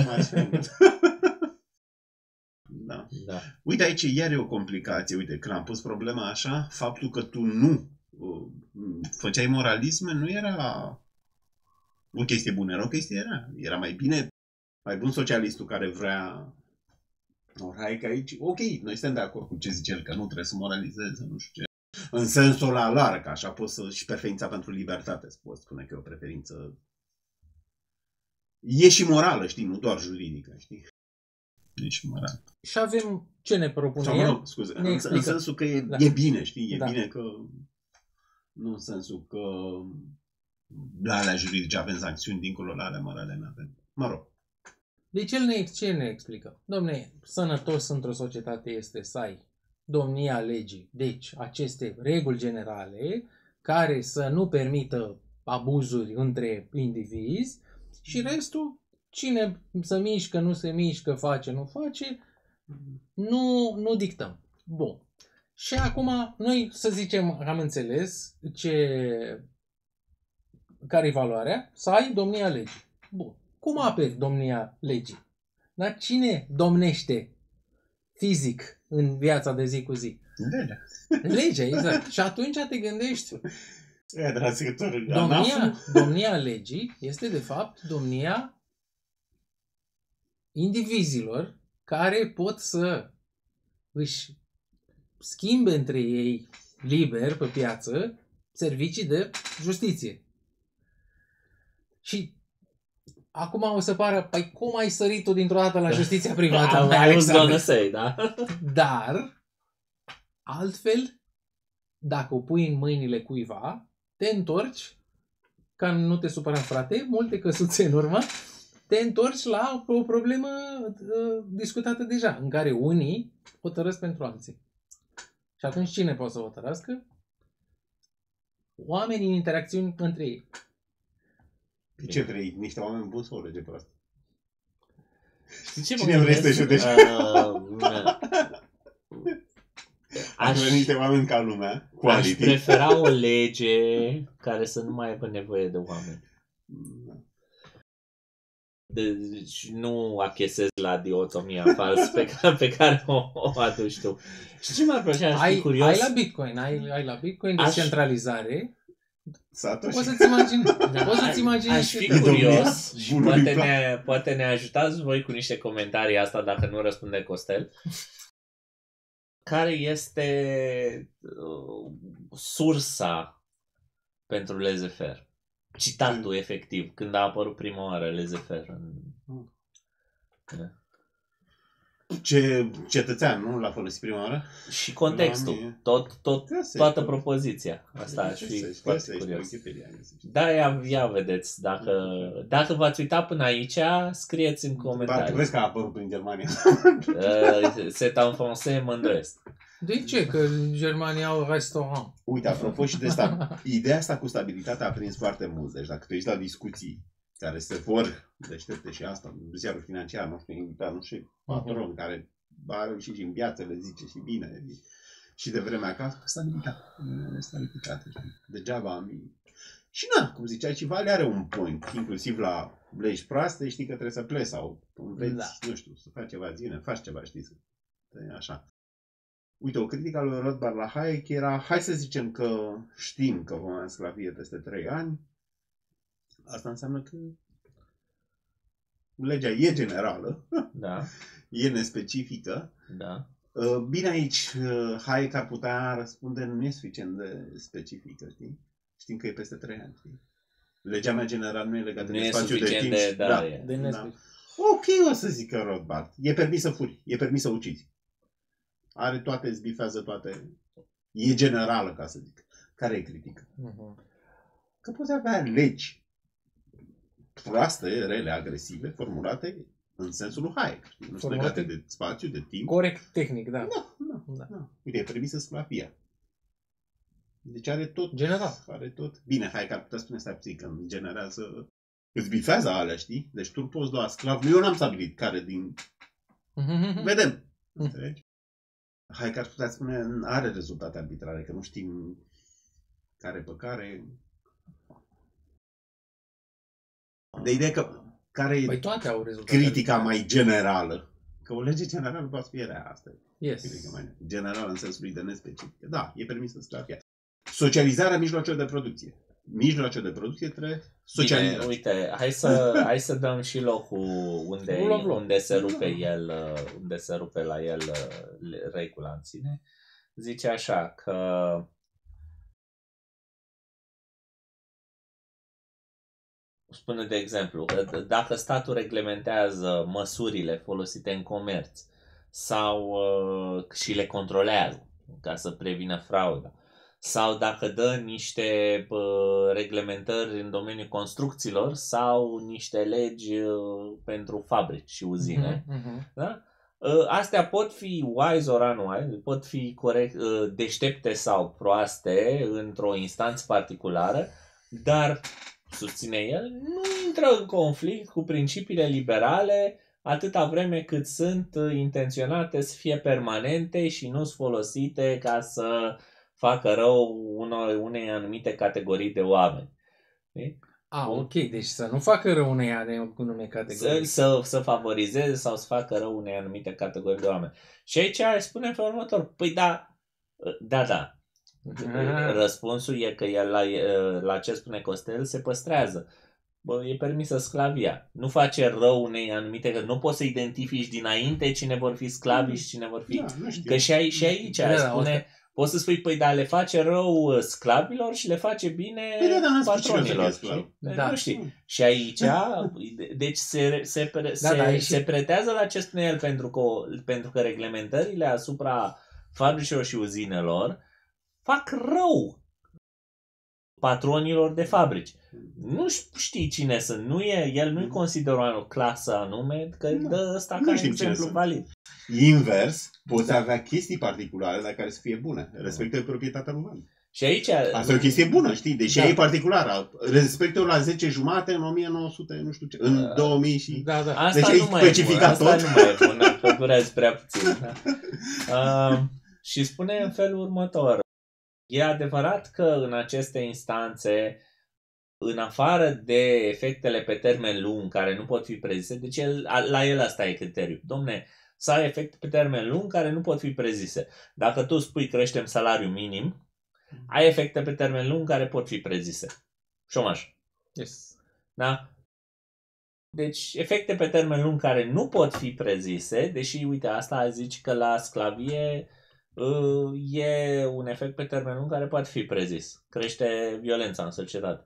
Da. Da. Uite, aici iar e o complicație. Uite, când am pus problema așa, faptul că tu nu uh, făceai moralisme nu era o chestie bună, era o chestie era. Era mai bine, mai bun socialistul care vrea Orhaic aici. Ok, noi suntem de acord cu ce zice el, că nu trebuie să moralizeze, nu știu ce. În sensul ăla larg, așa poți să și preferința pentru libertate, să poți spune că e o preferință. E și morală, știi, nu doar juridică, știi? E și morală. Și avem ce ne propune Sau, mă el? rog, scuze, Ne în, explică. în sensul că e, Da. e bine, știi? E Da. bine că... Nu în sensul că la alea juridice avem sancțiuni, dincolo la alea morale nu avem. Mă rog. Deci el ne, ce ne explică? Dom'le, sănătos într-o societate este să ai domnia legii. Deci, aceste reguli generale care să nu permită abuzuri între indivizi și restul, cine se mișcă, nu se mișcă, face, nu face, nu, nu dictăm. Bun. Și acum, noi să zicem că am înțeles ce, care e valoarea, să ai domnia legii. Bun. Cum aperi domnia legii? Dar cine domnește fizic în viața de zi cu zi? Legea. Legea, exact. Și atunci te gândești, E, dragător, domnia, domnia legii este de fapt domnia indivizilor care pot să își schimbe între ei liber pe piață servicii de justiție. Și acum o să pară, păi cum ai sărit tu dintr-o dată la justiția privată? I was Alexandru? gonna say, da? Dar, altfel, dacă o pui în mâinile cuiva, te întorci, ca nu te supăra, frate, multe căsuțe în urmă, te întorci la o problemă uh, discutată deja, în care unii hotărăsc pentru alții. Și atunci cine poate să hotărască? Oamenii în interacțiuni între ei. Ce vrei? Niște oameni buni sau o lege proastă? Știi ce mă Cine vrei să te gândesc? judeci? Uh, Aș vrea niște oameni ca lumea. aș Quality. prefera o lege care să nu mai aibă nevoie de oameni. Deci nu achesez la diotomia fals pe care, pe care o, o aduci tu. Și ce m-ar plăcea, aș fi Ai, curios. ai la Bitcoin, ai, ai la Bitcoin Aș- descentralizare. Satoshi. Poți să-ți imaginezi. Da, Poți să-ți imaginezi. Aș fi și- curios și Bunului poate plan. ne, poate ne ajutați voi cu niște comentarii asta dacă nu răspunde Costel. Care este uh, sursa pentru laissez-faire? Citatul efectiv, când a apărut prima oară laissez-faire. În... Da. Ce cetățean, nu l-a folosit prima oară? Și contextul, La mine. tot, tot, Găsești, toată tot. propoziția. Asta aș fi Găsești, foarte găsești, curios. Wikipedia, găsești. Da, ia, ia vedeți. Dacă, dacă v-ați uitat până aici, scrieți în Parcă comentarii. vezi că a apărut prin Germania. Uh, C'est en français, mă îndoiesc. De ce? Că în Germania au restaurant. Uite, apropo și de asta, ideea asta cu stabilitatea a prins foarte mult. Deci dacă te uiți la discuții care se vor deștepte și asta, ziarul financiar, nu știu, invitat, nu știu, patron care a reușit și în viață, le zice și bine. Și de vremea acasă, stabilitate. Stabilitate. Degeaba am... Și na, cum ziceai, și Vale are un point, inclusiv la legi proaste, știi că trebuie să pleci sau înveți, Da. nu știu, să faci ceva zile, faci ceva, știi, să... așa. Uite, o critică a lui Rothbard la Hayek era, hai să zicem că știm că vom avea sclavie peste trei ani, asta înseamnă că legea e generală, Da, e nespecifică. da. Bine, aici Hayek ar putea răspunde, nu e suficient de specifică, știi? Știm că e peste trei ani, știi? Legea mea generală nu e legată Nu de e spațiu de suficient timp. de- și- da, da, e. De da. nespus. Ok, o să zică Rothbard. E permis să furi, e permis să ucizi. Are toate, zbifează toate. E generală, ca să zic. Care e critică? Mhm. Că poți avea legi proaste, rele, agresive, formulate în sensul lui Hayek. Nu sunt Formulate- legate de spațiu, de timp. Corect tehnic, da. Da, da, Da. da. Uite, e permisă sclavia. Deci are tot. General. Are tot. Bine, hai că ar putea spune stai puțin, că îmi generează. Îți bifează alea, știi? Deci tu poți lua sclav. Nu, eu n-am stabilit care din... Mhm. Vedem. Mm. Înțelegi? Hai că ar putea spune, are rezultate arbitrare, că nu știm care pe care. De ideea că care e Păi toate au rezultate. critica mai generală. Că o lege generală poate fi rea, asta e. Yes. Critica mai generală în sensul lui de nespecifică. Da, e permisă sclavia. Socializarea mijloacelor de producție. Mijloace de producție trebuie socializate. Bine, uite, hai să, hai să dăm și locul unde, Rule of law. unde se rupe el, uh, unde se rupe la el uh, regula în sine. Zice așa că spune de exemplu, dacă statul reglementează măsurile folosite în comerț sau uh, și le controlează ca să prevină frauda, sau dacă dă niște uh, reglementări în domeniul construcțiilor sau niște legi uh, pentru fabrici și uzine, Mhm, mhm. da? Uh, astea pot fi wise or unwise, pot fi corect, uh, deștepte sau proaste într-o instanță particulară, dar, susține el, nu intră în conflict cu principiile liberale atâta vreme cât sunt uh, intenționate să fie permanente și nu sunt folosite ca să facă rău unor, unei anumite categorii de oameni. Știi? Ah, Bun. ok. Deci să nu facă rău unei anume Să, categorii. să, să favorizeze sau să facă rău unei anumite categorii de oameni. Și aici spune în felul următor. Păi da, da, da. Ah. Răspunsul e că el la, la ce spune Costel se păstrează. Bă, e permisă sclavia. Nu face rău unei anumite, că nu poți să identifici dinainte cine vor fi sclavi și cine vor fi... Da, nu știu. Că și, ai, și aici Da, da, spune... asta- Poți să spui, păi da, le face rău sclavilor și le face bine Păi da, dar n-am spus cine o să fie patronilor. sclav. știi? Da. Nu știi. Și aici, deci se, se, pre, Da, se, da, aici- se pretează la ce spune el pentru că, pentru că reglementările asupra fabricilor și uzinelor fac rău patronilor de fabrici. Nu știi cine sunt, nu e, el nu-i consideră o clasă anume, că Nu. dă ăsta Nu ca știm cine exemplu sunt. valid. Invers, poți avea chestii particulare dar care să fie bune. Respectă proprietatea lui oameni. Și aici... Asta e o chestie bună, știi? Deși Da. e particulară. Respectă-o la zece jumate în o mie nouă sute, nu știu ce, în Da. două mii și... Da, da. Asta Deci ai nu mai e bună, specificat asta tot. nu mai e bună, că durează prea puțin. Da? Uh, și spune în felul următor. E adevărat că în aceste instanțe, în afară de efectele pe termen lung care nu pot fi prezise, deci el, la el asta e criteriul. Domne, să ai efecte pe termen lung care nu pot fi prezise. Dacă tu spui creștem salariul minim, ai efecte pe termen lung care pot fi prezise. Șomaj. Yes. Da? Deci, efecte pe termen lung care nu pot fi prezise, deși, uite, asta zici că la sclavie uh, e un efect pe termen lung care poate fi prezis. Crește violența în societate.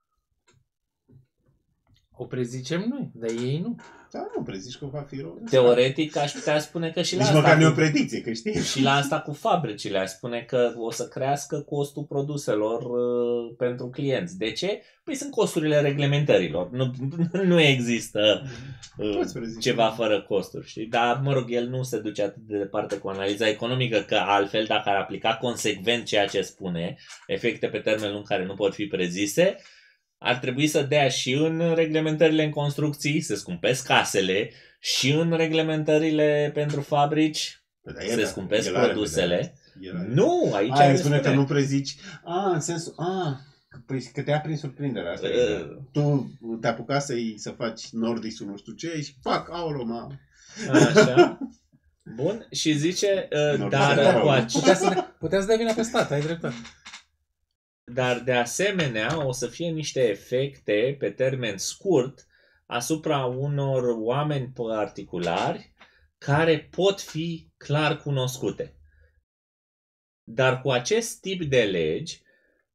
O prezicem noi, dar ei nu. Da, nu, prezici că va fi rău. Teoretic, aș putea spune că și la Nici măcar nu e o asta, predicție, că știi? cu, și la asta cu fabricile, aș spune că o să crească costul produselor uh, pentru clienți. De ce? Păi sunt costurile reglementărilor. Nu, nu există uh, Poți prezice. ceva fără costuri, știi? Dar, mă rog, el nu se duce atât de departe cu analiza economică, că altfel, dacă ar aplica consecvent ceea ce spune, efecte pe termen lung care nu pot fi prezise, ar trebui să dea și în reglementările în construcții, se scumpesc casele, și în reglementările pentru fabrici, Păi, dar se el- scumpesc el are produsele. vedere. El are- Nu, aici A, el el spune spune. că nu prezici. A, în sensul... A, păi că te ia prin surprindere. Asta e. Uh. Tu te apuca să-i, să faci nordisul nu știu ce și fac, aolo, mă. Așa. Bun, și zice, uh, Nu, dar, nu se cu pare. ace- Putea să, ne, putea să dea vina pe stat, ai dreptate. dar de asemenea o să fie niște efecte pe termen scurt asupra unor oameni particulari care pot fi clar cunoscute. Dar cu acest tip de legi,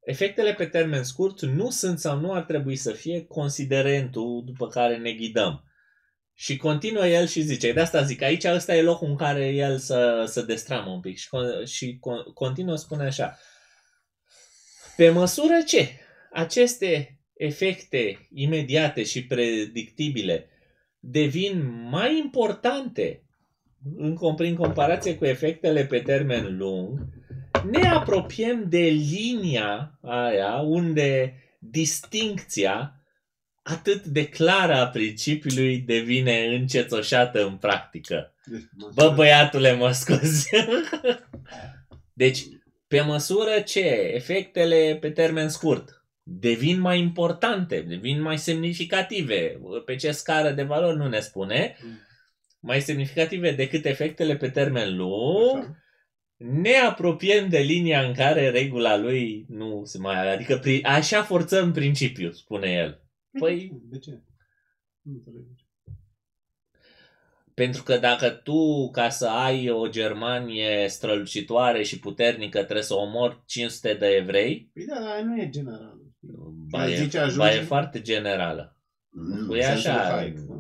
efectele pe termen scurt nu sunt sau nu ar trebui să fie considerentul după care ne ghidăm. Și continuă el și zice, de asta zic, aici ăsta e locul în care el să, să destramă un pic. Și, și continuă spune așa, pe măsură ce aceste efecte imediate și predictibile devin mai importante în, prin comparație cu efectele pe termen lung, ne apropiem de linia aia unde distincția atât de clară a principiului devine încețoșată în practică. Bă, băiatule, mă scuzi. Deci, pe măsură ce efectele pe termen scurt devin mai importante, devin mai semnificative, pe ce scară de valori nu ne spune, mai semnificative decât efectele pe termen lung, așa, ne apropiem de linia în care regula lui nu se mai... Adică așa forțăm principiul, spune el. Păi... De ce? Nu înțeleg. Pentru că dacă tu, ca să ai o Germanie strălucitoare și puternică, trebuie să omori cinci sute de evrei... Păi da, dar nu e generală. Ba e, zice, ajunge... ba e foarte generală. Nu, e așa. Haic, nu,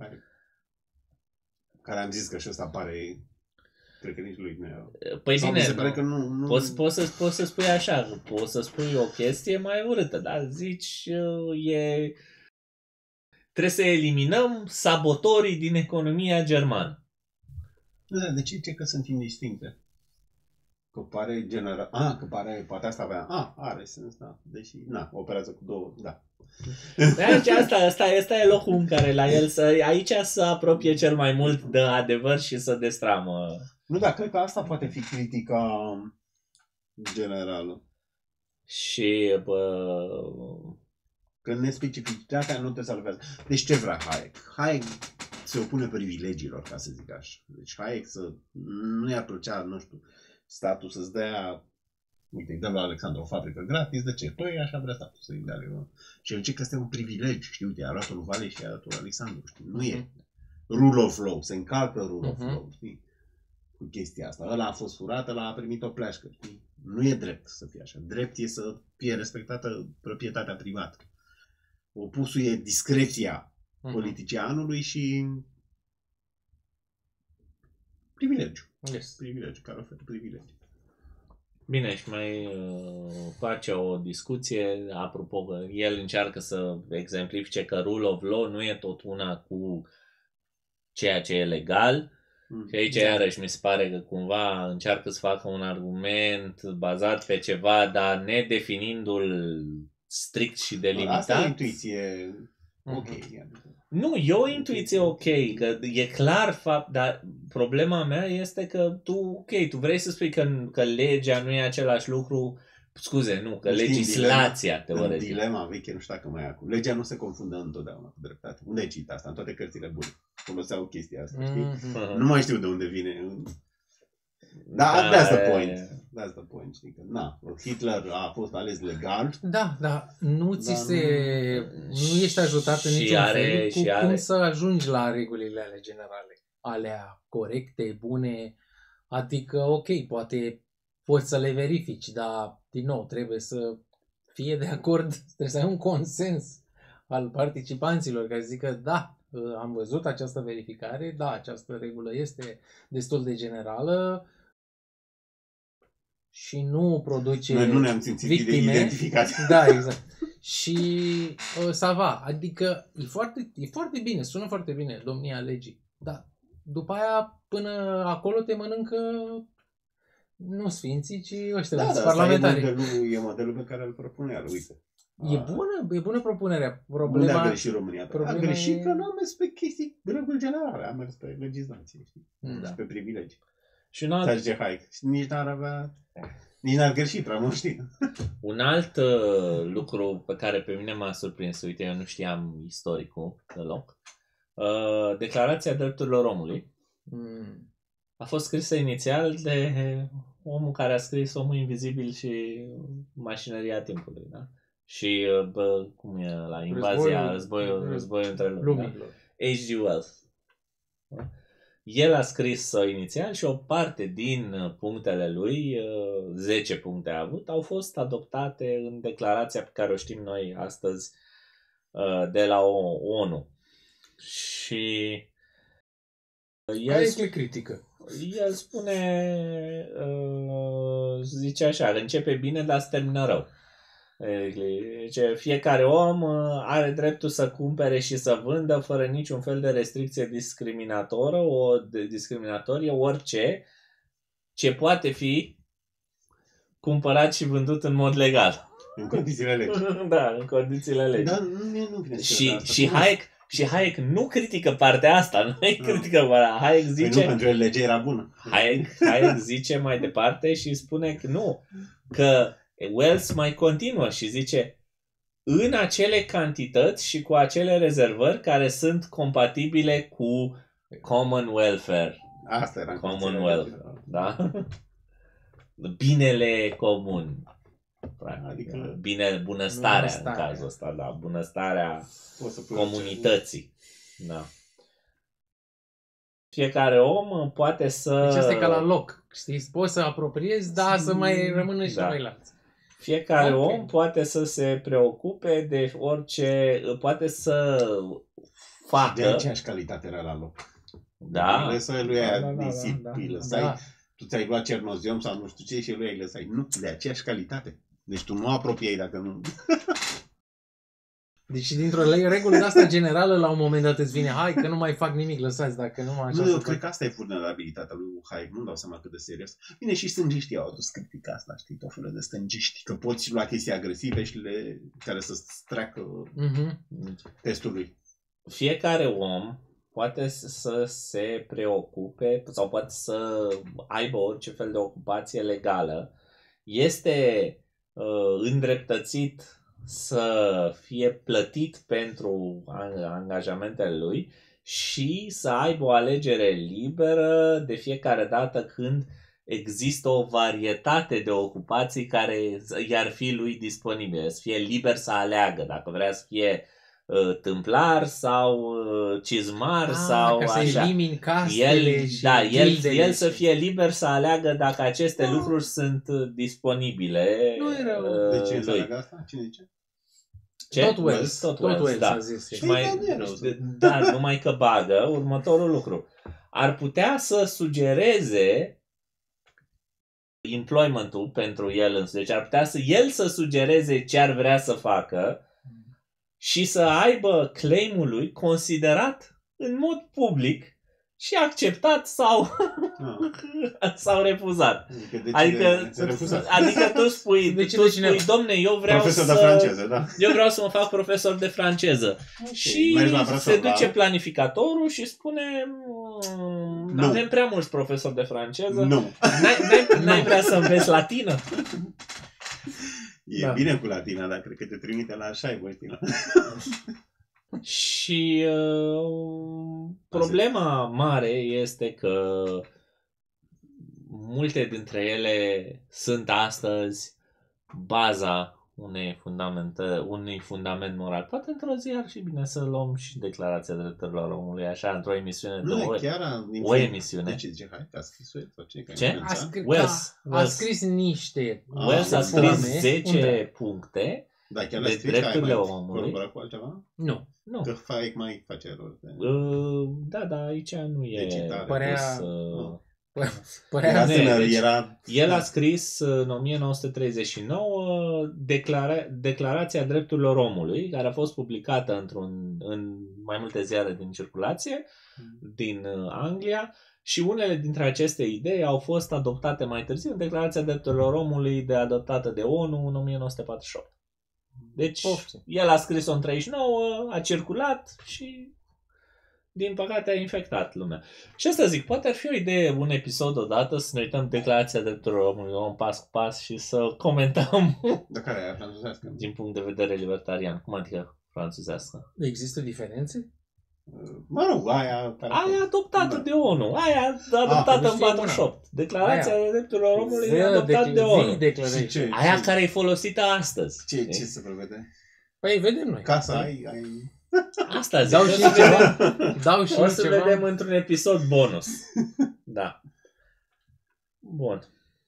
care am zis că și ăsta apare... Cred că nici lui nu e. Păi bine, se pare că nu, nu... Poți, poți, să, poți să spui așa, poți să spui o chestie mai urâtă, dar zici, e... trebuie să eliminăm sabotorii din economia germană. Da, de ce? Ce că sunt indistincte? Că pare general... Ah, că pare... Poate asta avea... Ah, are sens, da. Deși, na, operează cu două... Da. Deci asta, asta, asta e locul în care la el să... Aici să apropie cel mai mult de adevăr și să destramă. Nu, dar cred că asta poate fi critica generală. Și... Bă... Că nespecificitatea nu te salvează. Deci ce vrea Hayek? Hayek se opune privilegiilor, ca să zic așa. Deci Hayek să... nu i-ar plăcea, nu știu, statul să-ți dea... Uite, îi dăm la Alexandru o fabrică gratis, de ce? Păi așa vrea statul să-i dea. Și el zice că este un privilegiu, știi, uite, a luat-o lui Vale și a luat-o lui Alexandru, știi? Nu e rule of law, se încalcă rule of law, știi? Cu chestia asta. Ăla a fost furat, ăla a primit o pleașcă, știi? Nu e drept să fie așa. Drept e să fie respectată proprietatea privată. Opusul e discreția uh-huh. politicianului și privilegiu. Yes. Privilegiu, care oferă privilegiu. Bine, și mai uh, face o discuție, apropo că el încearcă să exemplifice că rule of law nu e tot una cu ceea ce e legal. Mm. Și aici da. Iarăși mi se pare că cumva încearcă să facă un argument bazat pe ceva, dar nedefinindu-l strict și delimitat. Asta e intuiție ok. Nu, e o intuiție ok, că e clar fapt, dar problema mea este că tu, ok, tu vrei să spui că, că legea nu e același lucru, scuze, nu, că Știi, legislația teoretic. Dilema veche, nu știu dacă mai e acum. Legea nu se confundă întotdeauna cu dreptate. Unde ai citit asta? În toate cărțile bune. Foloseau chestia asta, știi? Mm-hmm. Nu mai știu de unde vine. Da, that's the point. That's the point, știi că, na, Hitler a fost ales legal. Da, da, nu ți se, nu ești ajutat în niciun fel cu are. cum să ajungi la regulile ale generale, alea corecte, bune, adică, ok, poate poți să le verifici, dar, din nou, trebuie să fie de acord, trebuie să ai un consens al participanților care zică, da, am văzut această verificare, da, această regulă este destul de generală, și nu produce Noi nu ne-am simțit victime. Identificați. Da, exact. Și uh, ça va. Adică e foarte, e foarte bine, sună foarte bine domnia legii. Dar după aia până acolo te mănâncă nu sfinții, ci ăștia, da, da, parlamentari. E modelul, e modelul pe care îl propune el, uite. E bună, e bună propunerea. Problema, unde a greșit România? Problema a greșit e... că nu a mers pe chestii, reguli generale, a mers pe legislație, știi? Da. Pe privilegii. Și un alt... Zice, hai, nici n-ar avea... Nici n-ar greși, prea mult știi. Un alt uh, lucru pe care pe mine m-a surprins, uite, eu nu știam istoricul deloc, uh, Declarația Drepturilor Omului mm. a fost scrisă inițial de omul care a scris Omul Invizibil și Mașinăria Timpului, da? Și, uh, bă, cum e la invazia, războiul, războiul între lumii, da? H G Wells. El a scris-o inițial și o parte din punctele lui, zece puncte a avut, au fost adoptate în declarația pe care o știm noi astăzi de la ONU. Și el, le critică. El spune, zice așa, începe bine, dar se termină rău. Zice, fiecare om are dreptul să cumpere și să vândă fără niciun fel de restricție discriminatoră, o discriminatorie, orice ce poate fi cumpărat și vândut în mod legal. În condițiile legii. Da, în condițiile legii. Dar nu, nu vine și, și Hayek Și Hayek nu critică partea asta, nu îi critică partea. Hayek zice... Păi nu, pentru el legea era bună. Hayek, Hayek zice mai departe și spune că nu, că Wells mai continuă și zice în acele cantități și cu acele rezervări care sunt compatibile cu common welfare. Asta era common welfare, da? Binele comun. Adică bine, bunăstarea, bunăstarea în cazul ăsta, da, bunăstarea comunității. Da. Fiecare om poate să... Deci asta e ca la loc, știi? Poți să apropiezi, dar să mai rămână și da. Ceilalți. Fiecare okay. om poate să se preocupe de orice, poate să facă... De aceeași calitate era la loc. Da. Lăsai lui aia da, da, nisip, da, da, îi lăsai, da. Tu ți-ai luat cernoziom sau nu știu ce și lui ai lăsai. Nu, de aceeași calitate. Deci tu nu apropiai dacă nu... Deci dintr-o regulă de asta generală, la un moment dat îți vine, hai că nu mai fac nimic, lăsați, dacă nu așa... Nu, eu cred că asta e vulnerabilitatea lui Hayek, nu-mi dau seama cât de serios. Bine, și stângiștii au adus critica asta, știi, tot felul de stângiști, că poți lua chestii agresive și le... care să-ți treacă uh-huh. testul lui. Fiecare om poate să se preocupe sau poate să aibă orice fel de ocupație legală. Este uh, îndreptățit să fie plătit pentru angajamentele lui și să aibă o alegere liberă de fiecare dată când există o varietate de ocupații care i-ar fi lui disponibile. Să fie liber să aleagă, dacă vrea să fie uh, tâmplar sau uh, cizmar ah, sau ca așa. Să elimini castele el, și da, el, el și... să fie liber să aleagă dacă aceste ah. lucruri sunt disponibile. Nu e rău. Uh, de ce aleagă asta? Cine zice? Ce? Tot Wells, tot, tot Wells, da. a zis. Și mai, dar numai că bagă următorul lucru. Ar putea să sugereze employment-ul pentru el însuși. Deci ar putea să el să sugereze ce ar vrea să facă și să aibă claim-ul lui considerat în mod public și acceptat sau, ah. sau refuzat. Adică, adică, adică tu spui, tu spui domne, eu vreau profesor să... de franceză, da. Eu vreau să mă fac profesor de franceză. Okay. Și se duce la... planificatorul și spune nu. Avem prea mulți profesori de franceză. Nu. N-ai, n-ai, n-ai vrea să înveți latină? E da. Bine cu latina, dar cred că te trimite la șaibătina. Și uh, problema mare este că multe dintre ele sunt astăzi baza unei fundamente, unui fundament moral. Poate într-o zi ar fi bine să luăm și Declarația Drepturilor Omului, așa, într-o emisiune de o, o emisiune. De ce zice, hai, că a scris sau ce? Ce? A, scris, Wells, a, a scris niște. Wells a scris zece puncte da, chiar de scris, drepturile mai omului. Cu altceva? Nu. Nu. Că Hayek mai face erori. De... Uh, da, da, aici nu e părea... pus, uh... Părea era, deci, era... El a scris în o mie nouă sute treizeci și nouă declara... Declarația Drepturilor Omului, care a fost publicată într-un, în mai multe ziare din circulație din Anglia și unele dintre aceste idei au fost adoptate mai târziu în Declarația Drepturilor Omului de adoptată de ONU în o mie nouă sute patruzeci și opt. Deci Poftim. El a scris-o în treizeci și nouă, a circulat și din păcate a infectat lumea. Și asta zic, poate ar fi o idee, un episod odată, să ne uităm Declarația Drepturilor Omului, luăm pas cu pas și să comentăm. De care e franțuzească? Din punct de vedere libertarian. Cum adică franțuzească? Există diferențe? Mă rog, aia... Aia adoptată da. de ONU. Aia adoptată ah, în patruzeci și opt. Declarația aia. Drepturilor Omului e adoptată de ONU. Ce, aia ce? care e folosită astăzi. Ce, ce se prevede? Păi vedem noi. Ca să ai... ai... Asta zic. Dau o și să ceva. vedem- Dau și O să ceva. vedem într-un episod bonus. Da. Bun.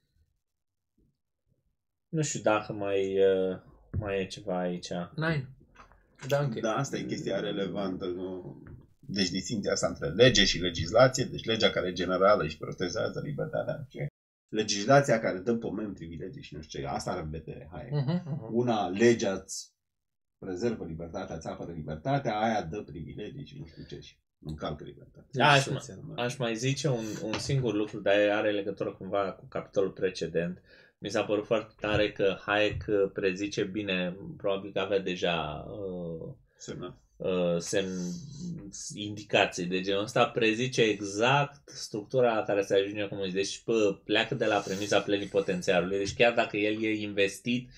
Nu știu dacă mai, uh, mai e ceva aici. Nine. Da, închei. Da, asta e chestia relevantă. Nu? Deci distinția asta între lege și legislație, deci legea care e generală și protejează libertatea. Ce? Legislația care dă pomeni, privilegii și nu știu ce. Asta are în vedere. Hai. Uh-huh, uh-huh. Una, legea îți prezervă libertatea, îți apără libertatea, aia dă privilegii și nu știu ce și încalcă libertatea. Aș, aș mai zice un, un singur lucru, dar are legătură cumva cu capitolul precedent. Mi s-a părut foarte tare că Hayek prezice bine, probabil că avea deja uh, Semnat. uh, semn, indicații de genul ăsta, prezice exact structura la care se ajunge comunism. Deci pă, pleacă de la premisa plenipotențiarului. Deci chiar dacă el e investit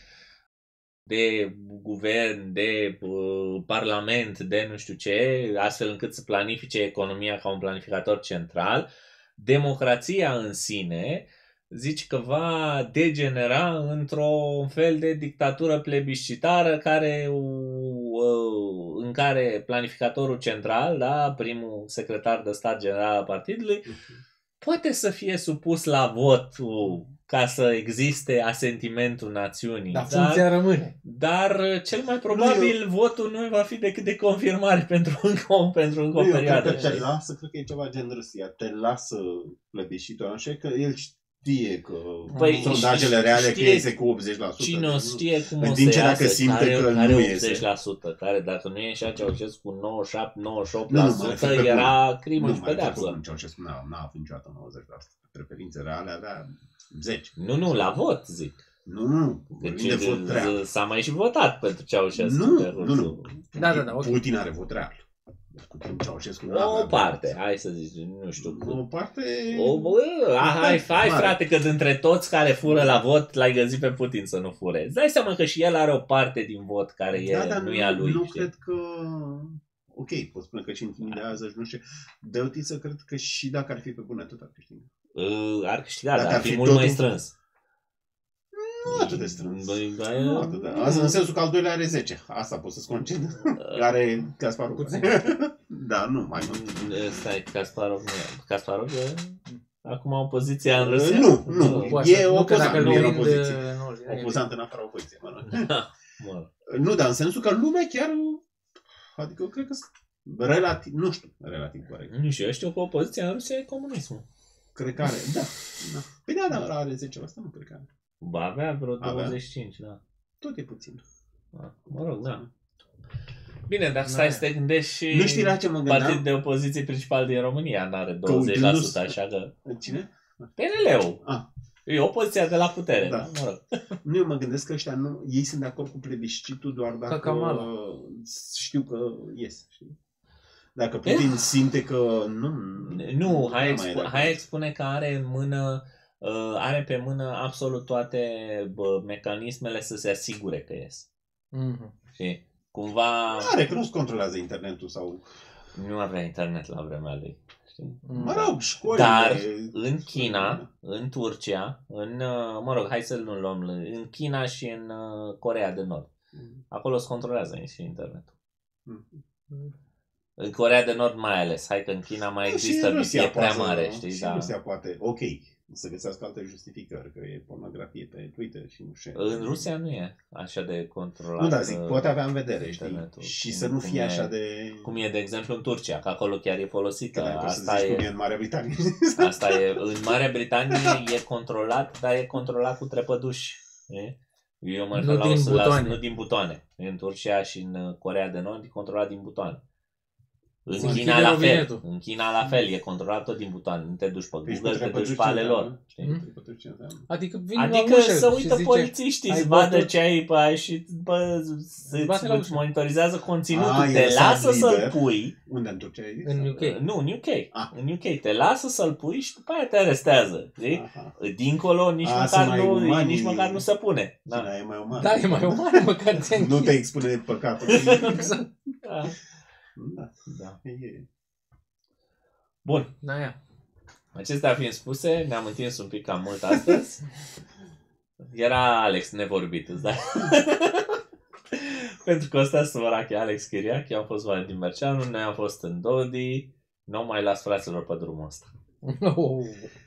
de guvern, de uh, parlament, de nu știu ce, astfel încât să planifice economia ca un planificator central, democrația în sine zici că va degenera într-un fel de dictatură plebiscitară care, uh, în care planificatorul central, da, primul secretar de stat general al partidului, poate să fie supus la vot ca să existe asentimentul națiunii. Dar funcția rămâne. Dar cel mai probabil eu... votul nu va fi decât de confirmare pentru încă, pentru încă o eu perioadă. cred că te lasă, cred că e ceva gen Rusia, te lasă plebiscitul așa că el știe că Păi, sondajele reale știe, că iese cu optzeci la sută. Cine o știe cum în o timp să ce dacă iasă, simte care, că care nu optzeci la sută, iese. care dacă nu ieșea Ceaușescu cu nouăzeci și șapte nouăzeci și opt Nu, la nu, mai sută făcut era crimă nu, și mai pedeapsă. făcut Ceaușescu n-a, n-a avut niciodată nouăzeci la sută. Preferințe reale avea zece. Nu, nu, la vot zic. Nu, nu, vorbim de vot real. S-a mai și votat pentru Ceaușescu. Nu, pe nu, nu. Da, da, da, ok. Putin are vot real. Cu timp Ceaușescu nu O avea parte, vot. hai să zici, nu știu O cum. parte... O, bă, hai, hai Mare. frate, că dintre toți care fură la vot, l-ai găsit pe Putin să nu fure. Îți dai seama că și el are o parte din vot care e, da, dar nu e a lui. Nu știi? cred că... Ok, pot spune că și intimidează și nu știu. De să cred că și dacă ar fi pe bune, tot ar câștiga. Uh, ar câștiga, Dacă dar ar ar fi fi mult mai totul- strâns. Nu atât de strâns. Băi, da, Nu atât de... Asta în sensul că al doilea are zece. Asta pot să-ți conced. Are Kasparov. Puțin. Da, nu, mai mult. Stai, Kasparov nu e. Kasparov e acum opoziția în Rusia? Nu, nu. Poate E să- nu, că opozant, dacă nu îl e în prind, opoziție. nu, e- Opozant în afara opoziției, mă rog. Mă. Nu, dar în sensul că lumea chiar... Adică eu cred că sunt relativ... Nu știu, relativ corect. Nu știu, eu știu că opoziția în Rusia e comunismul. Cred că are, da. da. Păi da, dar are zece la sută, nu cred că are. Ba avea vreo Avea? douăzeci și cinci, da. Tot e puțin. Da. Mă rog, da. Bine, dar stai Da. să te gândești și Nu știi la ce mă gândeam? partid de opoziție principal din România n-are douăzeci la sută, așa că... Cine? P N L-ul. Ah. E opoziția de la putere, Da. da. Mă rog. Nu, eu mă gândesc că ăștia nu, ei sunt de acord cu plebiscitul doar dacă Camala. știu că ies. Știi? Dacă Putin simte că nu... Nu, Hayek, mai e de spu- acord. Hayek spune că are în mână, uh, are pe mână absolut toate bă, mecanismele să se asigure că ies. Mhm. Și cumva Are că nu-ți controlează internetul sau... nu avea internet la vremea lui. Știi? Mă rog, școlile... Dar în China, în Turcia, în, uh, mă rog, hai să nu luăm, în China și în uh, Coreea de Nord. Acolo se controlează și internetul. În Coreea de Nord mai ales, hai că în China mai Da, există și în Rusia e prea poate, mare, știi, și da. în Rusia poate, ok, să găsească alte justificări, că e pornografie pe Twitter și nu știu. În Rusia nu e așa de controlat. Nu, dar zic, uh, poate avea în vedere, știi? internetul. Și Cum- să nu cum fie e- așa de... Cum e, de exemplu, în Turcia, că acolo chiar e folosită. Că n-ai poți să Asta zici e, cum e în Marea Britanie. asta e, în Marea Britanie e controlat, dar e controlat cu trepăduși. E? Eu mă Nu refer la, din o- la, butoane. nu din butoane. În Turcia și în Coreea de Nord e controlat din butoane. În Se China închide la fel. robinetul. În China la fel, e controlat tot din butoane. Nu te duci pe Deci Google, cu te duci trepăduși pe ale ce lor. înseamnă? Știi? Mm? Trepăduși ce înseamnă? Adică vin Adică la ușă să și uită zice, polițiștii, ai să vadă votul? ce ai pe aia și bă, să Bate la îți ușă. monitorizează conținutul. A, e te lăsat lasă să-l liber. pui. Unde în Turcia ai zis? În U K. Nu, în U K. Ah. În U K. Te lasă să-l pui și după aia te arestează. Știi? Aha. Dincolo nici, A, măcar sunt mai nu, umani. nici măcar nu se pune. Da. Da, e mai uman. Da, e mai uman, măcar ți-a Nu închis. te expune păcatul. Exact. Da. Da, Da. e... Bun. Da, ia. Acestea fiind spuse, ne-am întins un pic cam mult astăzi. Era Alex nevorbit, îți dai. Pentru că ăsta Săvărache, Alex Chiriache, am fost Valentin Merceanu, noi am fost în Dodi, nu mai las fraților pe drumul ăsta. Oh.